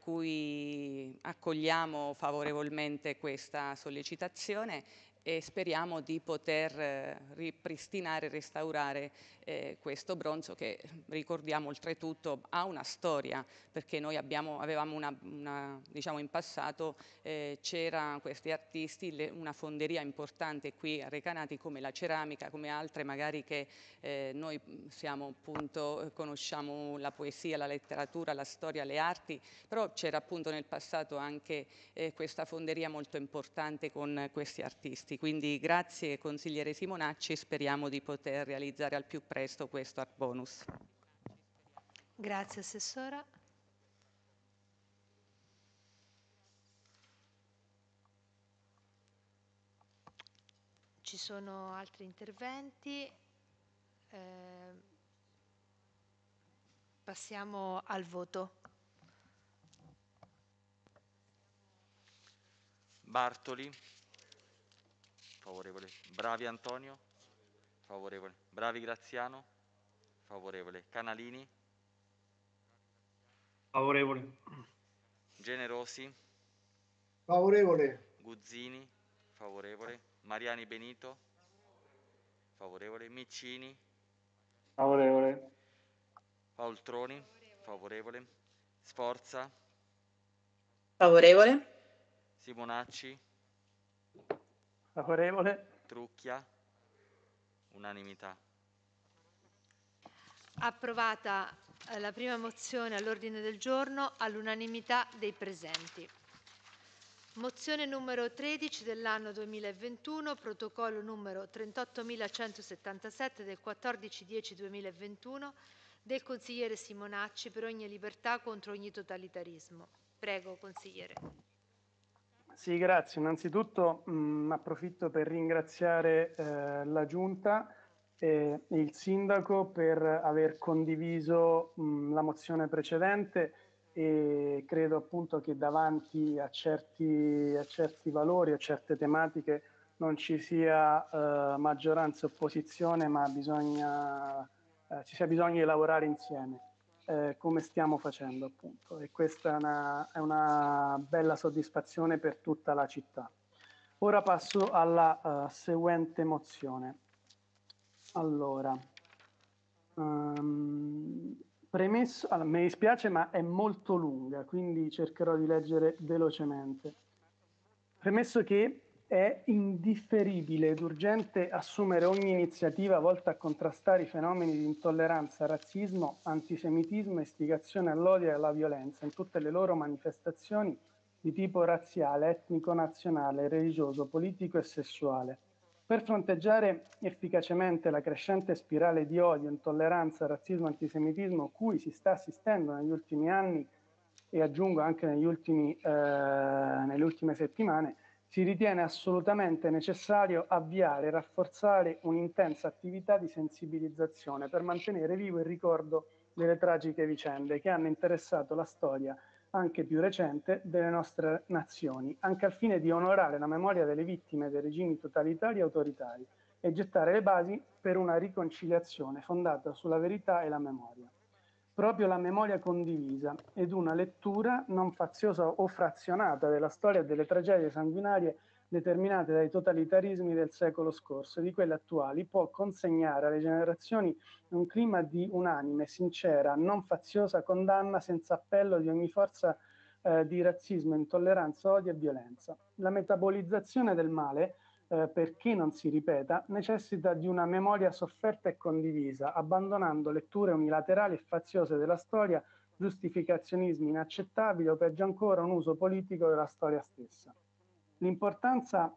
cui accogliamo favorevolmente questa sollecitazione e speriamo di poter eh, ripristinare e restaurare eh, questo bronzo che, ricordiamo, oltretutto ha una storia, perché noi abbiamo, avevamo una, una, diciamo in passato eh, c'era questi artisti, le, una fonderia importante qui a Recanati come la ceramica, come altre magari che eh, noi siamo appunto, conosciamo la poesia, la letteratura, la storia, le arti, però c'era appunto nel passato anche eh, questa fonderia molto importante con questi artisti. Quindi grazie consigliere Simonacci, speriamo di poter realizzare al più presto questo Art Bonus. Grazie Assessora. Ci sono altri interventi? Eh, passiamo al voto. Bartoli, favorevole. Bravi Antonio, favorevole. Bravi Graziano, favorevole. Canalini, Favorevole. Generosi, Favorevole. Guzzini, favorevole. Mariani Benito, favorevole. Miccini, Favorevole. Paoltroni, favorevole. Sforza, Favorevole? Simonacci, Favorevole? Trucchia, unanimità. Approvata eh, la prima mozione all'ordine del giorno all'unanimità dei presenti. Mozione numero tredici dell'anno duemilaventuno, protocollo numero trentottomilacentosettantasette del quattordici dieci duemilaventuno del consigliere Simonacci, per ogni libertà contro ogni totalitarismo. Prego, consigliere. Sì, grazie. Innanzitutto mh, approfitto per ringraziare eh, la Giunta e il Sindaco per aver condiviso mh, la mozione precedente e credo appunto che davanti a certi, a certi valori, a certe tematiche non ci sia eh, maggioranza e opposizione, ma bisogna, eh, ci sia bisogno di lavorare insieme, eh, come stiamo facendo appunto, e questa è una, è una bella soddisfazione per tutta la città. Ora passo alla uh, seguente mozione. Allora, um, premesso, allora, mi dispiace ma è molto lunga, quindi cercherò di leggere velocemente. Premesso che è indifferibile ed urgente assumere ogni iniziativa volta a contrastare i fenomeni di intolleranza, razzismo, antisemitismo e istigazione all'odio e alla violenza in tutte le loro manifestazioni di tipo razziale, etnico, nazionale, religioso, politico e sessuale. Per fronteggiare efficacemente la crescente spirale di odio, intolleranza, razzismo e antisemitismo cui si sta assistendo negli ultimi anni e aggiungo anche negli ultimi, eh, nelle ultime settimane, si ritiene assolutamente necessario avviare e rafforzare un'intensa attività di sensibilizzazione per mantenere vivo il ricordo delle tragiche vicende che hanno interessato la storia anche più recente delle nostre nazioni, anche al fine di onorare la memoria delle vittime dei regimi totalitari e autoritari e gettare le basi per una riconciliazione fondata sulla verità e la memoria. Proprio la memoria condivisa ed una lettura non faziosa o frazionata della storia e delle tragedie sanguinarie determinate dai totalitarismi del secolo scorso e di quelle attuali può consegnare alle generazioni un clima di unanime, sincera, non faziosa condanna senza appello di ogni forza eh, di razzismo, intolleranza, odio e violenza. La metabolizzazione del male, eh, perché non si ripeta, necessita di una memoria sofferta e condivisa, abbandonando letture unilaterali e faziose della storia, giustificazionismi inaccettabili o peggio ancora un uso politico della storia stessa. L'importanza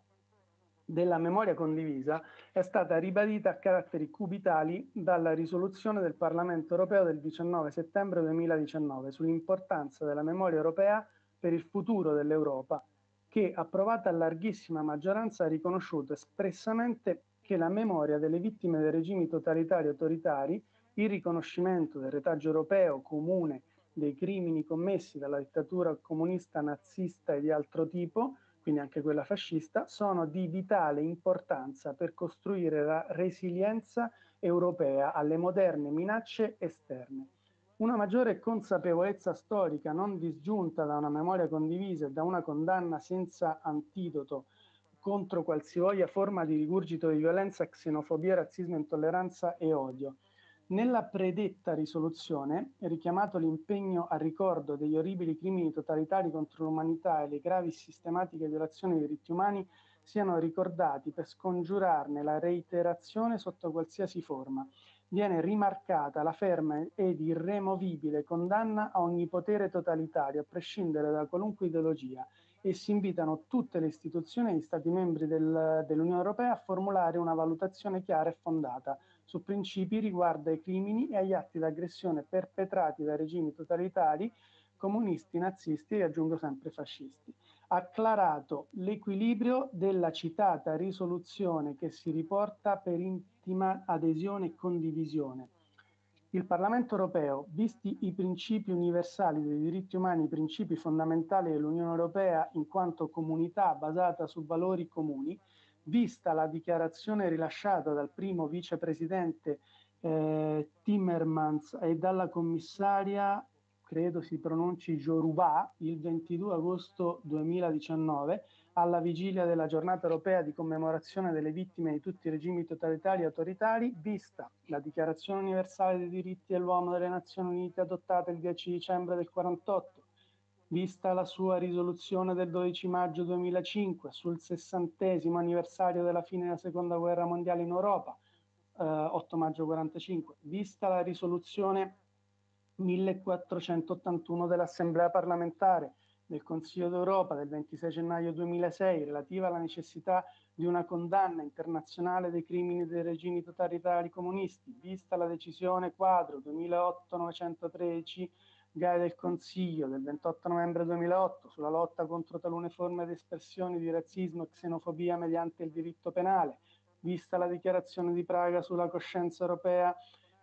della memoria condivisa è stata ribadita a caratteri cubitali dalla risoluzione del Parlamento europeo del diciannove settembre duemiladiciannove sull'importanza della memoria europea per il futuro dell'Europa, che, approvata a larghissima maggioranza, ha riconosciuto espressamente che la memoria delle vittime dei regimi totalitari e autoritari, il riconoscimento del retaggio europeo comune dei crimini commessi dalla dittatura comunista, nazista e di altro tipo, quindi anche quella fascista, sono di vitale importanza per costruire la resilienza europea alle moderne minacce esterne. Una maggiore consapevolezza storica non disgiunta da una memoria condivisa e da una condanna senza antidoto contro qualsivoglia forma di rigurgito di violenza, xenofobia, razzismo, intolleranza e odio. Nella predetta risoluzione è richiamato l'impegno al ricordo degli orribili crimini totalitari contro l'umanità e le gravi e sistematiche violazioni dei diritti umani siano ricordati per scongiurarne la reiterazione sotto qualsiasi forma. Viene rimarcata la ferma ed irremovibile condanna a ogni potere totalitario, a prescindere da qualunque ideologia, e si invitano tutte le istituzioni e gli Stati membri del, dell'Unione Europea a formulare una valutazione chiara e fondata su principi riguardo ai crimini e agli atti d'aggressione perpetrati dai regimi totalitari, comunisti, nazisti e aggiungo sempre fascisti. Acclarato l'equilibrio della citata risoluzione che si riporta per intima adesione e condivisione. Il Parlamento europeo, visti i principi universali dei diritti umani, i principi fondamentali dell'Unione Europea in quanto comunità basata su valori comuni, vista la dichiarazione rilasciata dal primo vicepresidente eh, Timmermans e dalla commissaria, credo si pronunci Jourová, il ventidue agosto duemiladiciannove, alla vigilia della giornata europea di commemorazione delle vittime di tutti i regimi totalitari e autoritari, vista la Dichiarazione universale dei diritti dell'uomo delle Nazioni Unite adottata il dieci dicembre del quarantotto, vista la sua risoluzione del dodici maggio duemilacinque sul sessantesimo anniversario della fine della Seconda Guerra Mondiale in Europa, eh, otto maggio quarantacinque, vista la risoluzione millequattrocentottantuno dell'Assemblea parlamentare del Consiglio d'Europa del ventisei gennaio duemilasei relativa alla necessità di una condanna internazionale dei crimini dei regimi totalitari comunisti, vista la decisione quadro duemilaotto novecentotredici G A E del Consiglio del ventotto novembre duemilaotto sulla lotta contro talune forme di espressioni di razzismo e xenofobia mediante il diritto penale, vista la dichiarazione di Praga sulla coscienza europea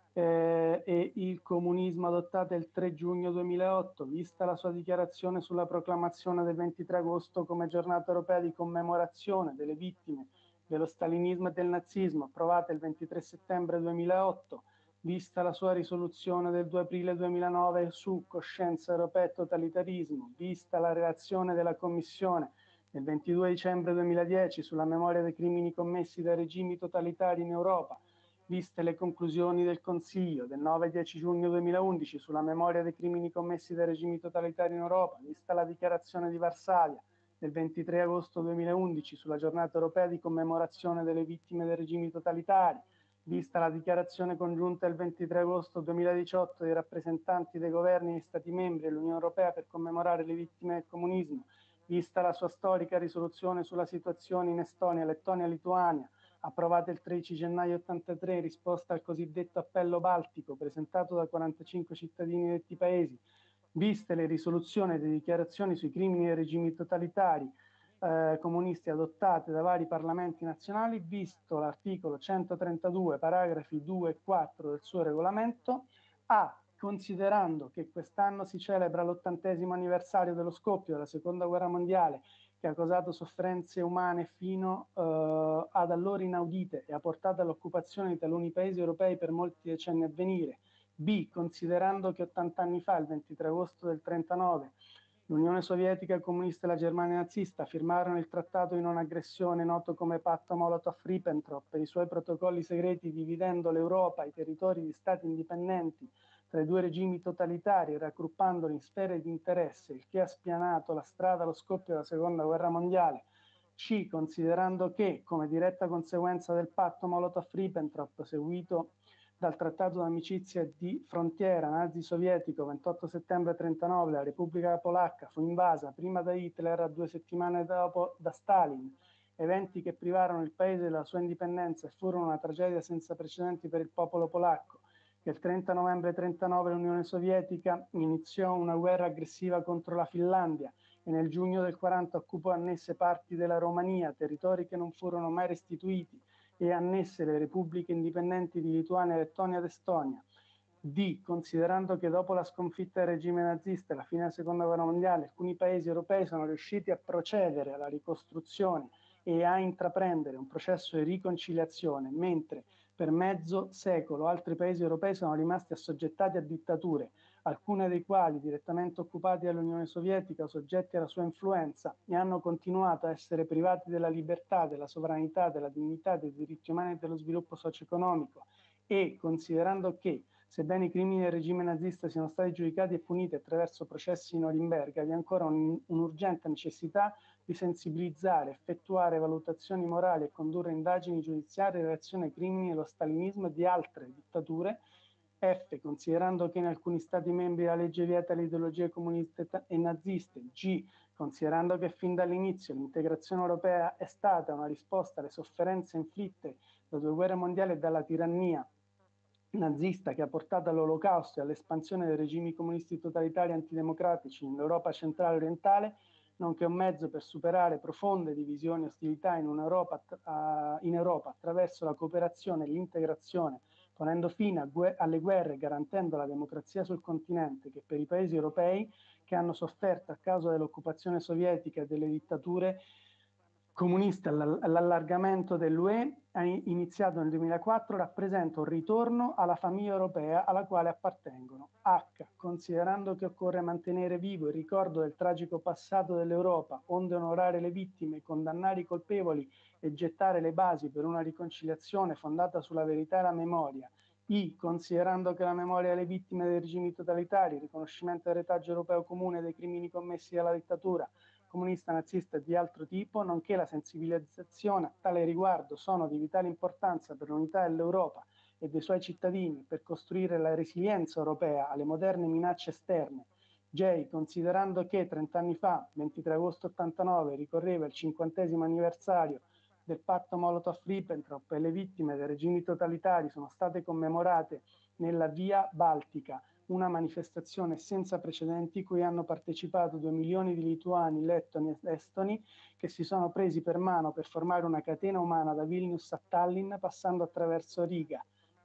eh, e il comunismo adottate il tre giugno duemilaotto, vista la sua dichiarazione sulla proclamazione del ventitré agosto come giornata europea di commemorazione delle vittime dello stalinismo e del nazismo, approvata il ventitré settembre duemilaotto, vista la sua risoluzione del due aprile duemilanove su coscienza europea e totalitarismo, vista la relazione della Commissione del ventidue dicembre duemiladieci sulla memoria dei crimini commessi dai regimi totalitari in Europa, viste le conclusioni del Consiglio del nove e dieci giugno duemilaundici sulla memoria dei crimini commessi dai regimi totalitari in Europa, vista la dichiarazione di Varsavia del ventitré agosto duemilaundici sulla giornata europea di commemorazione delle vittime dei regimi totalitari, vista la dichiarazione congiunta del ventitré agosto duemiladiciotto dei rappresentanti dei governi degli Stati membri dell'Unione Europea per commemorare le vittime del comunismo, vista la sua storica risoluzione sulla situazione in Estonia, Lettonia e Lituania, approvata il tredici gennaio ottantatré in risposta al cosiddetto appello baltico presentato da quarantacinque cittadini di detti paesi, viste le risoluzioni e le dichiarazioni sui crimini dei regimi totalitari eh, comunisti adottate da vari parlamenti nazionali, visto l'articolo centotrentadue, paragrafi due e quattro del suo regolamento, a considerando che quest'anno si celebra l'ottantesimo anniversario dello scoppio della Seconda Guerra Mondiale, che ha causato sofferenze umane fino eh, ad allora inaudite e ha portato all'occupazione di taluni paesi europei per molti decenni a venire. B. Considerando che ottanta anni fa, il ventitré agosto del trentanove, l'Unione Sovietica comunista e la Germania nazista firmarono il trattato di non aggressione noto come patto Molotov-Ribbentrop per i suoi protocolli segreti dividendo l'Europa, i territori di stati indipendenti tra i due regimi totalitari, raggruppandoli in sfere di interesse, il che ha spianato la strada allo scoppio della Seconda Guerra Mondiale. C. Considerando che, come diretta conseguenza del patto Molotov-Ribbentrop seguito dal trattato d'amicizia di frontiera nazi-sovietico ventotto settembre trentanove, la Repubblica Polacca fu invasa prima da Hitler, a due settimane dopo da Stalin, eventi che privarono il paese della sua indipendenza e furono una tragedia senza precedenti per il popolo polacco, che il trenta novembre trentanove l'Unione Sovietica iniziò una guerra aggressiva contro la Finlandia e nel giugno del quaranta occupò annesse parti della Romania, territori che non furono mai restituiti, e annesse le repubbliche indipendenti di Lituania, Lettonia ed Estonia. D. Considerando che dopo la sconfitta del regime nazista e la fine della Seconda Guerra Mondiale, alcuni paesi europei sono riusciti a procedere alla ricostruzione e a intraprendere un processo di riconciliazione, mentre per mezzo secolo altri paesi europei sono rimasti assoggettati a dittature, alcune dei quali direttamente occupati dall'Unione Sovietica o soggetti alla sua influenza, e hanno continuato a essere privati della libertà, della sovranità, della dignità, dei diritti umani e dello sviluppo socio-economico. E considerando che, sebbene i crimini del regime nazista siano stati giudicati e puniti attraverso processi in Norimberga, vi è ancora un, un'urgente necessità di sensibilizzare, effettuare valutazioni morali e condurre indagini giudiziarie in relazione ai crimini dello stalinismo e di altre dittature. F. Considerando che in alcuni Stati membri la legge vieta le ideologie comuniste e naziste. G. Considerando che fin dall'inizio l'integrazione europea è stata una risposta alle sofferenze inflitte da due guerre mondiali e dalla tirannia nazista che ha portato all'olocausto e all'espansione dei regimi comunisti totalitari antidemocratici nell'Europa centrale e orientale, nonché un mezzo per superare profonde divisioni e ostilità in, un'Europa, uh, in Europa attraverso la cooperazione e l'integrazione, ponendo fine a gue- alle guerre e garantendo la democrazia sul continente, che per i paesi europei che hanno sofferto a causa dell'occupazione sovietica e delle dittature comuniste all'allargamento dell'U E iniziato nel duemilaquattro rappresenta un ritorno alla famiglia europea alla quale appartengono. H. Considerando che occorre mantenere vivo il ricordo del tragico passato dell'Europa, onde onorare le vittime, condannare i colpevoli e gettare le basi per una riconciliazione fondata sulla verità e la memoria. I. Considerando che la memoria delle vittime dei regimi totalitari, il riconoscimento del retaggio europeo comune dei crimini commessi dalla dittatura comunista, nazista e di altro tipo, nonché la sensibilizzazione a tale riguardo sono di vitale importanza per l'unità dell'Europa e dei suoi cittadini per costruire la resilienza europea alle moderne minacce esterne. J. Considerando che trent'anni fa, ventitré agosto ottantanove, ricorreva il cinquantesimo anniversario del patto Molotov-Ribbentrop e le vittime dei regimi totalitari sono state commemorate nella Via Baltica, una manifestazione senza precedenti cui hanno partecipato due milioni di lituani, lettoni ed estoni che si sono presi per mano per formare una catena umana da Vilnius a Tallinn passando attraverso Riga.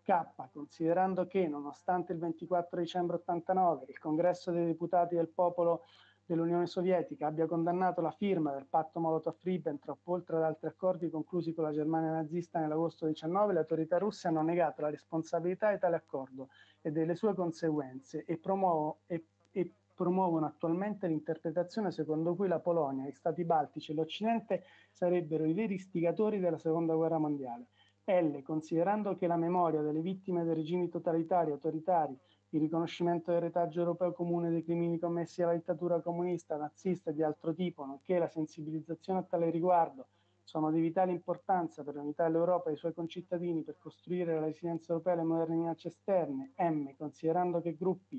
K, considerando che, nonostante il ventiquattro dicembre ottantanove il Congresso dei Deputati del Popolo dell'Unione Sovietica abbia condannato la firma del patto Molotov-Ribbentrop, oltre ad altri accordi conclusi con la Germania nazista nell'agosto diciannove, le autorità russe hanno negato la responsabilità di tale accordo e delle sue conseguenze e, promuovo, e, e promuovono attualmente l'interpretazione secondo cui la Polonia, gli Stati Baltici e l'Occidente sarebbero i veri istigatori della Seconda Guerra Mondiale. L. Considerando che la memoria delle vittime dei regimi totalitari, autoritari, il riconoscimento del retaggio europeo comune dei crimini commessi dalla dittatura comunista, nazista e di altro tipo, nonché la sensibilizzazione a tale riguardo, sono di vitale importanza per l'unità dell'Europa e dei suoi concittadini per costruire la resilienza europea e le moderne minacce esterne. M. Considerando che gruppi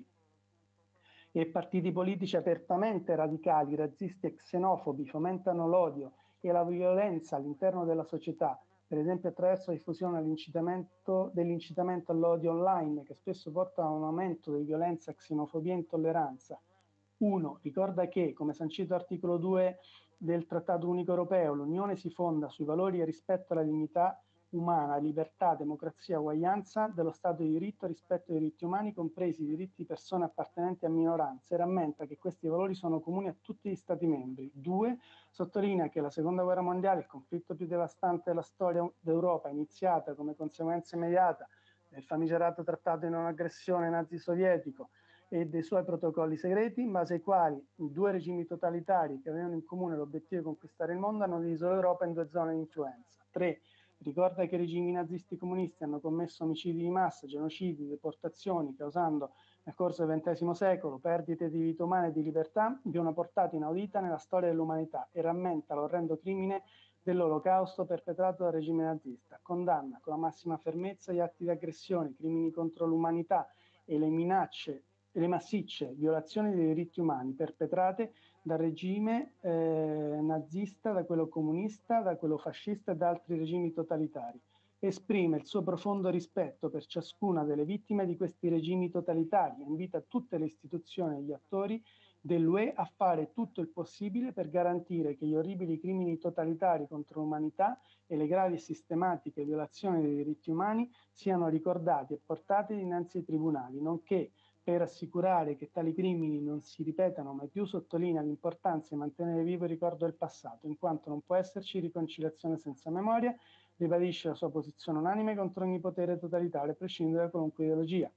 e partiti politici apertamente radicali, razzisti e xenofobi fomentano l'odio e la violenza all'interno della società, per esempio attraverso la diffusione dell'incitamento, dell'incitamento all'odio online, che spesso porta a un aumento di violenza, xenofobia e intolleranza. uno. Ricorda che, come sancito articolo due del Trattato Unico Europeo, l'Unione si fonda sui valori e rispetto alla dignità umana, libertà, democrazia, uguaglianza dello Stato di diritto, rispetto ai diritti umani, compresi i diritti di persone appartenenti a minoranze, e rammenta che questi valori sono comuni a tutti gli Stati membri. due. Sottolinea che la Seconda Guerra Mondiale, il conflitto più devastante della storia d'Europa, iniziata come conseguenza immediata del famigerato trattato di non aggressione nazi-sovietico e dei suoi protocolli segreti, in base ai quali i due regimi totalitari che avevano in comune l'obiettivo di conquistare il mondo hanno diviso l'Europa in due zone di influenza. tre. Ricorda che i regimi nazisti comunisti hanno commesso omicidi di massa, genocidi, deportazioni, causando nel corso del ventesimo secolo perdite di vite umane e di libertà di una portata inaudita nella storia dell'umanità, e rammenta l'orrendo crimine dell'Olocausto perpetrato dal regime nazista. Condanna con la massima fermezza gli atti di aggressione, crimini contro l'umanità e le minacce e le massicce violazioni dei diritti umani perpetrate dal regime eh, nazista, da quello comunista, da quello fascista e da altri regimi totalitari. Esprime il suo profondo rispetto per ciascuna delle vittime di questi regimi totalitari e invita tutte le istituzioni e gli attori dell'U E a fare tutto il possibile per garantire che gli orribili crimini totalitari contro l'umanità e le gravi e sistematiche violazioni dei diritti umani siano ricordati e portati dinanzi ai tribunali, nonché per assicurare che tali crimini non si ripetano mai più, sottolinea l'importanza di mantenere vivo il ricordo del passato, in quanto non può esserci riconciliazione senza memoria, ribadisce la sua posizione unanime contro ogni potere totalitario, a prescindere da qualunque ideologia.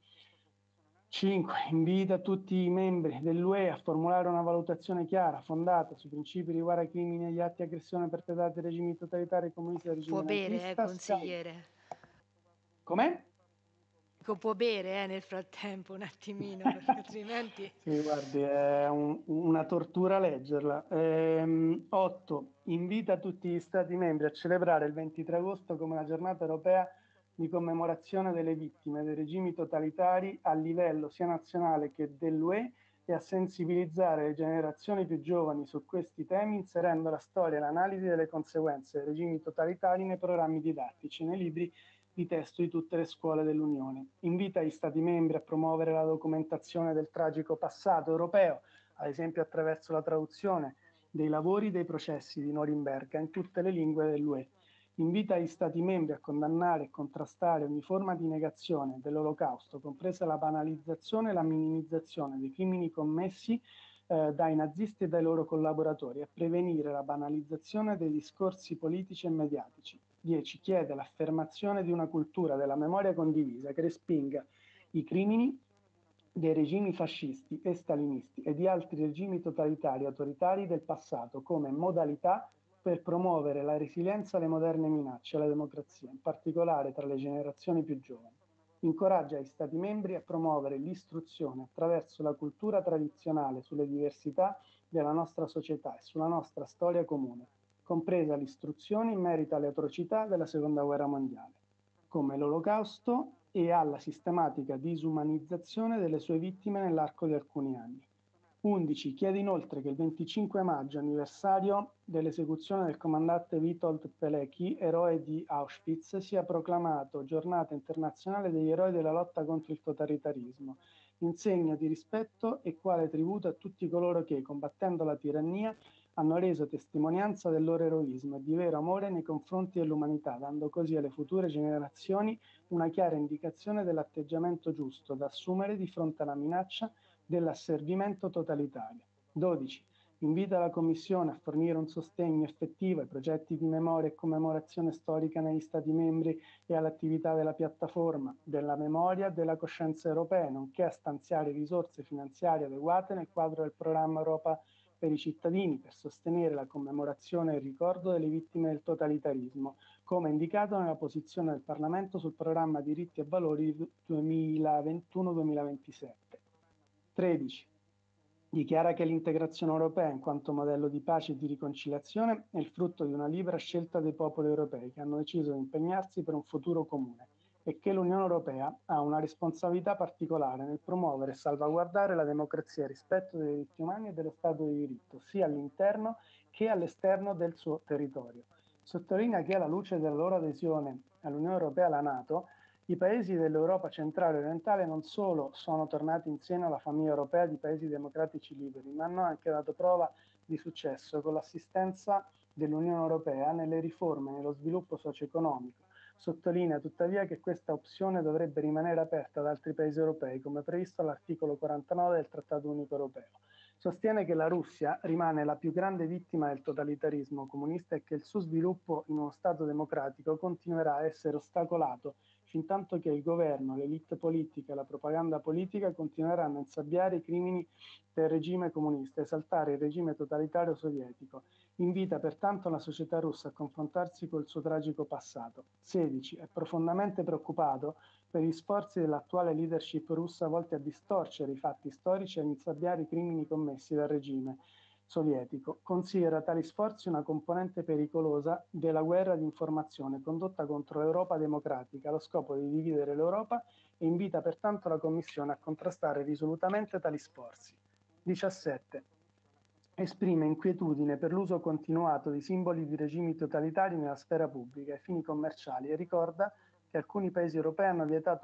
cinque. Invita tutti i membri dell'U E a formulare una valutazione chiara, fondata sui principi riguardo ai crimini e agli atti di aggressione perpetrati dai regimi totalitari e comunisti del regime Può bere, eh, nazista. consigliere. Com'è? Può bere eh, nel frattempo un attimino, perché altrimenti... Sì, guardi, è un- una tortura leggerla. Ehm, otto. Invita tutti gli Stati membri a celebrare il ventitré agosto come la giornata europea di commemorazione delle vittime dei regimi totalitari a livello sia nazionale che dell'U E e a sensibilizzare le generazioni più giovani su questi temi, inserendo la storia e l'analisi delle conseguenze dei regimi totalitari nei programmi didattici, nei libri di testo di tutte le scuole dell'Unione. Invita gli Stati membri a promuovere la documentazione del tragico passato europeo, ad esempio attraverso la traduzione dei lavori dei processi di Norimberga in tutte le lingue dell'U E. Invita gli Stati membri a condannare e contrastare ogni forma di negazione dell'Olocausto, compresa la banalizzazione e la minimizzazione dei crimini commessi eh, dai nazisti e dai loro collaboratori, a prevenire la banalizzazione dei discorsi politici e mediatici. dieci. Chiede l'affermazione di una cultura della memoria condivisa che respinga i crimini dei regimi fascisti e stalinisti e di altri regimi totalitari e autoritari del passato come modalità per promuovere la resilienza alle moderne minacce alla democrazia, in particolare tra le generazioni più giovani. Incoraggia gli Stati membri a promuovere l'istruzione attraverso la cultura tradizionale sulle diversità della nostra società e sulla nostra storia comune, compresa l'istruzione in merito alle atrocità della Seconda Guerra Mondiale, come l'Olocausto, e alla sistematica disumanizzazione delle sue vittime nell'arco di alcuni anni. undici. Chiede inoltre che il venticinque maggio, anniversario dell'esecuzione del comandante Witold Pelecki, eroe di Auschwitz, sia proclamato Giornata internazionale degli eroi della lotta contro il totalitarismo, in segno di rispetto e quale tributo a tutti coloro che, combattendo la tirannia, hanno reso testimonianza del loro eroismo e di vero amore nei confronti dell'umanità, dando così alle future generazioni una chiara indicazione dell'atteggiamento giusto da assumere di fronte alla minaccia dell'asservimento totalitario. dodici. Invita la Commissione a fornire un sostegno effettivo ai progetti di memoria e commemorazione storica negli Stati membri e all'attività della piattaforma della memoria e della coscienza europea, nonché a stanziare risorse finanziarie adeguate nel quadro del programma Europa per i cittadini per sostenere la commemorazione e il ricordo delle vittime del totalitarismo, come indicato nella posizione del Parlamento sul programma Diritti e Valori duemilaventuno duemilaventisette. tredici. Dichiara che l'integrazione europea in quanto modello di pace e di riconciliazione è il frutto di una libera scelta dei popoli europei che hanno deciso di impegnarsi per un futuro comune e che l'Unione Europea ha una responsabilità particolare nel promuovere e salvaguardare la democrazia e il rispetto dei diritti umani e dello Stato di diritto, sia all'interno che all'esterno del suo territorio. Sottolinea che alla luce della loro adesione all'Unione Europea e alla NATO, i paesi dell'Europa centrale e orientale non solo sono tornati in seno alla famiglia europea di paesi democratici liberi, ma hanno anche dato prova di successo con l'assistenza dell'Unione Europea nelle riforme e nello sviluppo socio-economico. Sottolinea tuttavia che questa opzione dovrebbe rimanere aperta ad altri paesi europei, come previsto all'articolo quarantanove del Trattato Unico Europeo. Sostiene che la Russia rimane la più grande vittima del totalitarismo comunista e che il suo sviluppo in uno Stato democratico continuerà a essere ostacolato fintanto che il governo, l'elite politica e la propaganda politica continueranno a insabbiare i crimini del regime comunista, esaltare il regime totalitario sovietico. Invita pertanto la società russa a confrontarsi col suo tragico passato. sedici. È profondamente preoccupato per gli sforzi dell'attuale leadership russa volti a distorcere i fatti storici e a insabbiare i crimini commessi dal regime sovietico. Considera tali sforzi una componente pericolosa della guerra di informazione condotta contro l'Europa democratica allo scopo di dividere l'Europa e invita pertanto la Commissione a contrastare risolutamente tali sforzi. diciassette. Esprime inquietudine per l'uso continuato di simboli di regimi totalitari nella sfera pubblica ai fini commerciali e ricorda che alcuni paesi europei hanno vietato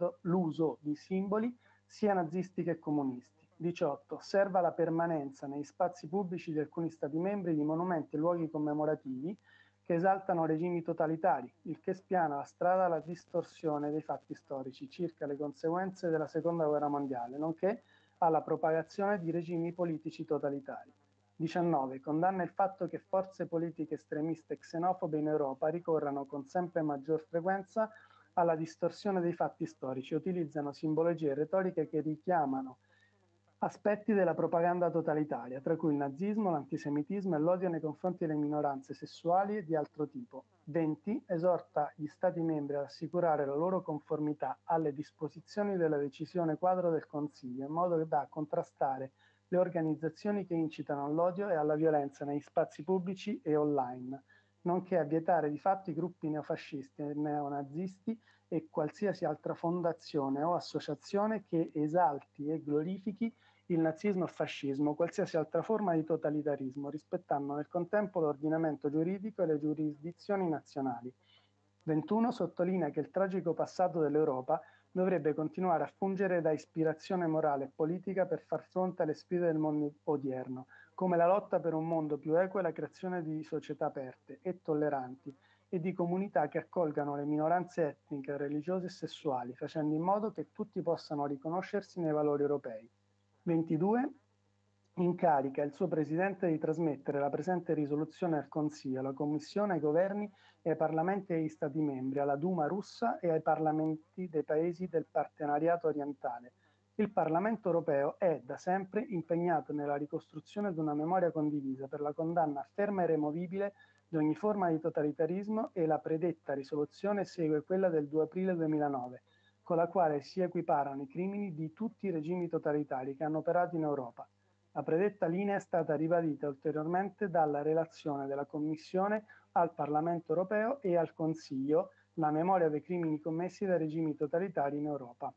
l'uso di simboli sia nazisti che comunisti. diciotto. Osserva la permanenza negli spazi pubblici di alcuni Stati membri di monumenti e luoghi commemorativi che esaltano regimi totalitari, il che spiana la strada alla distorsione dei fatti storici circa le conseguenze della Seconda Guerra Mondiale, nonché alla propagazione di regimi politici totalitari. diciannove. Condanna il fatto che forze politiche estremiste e xenofobe in Europa ricorrano con sempre maggior frequenza alla distorsione dei fatti storici e utilizzano simbologie e retoriche che richiamano aspetti della propaganda totalitaria, tra cui il nazismo, l'antisemitismo e l'odio nei confronti delle minoranze sessuali e di altro tipo. venti. Esorta gli Stati membri ad assicurare la loro conformità alle disposizioni della decisione quadro del Consiglio, in modo da contrastare le organizzazioni che incitano all'odio e alla violenza negli spazi pubblici e online, nonché a vietare di fatto i gruppi neofascisti e neonazisti e qualsiasi altra fondazione o associazione che esalti e glorifichi il nazismo e il fascismo, qualsiasi altra forma di totalitarismo, rispettando nel contempo l'ordinamento giuridico e le giurisdizioni nazionali. ventuno. Sottolinea che il tragico passato dell'Europa dovrebbe continuare a fungere da ispirazione morale e politica per far fronte alle sfide del mondo odierno, come la lotta per un mondo più equo e la creazione di società aperte e tolleranti e di comunità che accolgano le minoranze etniche, religiose e sessuali, facendo in modo che tutti possano riconoscersi nei valori europei. ventidue. Incarica il suo Presidente di trasmettere la presente risoluzione al Consiglio, alla Commissione, ai governi e ai parlamenti degli Stati membri, alla Duma russa e ai parlamenti dei paesi del partenariato orientale. Il Parlamento europeo è da sempre impegnato nella ricostruzione di una memoria condivisa per la condanna ferma e removibile di ogni forma di totalitarismo e la predetta risoluzione segue quella del due aprile duemilanove, con la quale si equiparano i crimini di tutti i regimi totalitari che hanno operato in Europa. La predetta linea è stata ribadita ulteriormente dalla relazione della Commissione al Parlamento europeo e al Consiglio, la memoria dei crimini commessi dai regimi totalitari in Europa.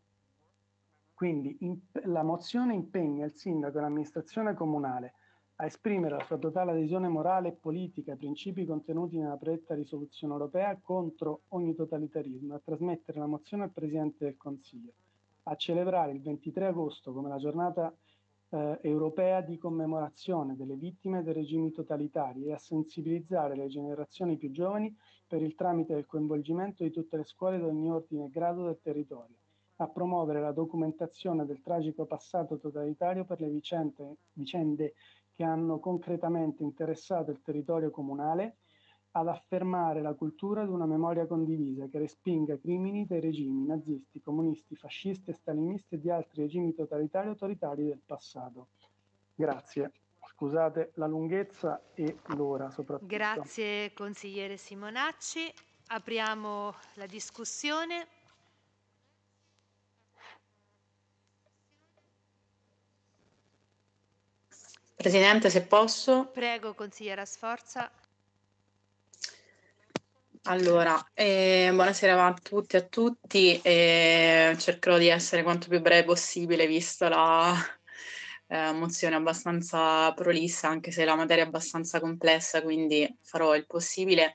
Quindi in, la mozione impegna il sindaco e l'amministrazione comunale a esprimere la sua totale adesione morale e politica ai principi contenuti nella predetta risoluzione europea contro ogni totalitarismo, a trasmettere la mozione al Presidente del Consiglio, a celebrare il ventitré agosto come la giornata eh, europea di commemorazione delle vittime dei regimi totalitari e a sensibilizzare le generazioni più giovani per il tramite del coinvolgimento di tutte le scuole di ogni ordine e grado del territorio, a promuovere la documentazione del tragico passato totalitario per le vicende, vicende che hanno concretamente interessato il territorio comunale, ad affermare la cultura di una memoria condivisa che respinga i crimini dei regimi nazisti, comunisti, fascisti e stalinisti e di altri regimi totalitari e autoritari del passato. Grazie. Scusate la lunghezza e l'ora soprattutto. Grazie consigliere Simonacci. Apriamo la discussione. Presidente, se posso. Prego, consigliera Sforza. Allora, eh, buonasera a tutti e a tutti. Eh, cercherò di essere quanto più breve possibile, vista la eh, mozione abbastanza prolissa, anche se la materia è abbastanza complessa, quindi farò il possibile.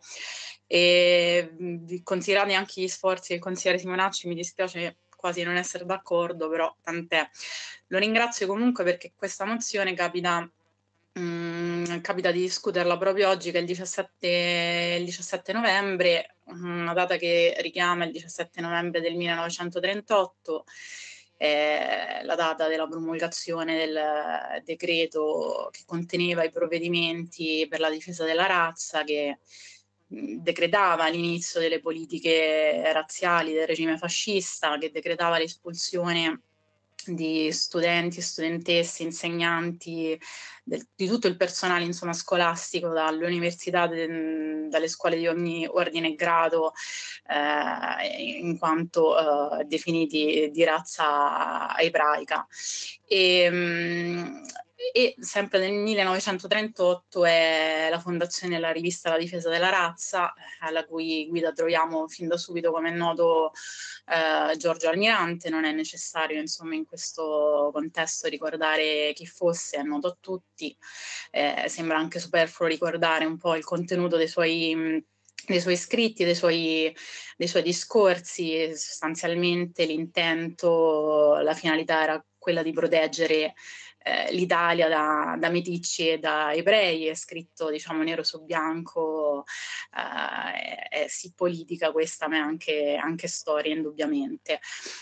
E, mh, considerati anche gli sforzi del consigliere Simonacci, mi dispiace quasi non essere d'accordo, però tant'è. Lo ringrazio comunque perché questa mozione capita, mh, capita di discuterla proprio oggi, che è il diciassette, il diciassette novembre, una data che richiama il diciassette novembre del millenovecentotrentotto, eh, la data della promulgazione del decreto che conteneva i provvedimenti per la difesa della razza, che decretava l'inizio delle politiche razziali del regime fascista, che decretava l'espulsione di studenti, studentesse, insegnanti, del, di tutto il personale insomma, scolastico dalle università, de, dalle scuole di ogni ordine e grado, eh, in quanto eh, definiti di razza ebraica. E, mh, E sempre nel millenovecentotrentotto è la fondazione della rivista La difesa della razza, alla cui guida troviamo fin da subito, come è noto, eh, Giorgio Almirante. Non è necessario insomma in questo contesto ricordare chi fosse, è noto a tutti. Eh, sembra anche superfluo ricordare un po' il contenuto dei suoi dei suoi scritti, dei suoi, dei suoi discorsi. Sostanzialmente l'intento, la finalità era quella di proteggere eh, l'Italia da, da meticci e da ebrei. È scritto diciamo nero su bianco, eh, è, è sì politica questa, ma è anche, anche storia indubbiamente.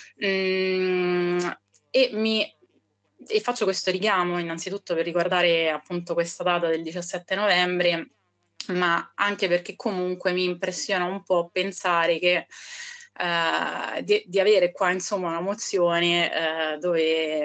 Mm, e mi e faccio questo richiamo innanzitutto per ricordare appunto questa data del diciassette novembre, ma anche perché comunque mi impressiona un po' pensare che eh, di, di avere qua insomma una mozione eh, dove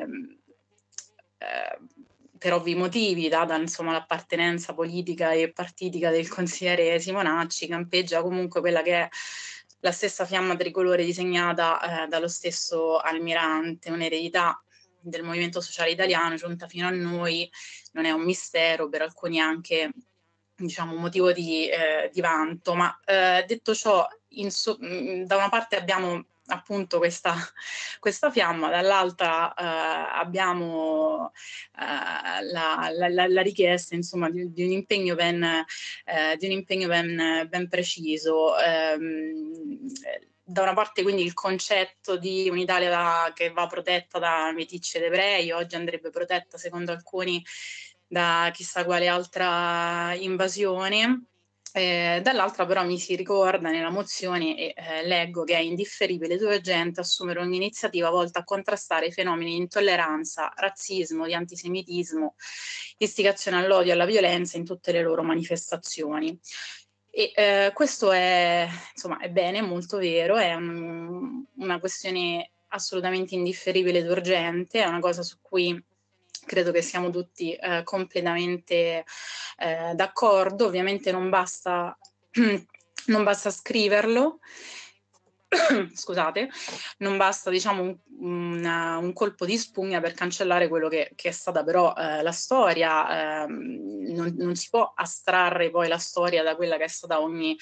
eh, per ovvi motivi, data insomma l'appartenenza politica e partitica del consigliere Simonacci, campeggia comunque quella che è la stessa fiamma tricolore disegnata eh, dallo stesso Almirante, un'eredità del Movimento Sociale Italiano giunta fino a noi. Non è un mistero, per alcuni anche diciamo un motivo di, eh, di vanto, ma eh, detto ciò, in so- mh, da una parte abbiamo appunto questa, questa fiamma, dall'altra eh, abbiamo eh, la, la, la, la richiesta insomma di, di un impegno ben, eh, di un impegno ben, ben preciso. Ehm, da una parte quindi il concetto di un'Italia da, che va protetta da meticci ed ebrei, oggi andrebbe protetta secondo alcuni da chissà quale altra invasione. Eh, dall'altra però mi si ricorda nella mozione e eh, leggo che è indifferibile ed urgente assumere ogni iniziativa volta a contrastare i fenomeni di intolleranza, razzismo, di antisemitismo, istigazione all'odio e alla violenza in tutte le loro manifestazioni. E eh, questo è, insomma, è bene, è molto vero, è un, una questione assolutamente indifferibile ed urgente, è una cosa su cui credo che siamo tutti eh, completamente eh, d'accordo. Ovviamente non basta, non basta scriverlo, scusate, non basta diciamo un, una, un colpo di spugna per cancellare quello che, che è stata però eh, la storia. Eh, non, non si può astrarre poi la storia da quella che è stata ogni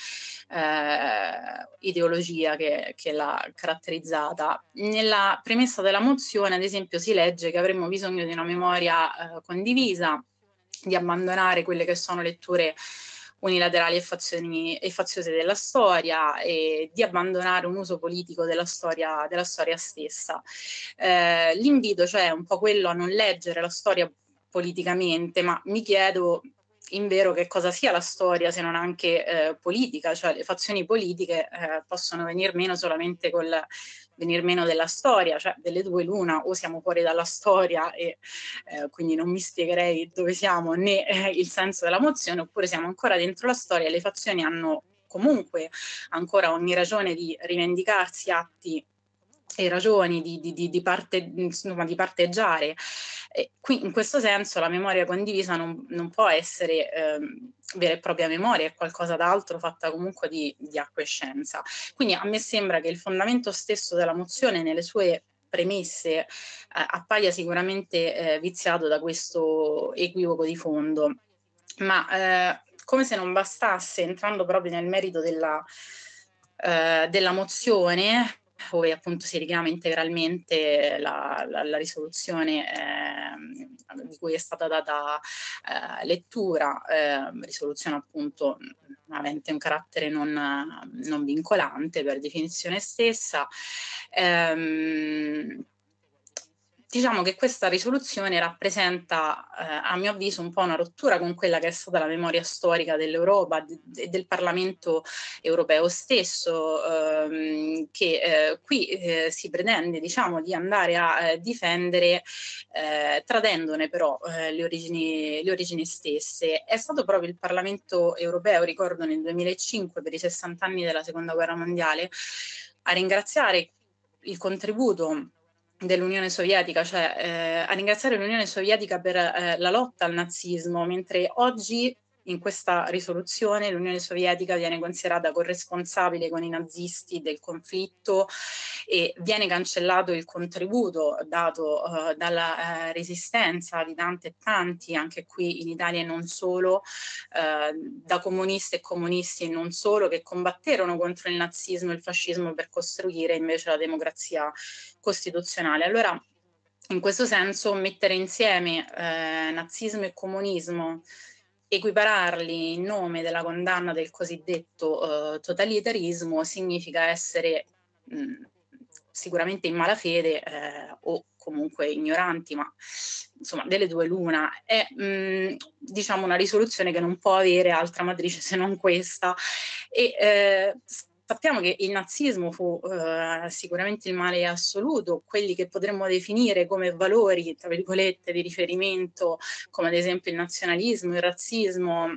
eh, ideologia che, che l'ha caratterizzata. Nella premessa della mozione, ad esempio, si legge che avremmo bisogno di una memoria eh, condivisa, di abbandonare quelle che sono letture unilaterali e, fazioni, e faziose della storia e di abbandonare un uso politico della storia, della storia stessa. Eh, l'invito, cioè, è un po' quello a non leggere la storia politicamente, ma mi chiedo in vero che cosa sia la storia se non anche eh, politica, cioè le fazioni politiche eh, possono venir meno solamente col venir meno della storia, cioè delle due l'una, o siamo fuori dalla storia e eh, quindi non mi spiegherei dove siamo né eh, il senso della mozione, oppure siamo ancora dentro la storia e le fazioni hanno comunque ancora ogni ragione di rivendicarsi atti e ragioni di, di, di, di, parte, insomma, di parteggiare. E qui in questo senso la memoria condivisa non, non può essere ehm, vera e propria memoria, è qualcosa d'altro fatta comunque di, di acquiescenza. Quindi a me sembra che il fondamento stesso della mozione nelle sue premesse eh, appaia sicuramente eh, viziato da questo equivoco di fondo. Ma eh, come se non bastasse, entrando proprio nel merito della, eh, della mozione, dove appunto si richiama integralmente la, la, la risoluzione eh, di cui è stata data eh, lettura, eh, risoluzione appunto avente un carattere non, non vincolante per definizione stessa. Ehm, Diciamo che questa risoluzione rappresenta, eh, a mio avviso, un po' una rottura con quella che è stata la memoria storica dell'Europa e de- del Parlamento europeo stesso, ehm, che eh, qui eh, si pretende, diciamo, di andare a eh, difendere, eh, tradendone però eh, le origini, le origini stesse. È stato proprio il Parlamento europeo, ricordo nel duemilacinque, per i sessanta anni della Seconda Guerra Mondiale, a ringraziare il contributo dell'Unione Sovietica, cioè eh, a ringraziare l'Unione Sovietica per eh, la lotta al nazismo, mentre oggi in questa risoluzione l'Unione Sovietica viene considerata corresponsabile con i nazisti del conflitto e viene cancellato il contributo dato uh, dalla uh, resistenza di tanti e tanti, anche qui in Italia e non solo, uh, da comunisti e comunisti e non solo, che combatterono contro il nazismo e il fascismo per costruire invece la democrazia costituzionale. Allora, in questo senso, mettere insieme eh, nazismo e comunismo, equipararli in nome della condanna del cosiddetto eh, totalitarismo, significa essere mh, sicuramente in malafede eh, o comunque ignoranti, ma insomma delle due l'una. È mh, diciamo una risoluzione che non può avere altra matrice se non questa. E eh, sappiamo che il nazismo fu eh, sicuramente il male assoluto, quelli che potremmo definire come valori, tra virgolette, di riferimento, come ad esempio il nazionalismo, il razzismo,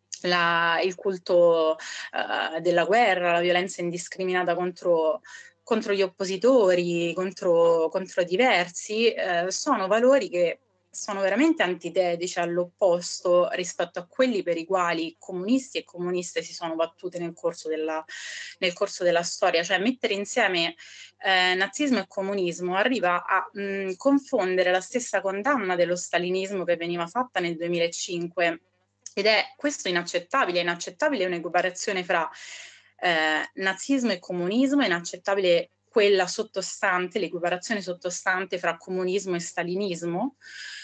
la, il culto eh, della guerra, la violenza indiscriminata contro, contro gli oppositori, contro, contro diversi, eh, sono valori che sono veramente antitetici, all'opposto rispetto a quelli per i quali comunisti e comuniste si sono battute nel corso della, nel corso della storia. Cioè mettere insieme eh, nazismo e comunismo arriva a mh, confondere la stessa condanna dello stalinismo che veniva fatta nel duemilacinque, ed è questo inaccettabile. È inaccettabile un'equiparazione fra eh, nazismo e comunismo, è inaccettabile quella sottostante, l'equiparazione sottostante fra comunismo e stalinismo,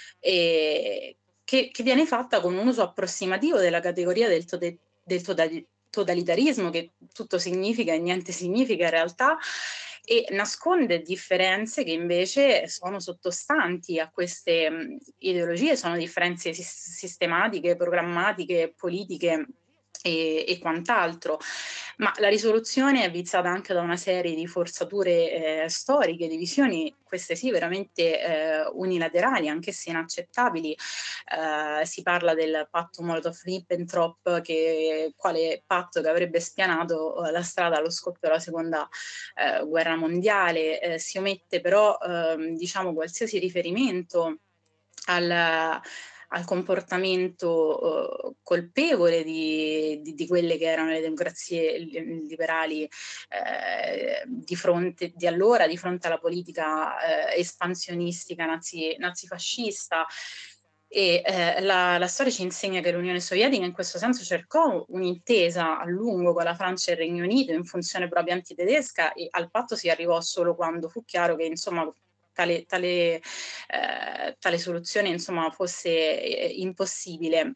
e che, che viene fatta con un uso approssimativo della categoria del, to- del totalitarismo, che tutto significa e niente significa in realtà, e nasconde differenze che invece sono sottostanti a queste mh, ideologie, sono differenze sis- sistematiche, programmatiche, politiche e, e quant'altro. Ma la risoluzione è viziata anche da una serie di forzature eh, storiche, di visioni, queste sì, veramente eh, unilaterali, anche se inaccettabili. Eh, si parla del patto Molotov-Ribbentrop, che quale patto che avrebbe spianato eh, la strada allo scoppio della seconda eh, guerra mondiale. Eh, si omette però eh, diciamo qualsiasi riferimento al al comportamento uh, colpevole di, di, di quelle che erano le democrazie liberali eh, di fronte di allora, di fronte alla politica eh, espansionistica nazi, nazifascista. E eh, la, la storia ci insegna che l'Unione Sovietica in questo senso cercò un'intesa a lungo con la Francia e il Regno Unito in funzione proprio antitedesca, e al patto si arrivò solo quando fu chiaro che insomma Tale, tale, eh, tale soluzione insomma fosse eh, impossibile.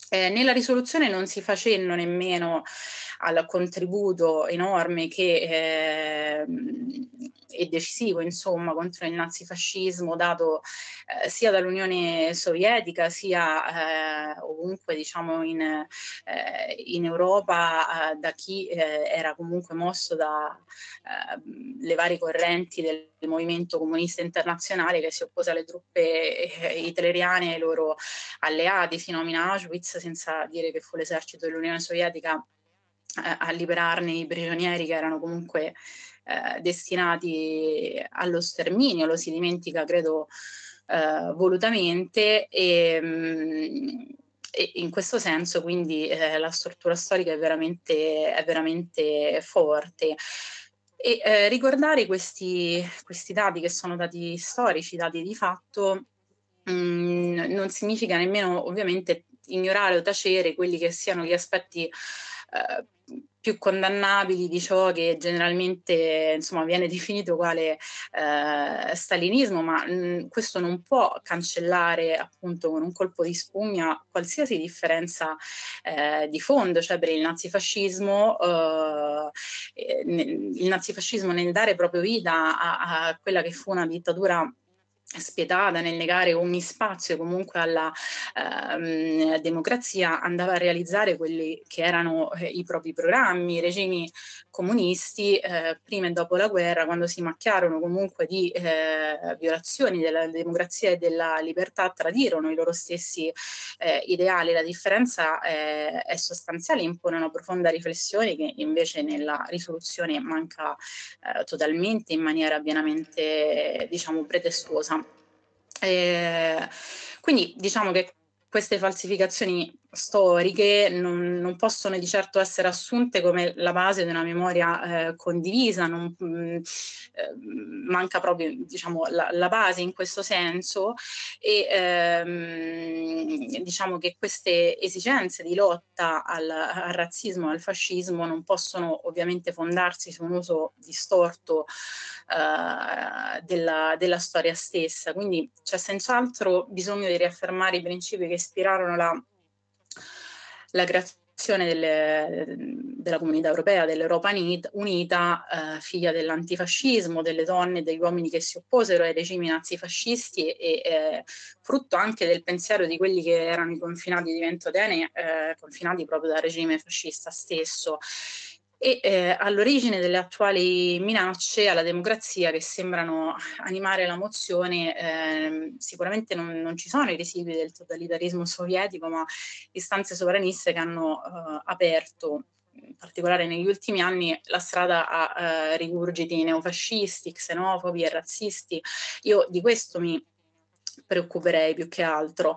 Eh, nella risoluzione non si fa cenno nemmeno al contributo enorme che eh, è decisivo, insomma, contro il nazifascismo dato eh, sia dall'Unione Sovietica sia eh, ovunque, diciamo, in, eh, in Europa eh, da chi eh, era comunque mosso da eh, le varie correnti del del movimento comunista internazionale che si oppose alle truppe eh, hitleriane e ai loro alleati fino a Auschwitz, senza dire che fu l'esercito dell'Unione Sovietica eh, a liberarne i prigionieri che erano comunque eh, destinati allo sterminio, lo si dimentica credo eh, volutamente e, mh, e in questo senso quindi eh, la struttura storica è veramente, è veramente forte. E eh, ricordare questi, questi dati che sono dati storici, dati di fatto, mh, non significa nemmeno ovviamente ignorare o tacere quelli che siano gli aspetti eh, più condannabili di ciò che generalmente insomma, viene definito quale eh, stalinismo, ma mh, questo non può cancellare appunto con un colpo di spugna qualsiasi differenza eh, di fondo, cioè per il nazifascismo, eh, il nazifascismo nel dare proprio vita a, a quella che fu una dittatura spietata nel negare ogni spazio comunque alla ehm, democrazia, andava a realizzare quelli che erano eh, i propri programmi. I regimi comunisti eh, prima e dopo la guerra, quando si macchiarono comunque di eh, violazioni della democrazia e della libertà, tradirono i loro stessi eh, ideali. La differenza eh, è sostanziale, impone una profonda riflessione che invece nella risoluzione manca eh, totalmente in maniera pienamente diciamo pretestuosa. Eh, quindi diciamo che queste falsificazioni storiche non, non possono di certo essere assunte come la base di una memoria eh, condivisa, non, mh, eh, manca proprio diciamo, la, la base in questo senso e ehm, diciamo che queste esigenze di lotta al, al razzismo e al fascismo non possono ovviamente fondarsi su un uso distorto eh, della, della storia stessa, quindi c'è senz'altro bisogno di riaffermare i principi che ispirarono la, la creazione delle, della comunità europea, dell'Europa unita, eh, figlia dell'antifascismo, delle donne e degli uomini che si opposero ai regimi nazifascisti e eh, frutto anche del pensiero di quelli che erano i confinati di Ventotene, eh, confinati proprio dal regime fascista stesso. E eh, all'origine delle attuali minacce alla democrazia che sembrano animare la mozione eh, sicuramente non, non ci sono i residui del totalitarismo sovietico, ma istanze sovraniste che hanno eh, aperto, in particolare negli ultimi anni, la strada a eh, rigurgiti neofascisti, xenofobi e razzisti. Io di questo mi preoccuperei più che altro.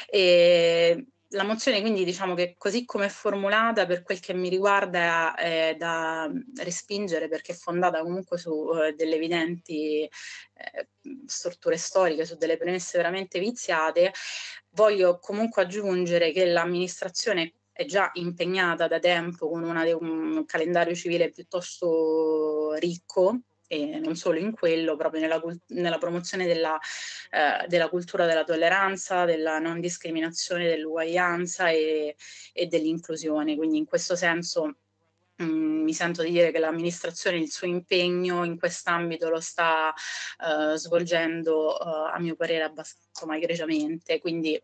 E, la mozione quindi diciamo che così come è formulata per quel che mi riguarda è da respingere perché è fondata comunque su eh, delle evidenti eh, strutture storiche, su delle premesse veramente viziate. Voglio comunque aggiungere che l'amministrazione è già impegnata da tempo con una, un calendario civile piuttosto ricco e non solo in quello, proprio nella, nella promozione della, eh, della cultura della tolleranza, della non discriminazione, dell'uguaglianza e, e dell'inclusione. Quindi in questo senso mh, mi sento di dire che l'amministrazione il suo impegno in quest'ambito lo sta eh, svolgendo eh, a mio parere abbastanza egregiamente. Quindi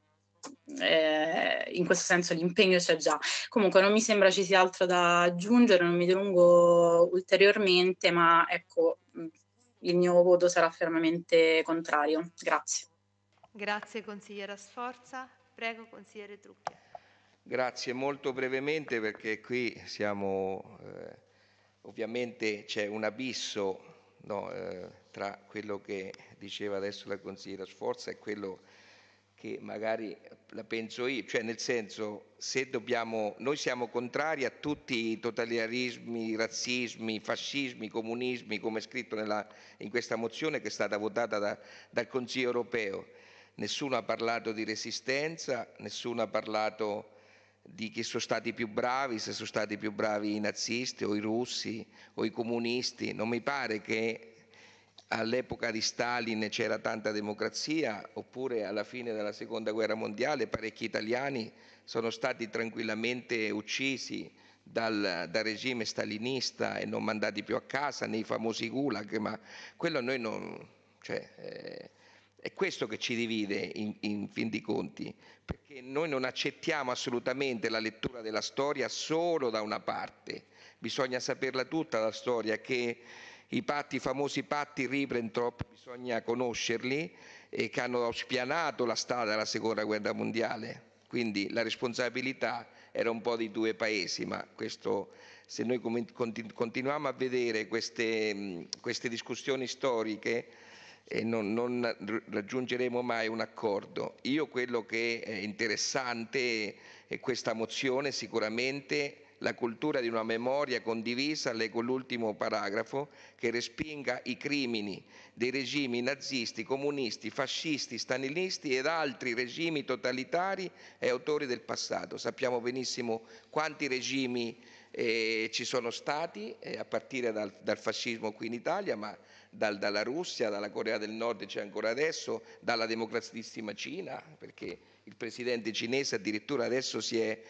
eh, in questo senso l'impegno c'è già. Comunque non mi sembra ci sia altro da aggiungere, non mi dilungo ulteriormente, ma ecco, il mio voto sarà fermamente contrario. Grazie. Grazie consigliera Sforza. Prego consigliere Trucchia. Grazie, molto brevemente perché qui siamo, eh, ovviamente c'è un abisso no, eh, tra quello che diceva adesso la consigliera Sforza e quello che magari la penso io, cioè nel senso se dobbiamo, noi siamo contrari a tutti i totalitarismi, razzismi, fascismi, comunismi come è scritto nella, in questa mozione che è stata votata da, dal Consiglio europeo. Nessuno ha parlato di resistenza, nessuno ha parlato di chi sono stati più bravi, se sono stati più bravi i nazisti o i russi o i comunisti. Non mi pare che all'epoca di Stalin c'era tanta democrazia, oppure alla fine della seconda guerra mondiale parecchi italiani sono stati tranquillamente uccisi dal, dal regime stalinista e non mandati più a casa nei famosi gulag, ma quello a noi non... Cioè, eh, è questo che ci divide in, in fin di conti, perché noi non accettiamo assolutamente la lettura della storia solo da una parte, bisogna saperla tutta la storia, che i patti, i famosi patti Ribbentrop, bisogna conoscerli, e che hanno spianato la strada della seconda guerra mondiale. Quindi la responsabilità era un po' di due paesi, ma questo, se noi continuiamo a vedere queste, queste discussioni storiche, e non, non raggiungeremo mai un accordo. Io quello che è interessante è questa mozione, sicuramente la cultura di una memoria condivisa, leggo l'ultimo paragrafo, che respinga i crimini dei regimi nazisti, comunisti, fascisti, stalinisti ed altri regimi totalitari e autori del passato. Sappiamo benissimo quanti regimi eh, ci sono stati, eh, a partire dal, dal fascismo qui in Italia, ma dal, dalla Russia, dalla Corea del Nord c'è ancora adesso, dalla democratissima Cina, perché il presidente cinese addirittura adesso si è,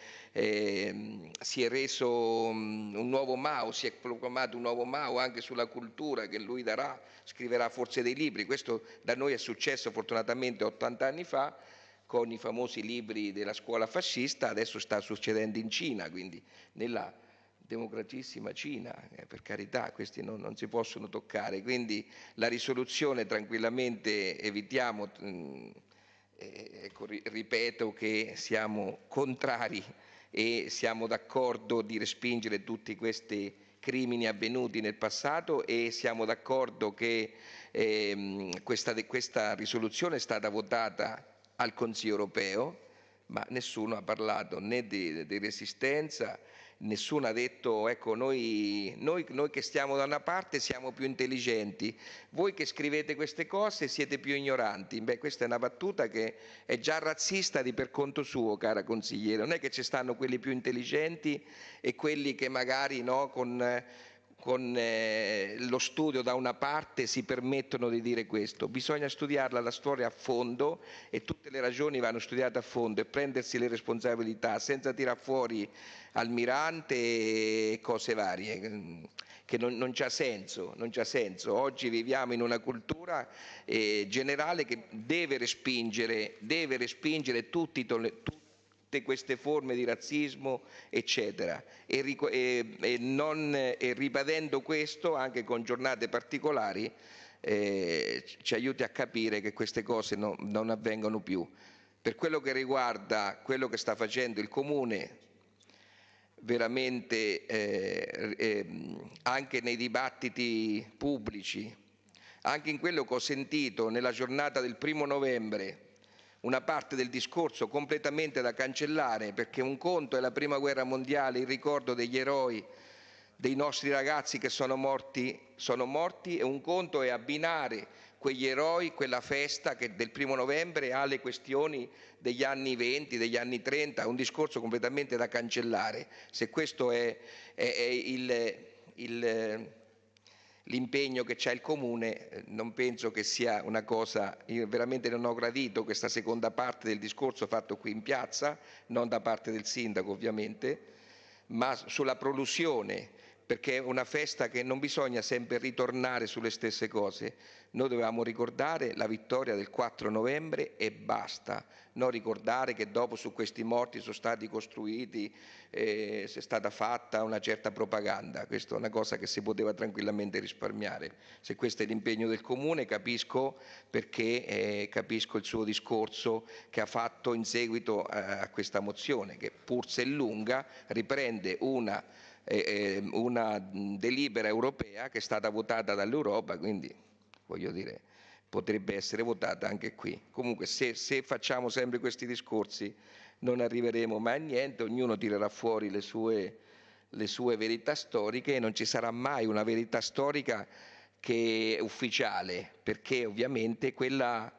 eh, si è reso um, un nuovo Mao, si è proclamato un nuovo Mao anche sulla cultura che lui darà, scriverà forse dei libri. Questo da noi è successo fortunatamente ottanta anni fa con i famosi libri della scuola fascista, adesso sta succedendo in Cina, quindi nella democratissima Cina, eh, per carità, questi non, non si possono toccare. Quindi la risoluzione tranquillamente evitiamo, mh, ecco, ripeto che siamo contrari e siamo d'accordo di respingere tutti questi crimini avvenuti nel passato, e siamo d'accordo che ehm, questa, questa risoluzione è stata votata al Consiglio europeo, ma nessuno ha parlato né di, di resistenza, nessuno ha detto ecco noi, noi, noi che stiamo da una parte siamo più intelligenti, voi che scrivete queste cose siete più ignoranti. Beh, questa è una battuta che è già razzista di per conto suo, cara consigliere. Non è che ci stanno quelli più intelligenti e quelli che magari no, con, con eh, lo studio da una parte si permettono di dire questo. Bisogna studiarla la storia a fondo, e tutte le ragioni vanno studiate a fondo e prendersi le responsabilità senza tirar fuori Almirante e cose varie, che non, non c'ha senso, non c'ha senso. Oggi viviamo in una cultura eh, generale che deve respingere, deve respingere tutti, tutte queste forme di razzismo, eccetera, e, e, e, non, e ribadendo questo anche con giornate particolari eh, ci aiuti a capire che queste cose no, non avvengono più. Per quello che riguarda quello che sta facendo il Comune, veramente eh, eh, anche nei dibattiti pubblici, anche in quello che ho sentito nella giornata del primo novembre, una parte del discorso completamente da cancellare, perché un conto è la prima guerra mondiale, il ricordo degli eroi, dei nostri ragazzi che sono morti, sono morti, e un conto è abbinare quegli eroi, quella festa che del primo novembre alle questioni degli anni venti, degli anni trenta, un discorso completamente da cancellare. Se questo è, è, è il, il, l'impegno che c'ha il Comune, non penso che sia una cosa, io veramente non ho gradito questa seconda parte del discorso fatto qui in piazza, non da parte del sindaco ovviamente, ma sulla prolusione, perché è una festa che non bisogna sempre ritornare sulle stesse cose. Noi dovevamo ricordare la vittoria del quattro novembre e basta, non ricordare che dopo su questi morti sono stati costruiti, eh, è stata fatta una certa propaganda. Questa è una cosa che si poteva tranquillamente risparmiare. Se questo è l'impegno del Comune, capisco perché, eh, capisco il suo discorso che ha fatto in seguito a, a questa mozione, che pur se lunga riprende una, eh, una delibera europea che è stata votata dall'Europa, quindi voglio dire, potrebbe essere votata anche qui. Comunque se, se facciamo sempre questi discorsi non arriveremo mai a niente, ognuno tirerà fuori le sue, le sue verità storiche, e non ci sarà mai una verità storica che è ufficiale, perché ovviamente quella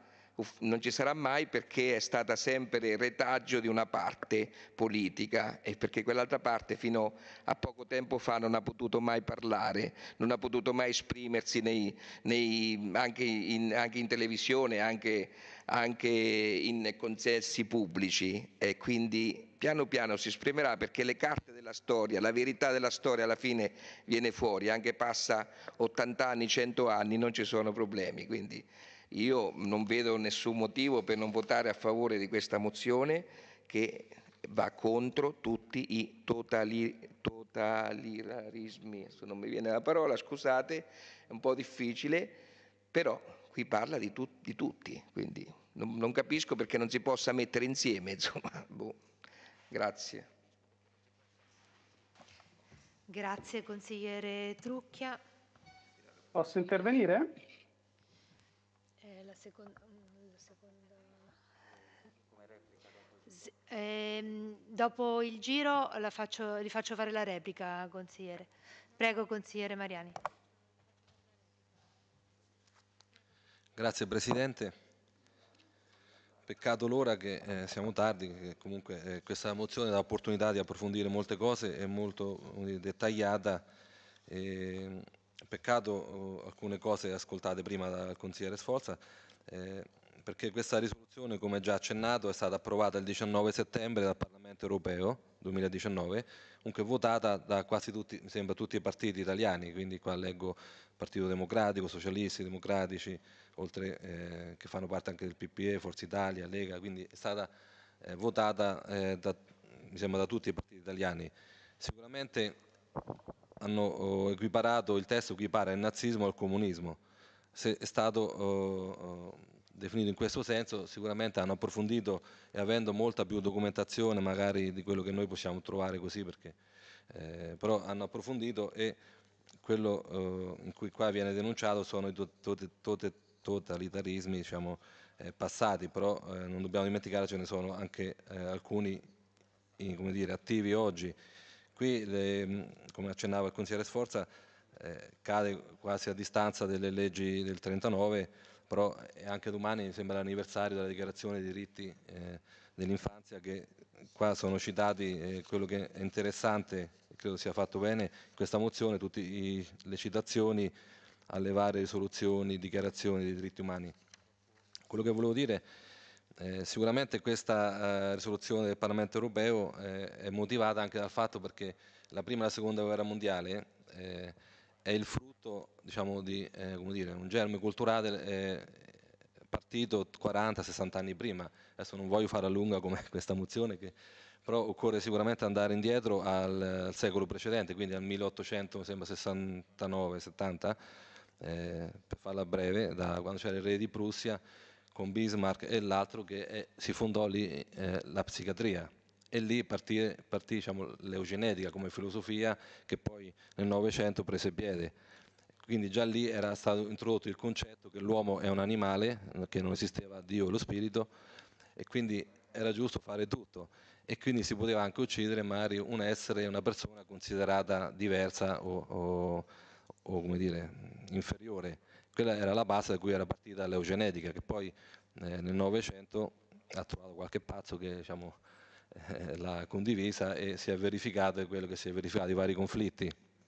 non ci sarà mai perché è stata sempre retaggio di una parte politica e perché quell'altra parte fino a poco tempo fa non ha potuto mai parlare, non ha potuto mai esprimersi nei, nei, anche, in, anche in televisione, anche, anche in consessi pubblici, e quindi piano piano si esprimerà, perché le carte della storia, la verità della storia alla fine viene fuori, anche passa ottanta anni, cento anni, non ci sono problemi. Quindi io non vedo nessun motivo per non votare a favore di questa mozione, che va contro tutti i totali, totalitarismi, se non mi viene la parola, scusate, è un po' difficile, però qui parla di, tu, di tutti, quindi non, non capisco perché non si possa mettere insieme, insomma. Boh. Grazie. Grazie consigliere Trucchia. Posso intervenire? Eh, la seconda, la seconda... S- ehm, dopo il giro la faccio, gli faccio fare la replica, consigliere. Prego, consigliere Mariani. Grazie Presidente. Peccato l'ora che eh, siamo tardi, che comunque eh, questa mozione dà l'opportunità di approfondire molte cose, è molto dire, dettagliata. E, peccato oh, alcune cose ascoltate prima dal consigliere Sforza, eh, perché questa risoluzione, come già accennato, è stata approvata il diciannove settembre dal Parlamento Europeo duemiladiciannove, comunque votata da quasi tutti, mi sembra, tutti i partiti italiani, quindi qua leggo Partito Democratico, Socialisti, Democratici, oltre eh, che fanno parte anche del P P E, Forza Italia, Lega, quindi è stata eh, votata eh, da, mi sembra, da tutti i partiti italiani. Sicuramente hanno oh, equiparato, il testo equipara il nazismo al comunismo. Se è stato oh, oh, definito in questo senso, sicuramente hanno approfondito, e avendo molta più documentazione magari di quello che noi possiamo trovare così, perché, eh, però hanno approfondito, e quello eh, in cui qua viene denunciato sono i to- to- to- totalitarismi, diciamo, eh, passati, però eh, non dobbiamo dimenticare ce ne sono anche eh, alcuni in, come dire, attivi oggi. Qui, le, come accennava il consigliere Sforza, eh, cade quasi a distanza delle leggi del trentanove, però è anche domani, mi sembra, l'anniversario della dichiarazione dei diritti eh, dell'infanzia, che qua sono citati, eh, quello che è interessante, credo sia fatto bene, in questa mozione, tutte le citazioni alle varie risoluzioni, dichiarazioni dei diritti umani. Quello che volevo dire, eh, sicuramente questa eh, risoluzione del Parlamento europeo eh, è motivata anche dal fatto perché la prima e la seconda guerra mondiale eh, è il frutto, diciamo, di eh, come dire, un germe culturale eh, partito quaranta sessanta anni prima. Adesso non voglio fare a lunga come questa mozione, che, però occorre sicuramente andare indietro al, al secolo precedente, quindi al milleottocento, mi sembra, sessantanove settanta, eh, per farla breve, da quando c'era il re di Prussia con Bismarck e l'altro, che è, si fondò lì eh, la psichiatria, e lì partì, partì diciamo, l'eugenetica come filosofia, che poi nel Novecento prese piede. Quindi già lì era stato introdotto il concetto che l'uomo è un animale, che non esisteva Dio e lo spirito, e quindi era giusto fare tutto, e quindi si poteva anche uccidere magari un essere, una persona considerata diversa o, o, o come dire, inferiore. Quella era la base da cui era partita l'eugenetica, che poi eh, nel Novecento ha trovato qualche pazzo che, diciamo, eh, l'ha condivisa, e si è verificato quello che si è verificato, i vari conflitti.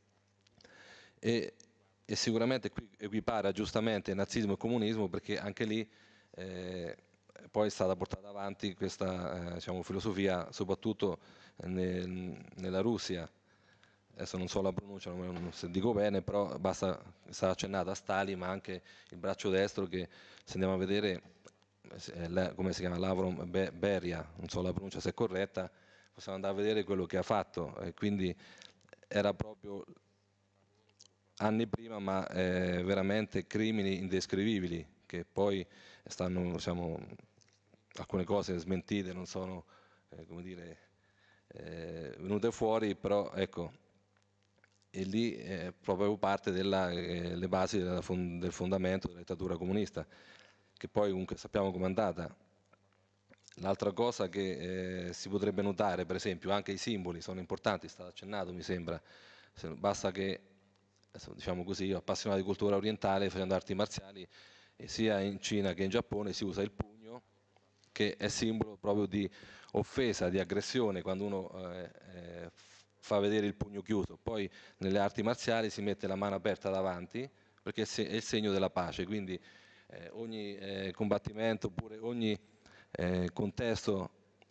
E, e sicuramente qui equipara giustamente nazismo e comunismo, perché anche lì eh, poi è stata portata avanti questa eh, diciamo, filosofia soprattutto nel, nella Russia. Adesso non so la pronuncia, non se dico bene, però basta, è stata accennata a Stalin, ma anche il braccio destro, che se andiamo a vedere eh, come si chiama, Lavron Beria, non so la pronuncia se è corretta, possiamo andare a vedere quello che ha fatto, e quindi era proprio anni prima, ma eh, veramente crimini indescrivibili, che poi stanno, diciamo, alcune cose smentite, non sono eh, come dire, eh, venute fuori, però ecco, e lì è proprio parte delle eh, basi della, del fondamento della dittatura comunista, che poi comunque sappiamo com'è andata. L'altra cosa che eh, si potrebbe notare, per esempio, anche i simboli sono importanti, è stato accennato, mi sembra, se, basta che, diciamo così, io appassionato di cultura orientale, facendo arti marziali, e sia in Cina che in Giappone si usa il pugno, che è simbolo proprio di offesa, di aggressione, quando uno eh, eh, fa vedere il pugno chiuso. Poi nelle arti marziali si mette la mano aperta davanti, perché è il segno della pace, quindi eh, ogni eh, combattimento, oppure ogni eh, contesto,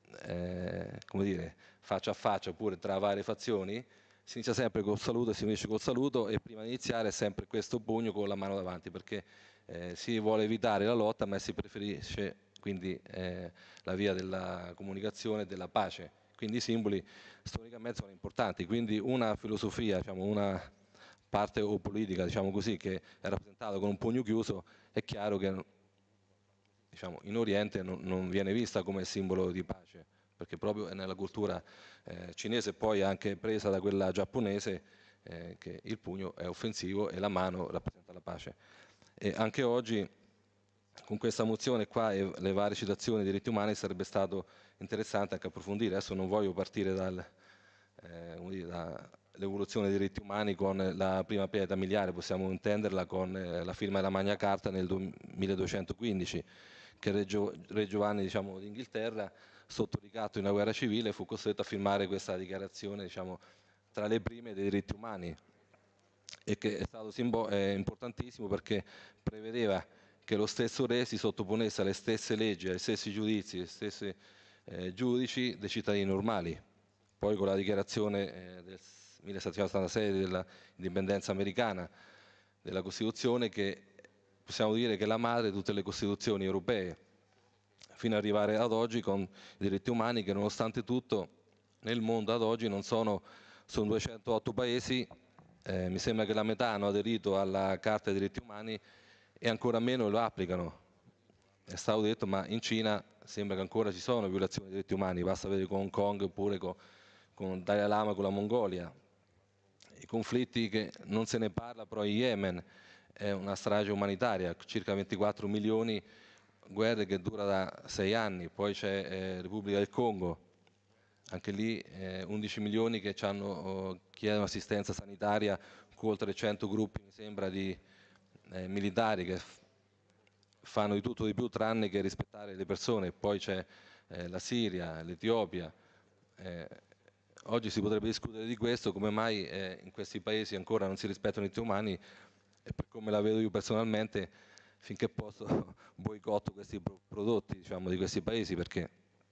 eh, come dire, faccia a faccia, oppure tra varie fazioni, si inizia sempre col saluto e si finisce col saluto, e prima di iniziare è sempre questo pugno con la mano davanti, perché eh, si vuole evitare la lotta, ma si preferisce quindi eh, la via della comunicazione e della pace. Quindi i simboli storicamente sono importanti, quindi una filosofia, diciamo, una parte o politica, diciamo così, che è rappresentata con un pugno chiuso, è chiaro che, diciamo, in Oriente non, non viene vista come simbolo di pace, perché proprio è nella cultura eh, cinese, poi anche presa da quella giapponese, eh, che il pugno è offensivo e la mano rappresenta la pace. E anche oggi, con questa mozione qua e le varie citazioni dei diritti umani, sarebbe stato interessante anche approfondire. Adesso non voglio partire dal, eh, come dire, dall'evoluzione dei diritti umani con la prima pietra miliare, possiamo intenderla con eh, la firma della Magna Carta nel milleduecentoquindici, che Re, Gio, Re Giovanni, diciamo, d'Inghilterra, sotto ricatto in una guerra civile, fu costretto a firmare questa dichiarazione, diciamo, tra le prime dei diritti umani, e che è stato simbo- è importantissimo perché prevedeva che lo stesso re si sottoponesse alle stesse leggi, ai stessi giudizi, ai stessi eh, giudici dei cittadini normali. Poi con la dichiarazione eh, del millesettecentosettantasei dell'indipendenza americana, della Costituzione, che possiamo dire che è la madre di tutte le Costituzioni europee, fino ad arrivare ad oggi con i diritti umani, che nonostante tutto nel mondo ad oggi non sono, sono duecentootto paesi, eh, mi sembra che la metà hanno aderito alla Carta dei diritti umani e ancora meno lo applicano. È stato detto, ma in Cina sembra che ancora ci sono violazioni dei diritti umani, basta vedere con Hong Kong oppure con, con Dalai Lama, con la Mongolia. I conflitti che non se ne parla, però in Yemen è una strage umanitaria, circa ventiquattro milioni, guerre che dura da sei anni, poi c'è eh, Repubblica del Congo, anche lì eh, undici milioni che hanno, oh, chiedono assistenza sanitaria, con oltre cento gruppi, mi sembra, di eh, militari che fanno di tutto di più tranne che rispettare le persone. Poi c'è eh, la Siria, l'Etiopia. Eh, oggi si potrebbe discutere di questo, come mai eh, in questi paesi ancora non si rispettano i diritti umani, e per come la vedo io personalmente, finché posso boicotto questi pro- prodotti, diciamo, di questi paesi, perché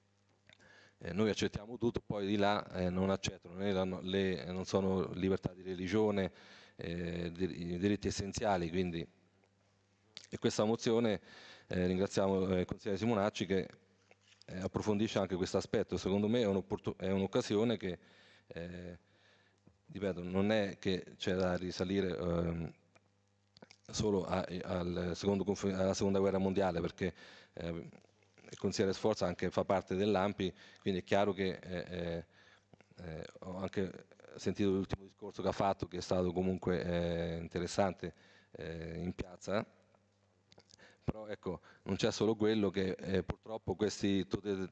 eh, noi accettiamo tutto, poi di là eh, non accettano, né la, le, non sono libertà di religione, eh, dir- diritti essenziali, quindi. E questa mozione, eh, ringraziamo eh, il consigliere Simonacci che eh, approfondisce anche questo aspetto. Secondo me è, è un'occasione che, eh, ripeto, non è che c'è da risalire eh, solo a, al secondo, alla seconda guerra mondiale, perché eh, il consigliere Sforza anche fa parte dell'A M P I, quindi è chiaro che eh, eh, ho anche sentito l'ultimo discorso che ha fatto, che è stato comunque eh, interessante eh, in piazza. Però ecco, non c'è solo quello, che eh, purtroppo questi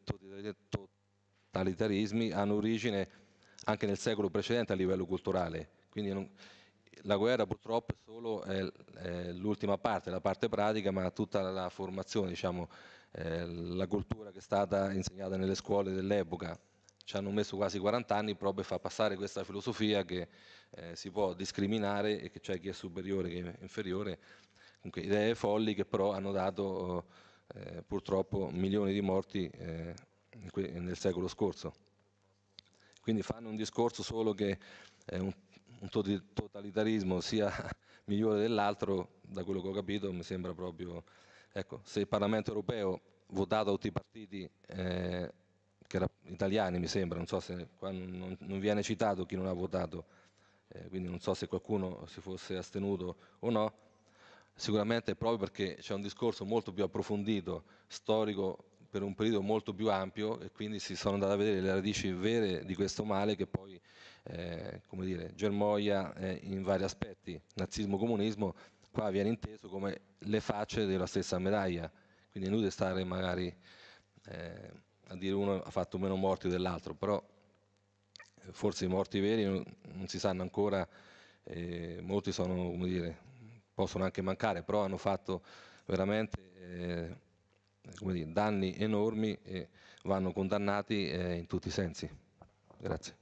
totalitarismi hanno origine anche nel secolo precedente a livello culturale, quindi non, la guerra purtroppo è solo eh, eh, l'ultima parte, la parte pratica, ma tutta la formazione, diciamo, eh, la cultura che è stata insegnata nelle scuole dell'epoca, ci hanno messo quasi quaranta anni proprio per far passare questa filosofia che eh, si può discriminare e che c'è chi è superiore, chi è inferiore. Comunque, idee folli che però hanno dato eh, purtroppo milioni di morti eh, nel secolo scorso. Quindi fanno un discorso solo che è un, un totalitarismo sia migliore dell'altro, da quello che ho capito mi sembra proprio. Ecco, se il Parlamento europeo, votato da tutti i partiti eh, che era, italiani, mi sembra, non so se qua non, non viene citato chi non ha votato, eh, quindi non so se qualcuno si fosse astenuto o no. Sicuramente è proprio perché c'è un discorso molto più approfondito, storico, per un periodo molto più ampio, e quindi si sono andate a vedere le radici vere di questo male che poi eh, come dire, germoglia eh, in vari aspetti. Nazismo, comunismo, qua viene inteso come le facce della stessa medaglia, quindi è inutile stare magari eh, a dire uno ha fatto meno morti dell'altro, però forse i morti veri non, non si sanno ancora, eh, molti sono, come dire, possono anche mancare, però hanno fatto veramente eh, come dire, danni enormi e vanno condannati eh, in tutti i sensi. Grazie.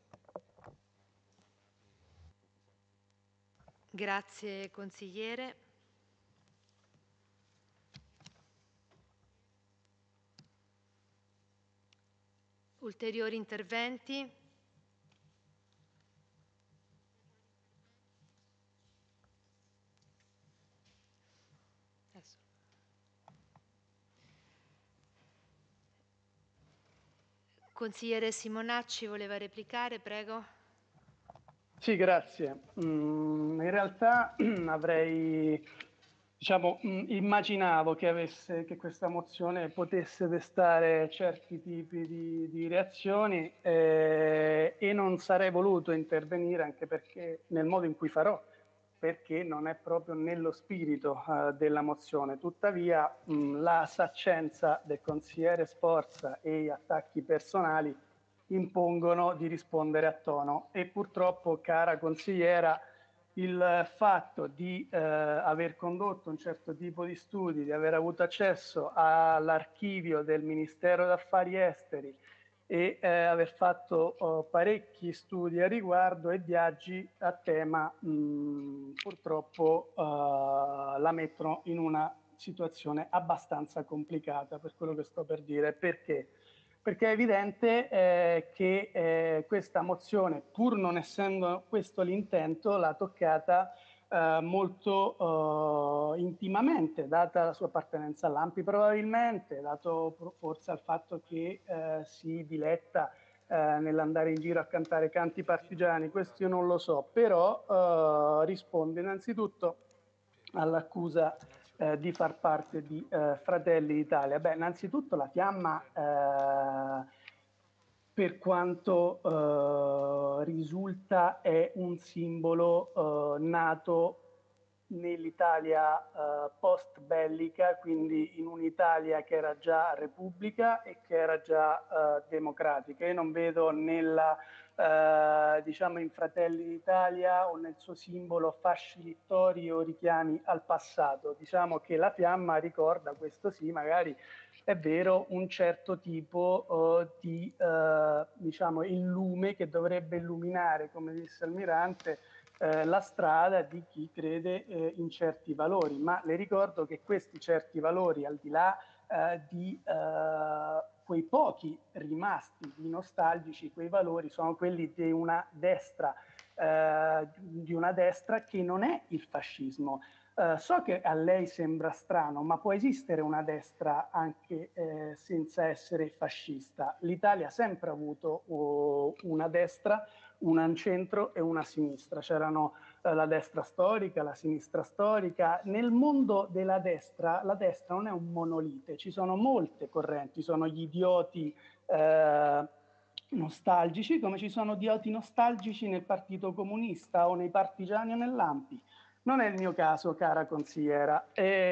Grazie consigliere. Ulteriori interventi? Adesso. Consigliere Simonacci voleva replicare, prego. Sì, grazie. Mm, in realtà avrei, diciamo, mm, immaginavo che, avesse, che questa mozione potesse destare certi tipi di, di reazioni eh, e non sarei voluto intervenire anche perché nel modo in cui farò, perché non è proprio nello spirito eh, della mozione. Tuttavia mh, la saccenza del consigliere Sforza e gli attacchi personali impongono di rispondere a tono e purtroppo, cara consigliera, il fatto di eh, aver condotto un certo tipo di studi, di aver avuto accesso all'archivio del Ministero degli Affari Esteri e eh, aver fatto oh, parecchi studi a riguardo e viaggi a tema mh, purtroppo uh, la mettono in una situazione abbastanza complicata per quello che sto per dire. Perché? Perché è evidente eh, che eh, questa mozione, pur non essendo questo l'intento, l'ha toccata eh, molto eh, intimamente, data la sua appartenenza all'A M P I probabilmente, dato forse al fatto che eh, si diletta eh, nell'andare in giro a cantare canti partigiani, questo io non lo so, però eh, risponde innanzitutto all'accusa eh, di far parte di eh, Fratelli d'Italia. Beh, innanzitutto la fiamma, eh, per quanto eh, risulta, è un simbolo eh, nato nell'Italia eh, post bellica, quindi in un'Italia che era già repubblica e che era già eh, democratica. Io non vedo nella eh, diciamo in Fratelli d'Italia o nel suo simbolo fasci littori o richiami al passato. Diciamo che la fiamma ricorda, questo sì, magari è vero, un certo tipo uh, di uh, diciamo il lume che dovrebbe illuminare, come disse Almirante, eh, la strada di chi crede eh, in certi valori. Ma le ricordo che questi certi valori, al di là eh, di eh, quei pochi rimasti di nostalgici, quei valori sono quelli di una destra, eh, di una destra che non è il fascismo. Uh, so che a lei sembra strano, ma può esistere una destra anche eh, senza essere fascista. L'Italia ha sempre avuto uh, una destra, un centro e una sinistra. C'erano uh, la destra storica, la sinistra storica. Nel mondo della destra, la destra non è un monolite, ci sono molte correnti, sono gli idioti eh, nostalgici, come ci sono idioti nostalgici nel Partito Comunista o nei partigiani o nell'A M P I. Non è il mio caso, cara consigliera.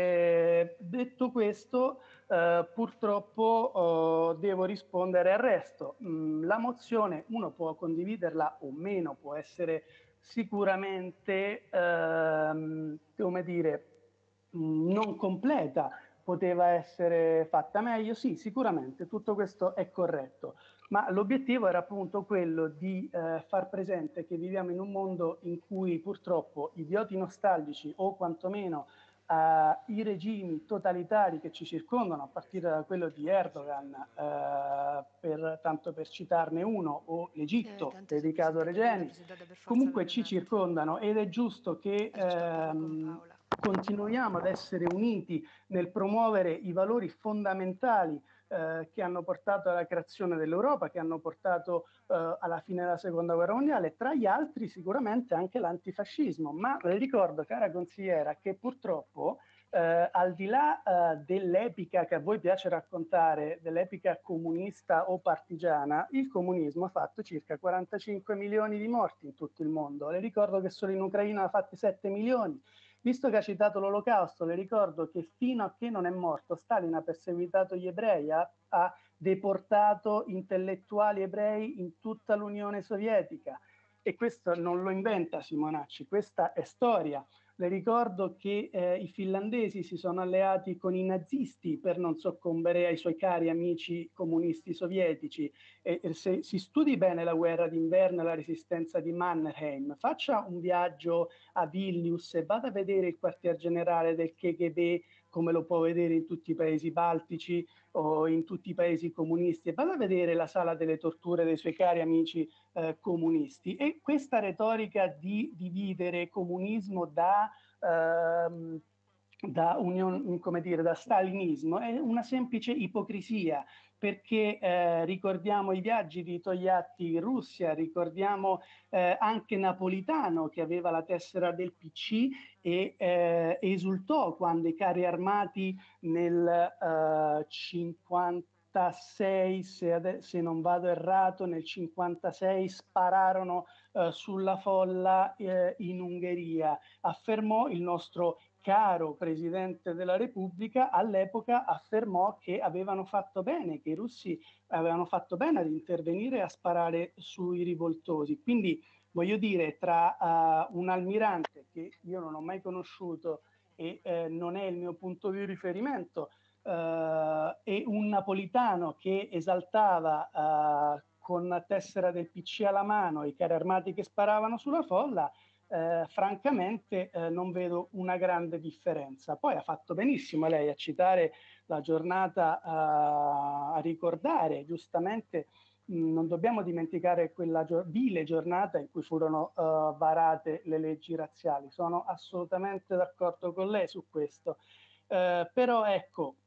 E detto questo, eh, purtroppo eh, devo rispondere al resto. Mm, la mozione, uno può condividerla o meno, può essere sicuramente, ehm, come dire, mh, non completa, poteva essere fatta meglio, sì, sicuramente, tutto questo è corretto. Ma l'obiettivo era appunto quello di eh, far presente che viviamo in un mondo in cui purtroppo idioti nostalgici o quantomeno eh, i regimi totalitari che ci circondano, a partire da quello di Erdogan, eh, per, tanto per citarne uno, o l'Egitto, eh, dedicato a Regeni, comunque ci circondano ed è giusto che ehm, continuiamo ad essere uniti nel promuovere i valori fondamentali Eh, che hanno portato alla creazione dell'Europa, che hanno portato eh, alla fine della Seconda Guerra Mondiale, tra gli altri sicuramente anche l'antifascismo. Ma le ricordo, cara consigliera, che purtroppo eh, al di là eh, dell'epica che a voi piace raccontare, dell'epica comunista o partigiana, il comunismo ha fatto circa quarantacinque milioni di morti in tutto il mondo. Le ricordo che solo in Ucraina ha fatti sette milioni. Visto che ha citato l'Olocausto, le ricordo che fino a che non è morto Stalin ha perseguitato gli ebrei, ha, ha deportato intellettuali ebrei in tutta l'Unione Sovietica. E questo non lo inventa Simonacci, questa è storia. Le ricordo che eh, i finlandesi si sono alleati con i nazisti per non soccombere ai suoi cari amici comunisti sovietici. E, e se si studi bene la guerra d'inverno e la resistenza di Mannerheim, faccia un viaggio a Vilnius e vada a vedere il quartier generale del K G B, come lo può vedere in tutti i paesi baltici o in tutti i paesi comunisti, e vada a vedere la sala delle torture dei suoi cari amici eh, comunisti. E questa retorica di dividere comunismo da, ehm, da, union, come dire, da stalinismo è una semplice ipocrisia, perché eh, ricordiamo i viaggi di Togliatti in Russia, ricordiamo eh, anche Napolitano che aveva la tessera del P C e eh, esultò quando i carri armati nel eh, cinquantasei, se, se non vado errato, nel cinquantasei spararono eh, sulla folla eh, in Ungheria. Affermò il nostro caro Presidente della Repubblica, all'epoca affermò che avevano fatto bene, che i russi avevano fatto bene ad intervenire e a sparare sui rivoltosi. Quindi voglio dire, tra uh, un almirante che io non ho mai conosciuto e eh, non è il mio punto di riferimento, uh, e un napolitano che esaltava uh, con tessera del P C alla mano i carri armati che sparavano sulla folla, Eh, francamente eh, non vedo una grande differenza. Poi ha fatto benissimo lei a citare la giornata, uh, a ricordare giustamente, mh, non dobbiamo dimenticare quella gio- vile giornata in cui furono uh, varate le leggi razziali. Sono assolutamente d'accordo con lei su questo. Uh, però ecco,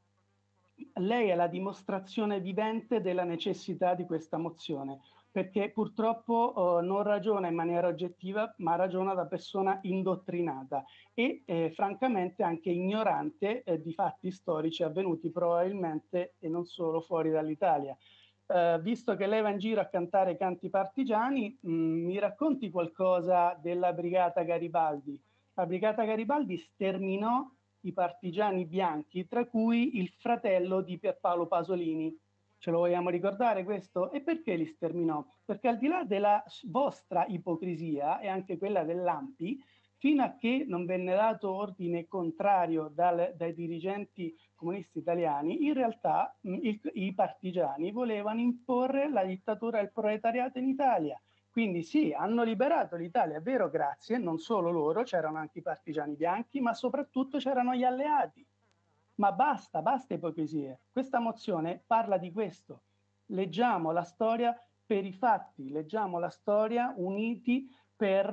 lei è la dimostrazione vivente della necessità di questa mozione, perché purtroppo eh, non ragiona in maniera oggettiva, ma ragiona da persona indottrinata e eh, francamente anche ignorante eh, di fatti storici avvenuti probabilmente e non solo fuori dall'Italia. Eh, visto che lei va in giro a cantare canti partigiani, mh, mi racconti qualcosa della Brigata Garibaldi. La Brigata Garibaldi sterminò i partigiani bianchi, tra cui il fratello di Pierpaolo Pasolini. Ce lo vogliamo ricordare questo? E perché li sterminò? Perché al di là della vostra ipocrisia e anche quella dell'A M P I, fino a che non venne dato ordine contrario dal, dai dirigenti comunisti italiani, in realtà mh, il, i partigiani volevano imporre la dittatura del proletariato in Italia. Quindi sì, hanno liberato l'Italia, è vero, grazie, non solo loro, c'erano anche i partigiani bianchi, ma soprattutto c'erano gli alleati. Ma basta, basta ipocrisie. Questa mozione parla di questo. Leggiamo la storia per i fatti, leggiamo la storia uniti per,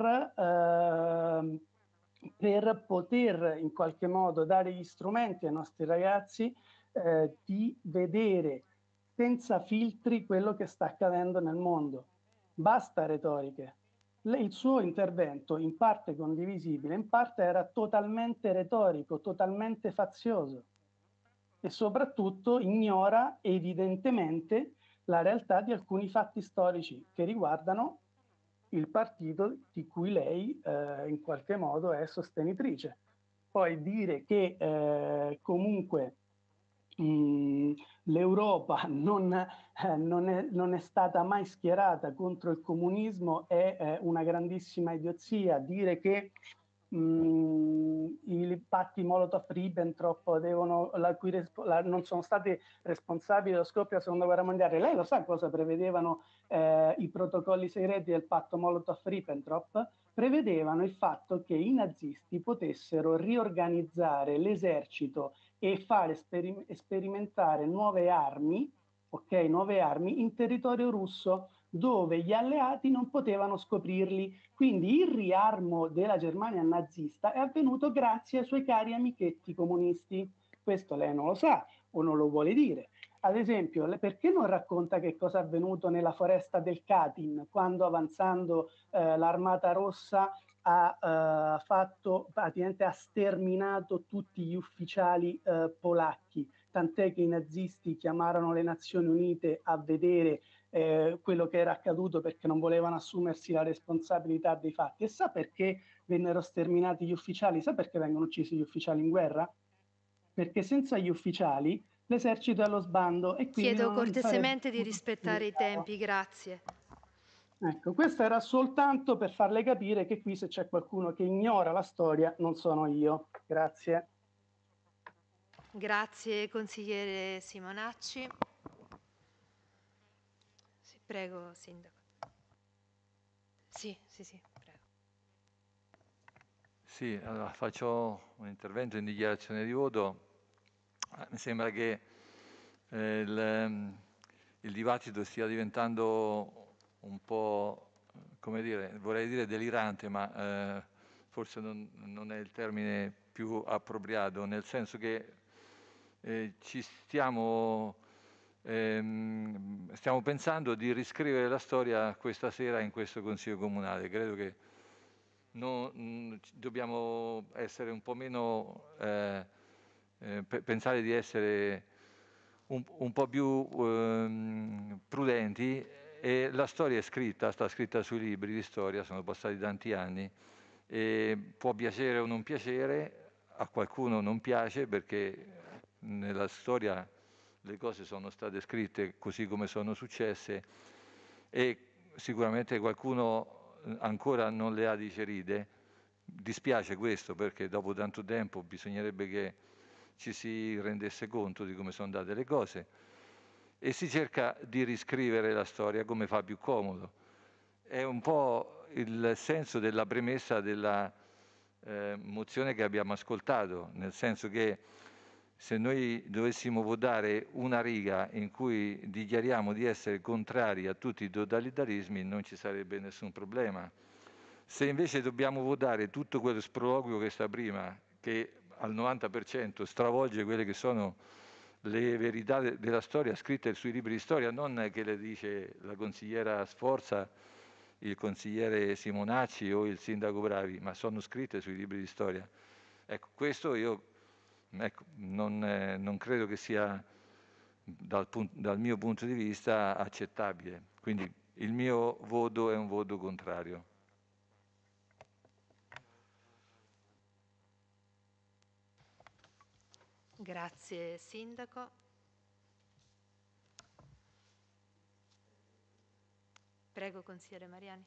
eh, per poter in qualche modo dare gli strumenti ai nostri ragazzi eh, di vedere senza filtri quello che sta accadendo nel mondo. Basta retoriche. Il suo intervento, in parte condivisibile, in parte era totalmente retorico, totalmente fazioso e soprattutto ignora evidentemente la realtà di alcuni fatti storici che riguardano il partito di cui lei eh, in qualche modo è sostenitrice. Poi dire che eh, comunque mh, l'Europa non, eh, non, è, non è stata mai schierata contro il comunismo è eh, una grandissima idiozia. Dire che mh, i patti Molotov-Ribbentrop devono, la cui la, non sono stati responsabili dello scoppio della seconda guerra mondiale. Lei lo sa cosa prevedevano eh, i protocolli segreti del patto Molotov-Ribbentrop? Prevedevano il fatto che i nazisti potessero riorganizzare l'esercito e fare sperim- sperimentare nuove armi, ok, nuove armi in territorio russo dove gli alleati non potevano scoprirli. Quindi il riarmo della Germania nazista è avvenuto grazie ai suoi cari amichetti comunisti. Questo lei non lo sa o non lo vuole dire. Ad esempio, perché non racconta che cosa è avvenuto nella foresta del Katyn quando avanzando eh, l'Armata Rossa ha uh, fatto, praticamente ha sterminato tutti gli ufficiali uh, polacchi, tant'è che i nazisti chiamarono le Nazioni Unite a vedere eh, quello che era accaduto perché non volevano assumersi la responsabilità dei fatti. E sa perché vennero sterminati gli ufficiali? Sa perché vengono uccisi gli ufficiali in guerra? Perché senza gli ufficiali l'esercito è allo sbando e quindi Chiedo non cortesemente sarebbe di rispettare i tempi, grazie. Ecco, questo era soltanto per farle capire che qui se c'è qualcuno che ignora la storia non sono io. Grazie. Grazie consigliere Simonacci. Sì, prego, Sindaco. Sì, sì, sì, prego. Sì, allora faccio un intervento in dichiarazione di voto. Mi sembra che eh, il, il dibattito stia diventando un po', come dire, vorrei dire delirante, ma eh, forse non, non è il termine più appropriato, nel senso che eh, ci stiamo, ehm, stiamo pensando di riscrivere la storia questa sera in questo Consiglio Comunale. Credo che no, mh, dobbiamo essere un po' meno, eh, eh, pe- pensare di essere un, un po' più ehm, prudenti, e la storia è scritta, sta scritta sui libri di storia, sono passati tanti anni, e può piacere o non piacere, a qualcuno non piace perché nella storia le cose sono state scritte così come sono successe, e sicuramente qualcuno ancora non le ha digerite. Dispiace questo perché dopo tanto tempo bisognerebbe che ci si rendesse conto di come sono andate le cose, e si cerca di riscrivere la storia come fa più comodo. È un po' il senso della premessa della eh, mozione che abbiamo ascoltato, nel senso che se noi dovessimo votare una riga in cui dichiariamo di essere contrari a tutti i totalitarismi non ci sarebbe nessun problema. Se invece dobbiamo votare tutto quello sproloquio che sta prima, che al novanta per cento stravolge quelle che sono le verità de- della storia scritte sui libri di storia, non che le dice la consigliera Sforza, il consigliere Simonacci o il sindaco Bravi, ma sono scritte sui libri di storia. Ecco, questo io ecco, non, eh, non credo che sia dal, pun- dal mio punto di vista accettabile. Quindi il mio voto è un voto contrario. Grazie Sindaco. Prego consigliere Mariani.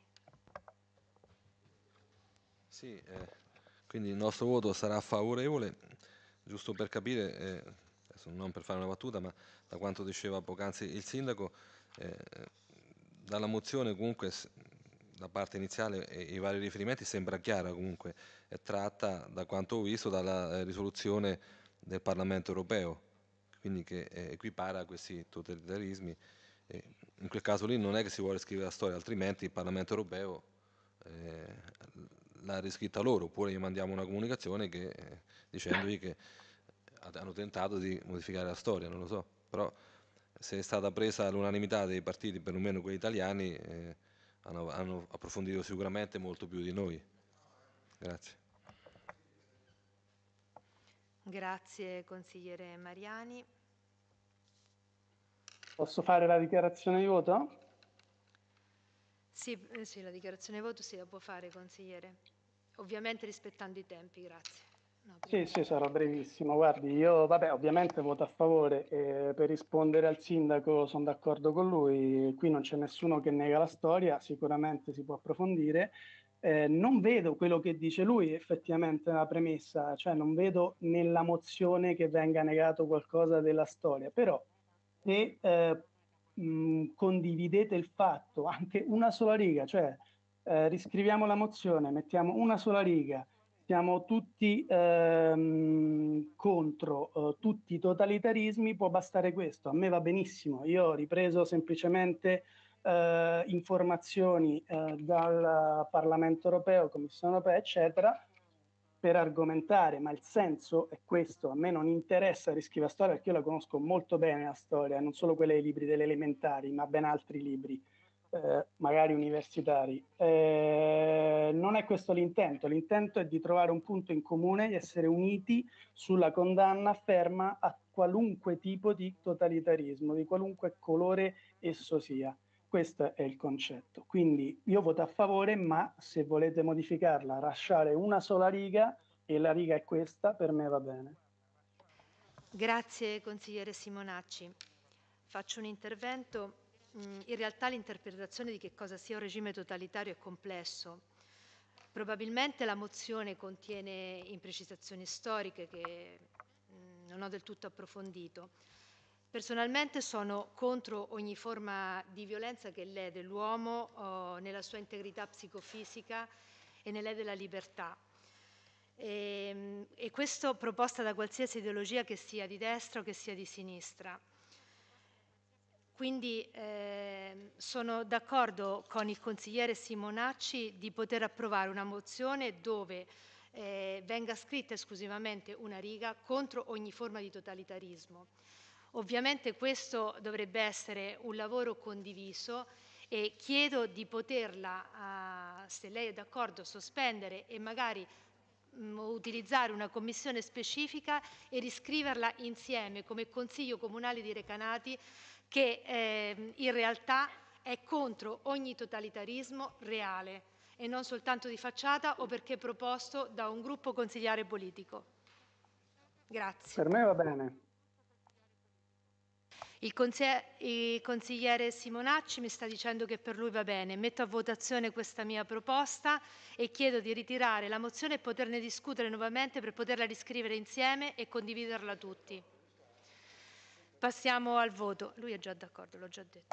Sì, eh, quindi il nostro voto sarà favorevole, giusto per capire, eh, adesso non per fare una battuta, ma da quanto diceva poc'anzi il sindaco, eh, dalla mozione comunque s- la parte iniziale e i vari riferimenti sembra chiara, comunque è tratta, da quanto ho visto, dalla eh, risoluzione del Parlamento europeo, quindi che eh, equipara questi totalitarismi. E in quel caso lì non è che si vuole scrivere la storia, altrimenti il Parlamento europeo eh, l'ha riscritta loro, oppure gli mandiamo una comunicazione che, eh, dicendogli che hanno tentato di modificare la storia, non lo so, però se è stata presa all'unanimità dei partiti, perlomeno quelli italiani, eh, hanno, hanno approfondito sicuramente molto più di noi. Grazie. Grazie consigliere Mariani. Posso fare la dichiarazione di voto? Sì, eh, sì, la dichiarazione di voto si la può fare consigliere, ovviamente rispettando i tempi, grazie. No, Sì, sì, sarò brevissimo. Guardi, io vabbè, ovviamente voto a favore e per rispondere al sindaco sono d'accordo con lui, qui non c'è nessuno che nega la storia, sicuramente si può approfondire. Eh, non vedo quello che dice lui effettivamente nella premessa, cioè non vedo nella mozione che venga negato qualcosa della storia, però se eh, mh, condividete il fatto, anche una sola riga, cioè eh, riscriviamo la mozione, mettiamo una sola riga, siamo tutti ehm, contro eh, tutti i totalitarismi, può bastare questo, a me va benissimo, io ho ripreso semplicemente eh, informazioni eh, dal Parlamento europeo, Commissione europea, eccetera, per argomentare, ma il senso è questo, a me non interessa riscrivere storia perché io la conosco molto bene la storia, non solo quelle dei libri delle elementari, ma ben altri libri. Eh, magari universitari. Eh, non è questo l'intento, l'intento è di trovare un punto in comune, di essere uniti sulla condanna ferma a qualunque tipo di totalitarismo, di qualunque colore esso sia. Questo è il concetto. Quindi io voto a favore, ma se volete modificarla, lasciare una sola riga, e la riga è questa, per me va bene. Grazie consigliere Simonacci. Faccio un intervento mh, in realtà l'interpretazione di che cosa sia un regime totalitario è complesso. Probabilmente la mozione contiene imprecisazioni storiche che mh, non ho del tutto approfondito. Personalmente sono contro ogni forma di violenza che lede l'uomo oh, nella sua integrità psicofisica e ne lede la libertà. E, e questo proposta da qualsiasi ideologia, che sia di destra o che sia di sinistra. Quindi eh, sono d'accordo con il consigliere Simonacci di poter approvare una mozione dove eh, venga scritta esclusivamente una riga contro ogni forma di totalitarismo. Ovviamente questo dovrebbe essere un lavoro condiviso e chiedo di poterla, uh, se lei è d'accordo, sospendere e magari mh, utilizzare una commissione specifica e riscriverla insieme come Consiglio Comunale di Recanati, che eh, in realtà è contro ogni totalitarismo reale e non soltanto di facciata o perché proposto da un gruppo consigliare politico. Grazie. Per me va bene. Il consigliere, il consigliere Simonacci mi sta dicendo che per lui va bene. Metto a votazione questa mia proposta e chiedo di ritirare la mozione e poterne discutere nuovamente per poterla riscrivere insieme e condividerla tutti. Passiamo al voto. Lui è già d'accordo, l'ho già detto.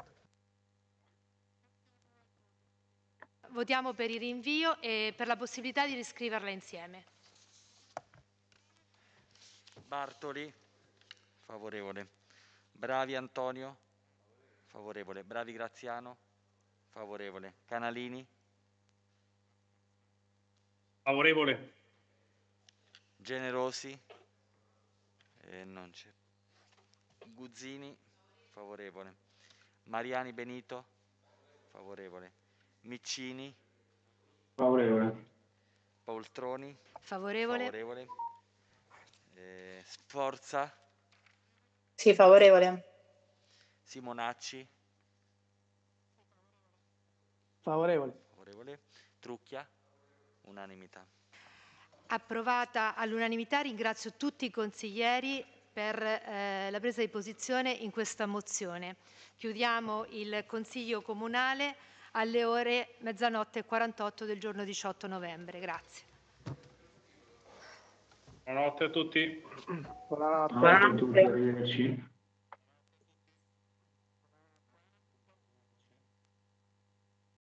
Votiamo per il rinvio e per la possibilità di riscriverla insieme. Bartoli, favorevole. Bravi Antonio, favorevole. Bravi Graziano, favorevole. Canalini, Favorevole. Generosi, eh, non c'è. Guzzini, favorevole. Mariani Benito, favorevole. Miccini, Favorevole. Poltroni, favorevole. favorevole. Eh, Sforza, Sì, favorevole. Simonacci, Favorevole. favorevole. Trucchia, unanimità. Approvata all'unanimità, ringrazio tutti i consiglieri per eh, la presa di posizione in questa mozione. Chiudiamo il Consiglio Comunale alle ore mezzanotte e quarantotto del giorno diciotto novembre. Grazie. Buonanotte a tutti. Buonanotte. Buonanotte a tutti, arrivederci.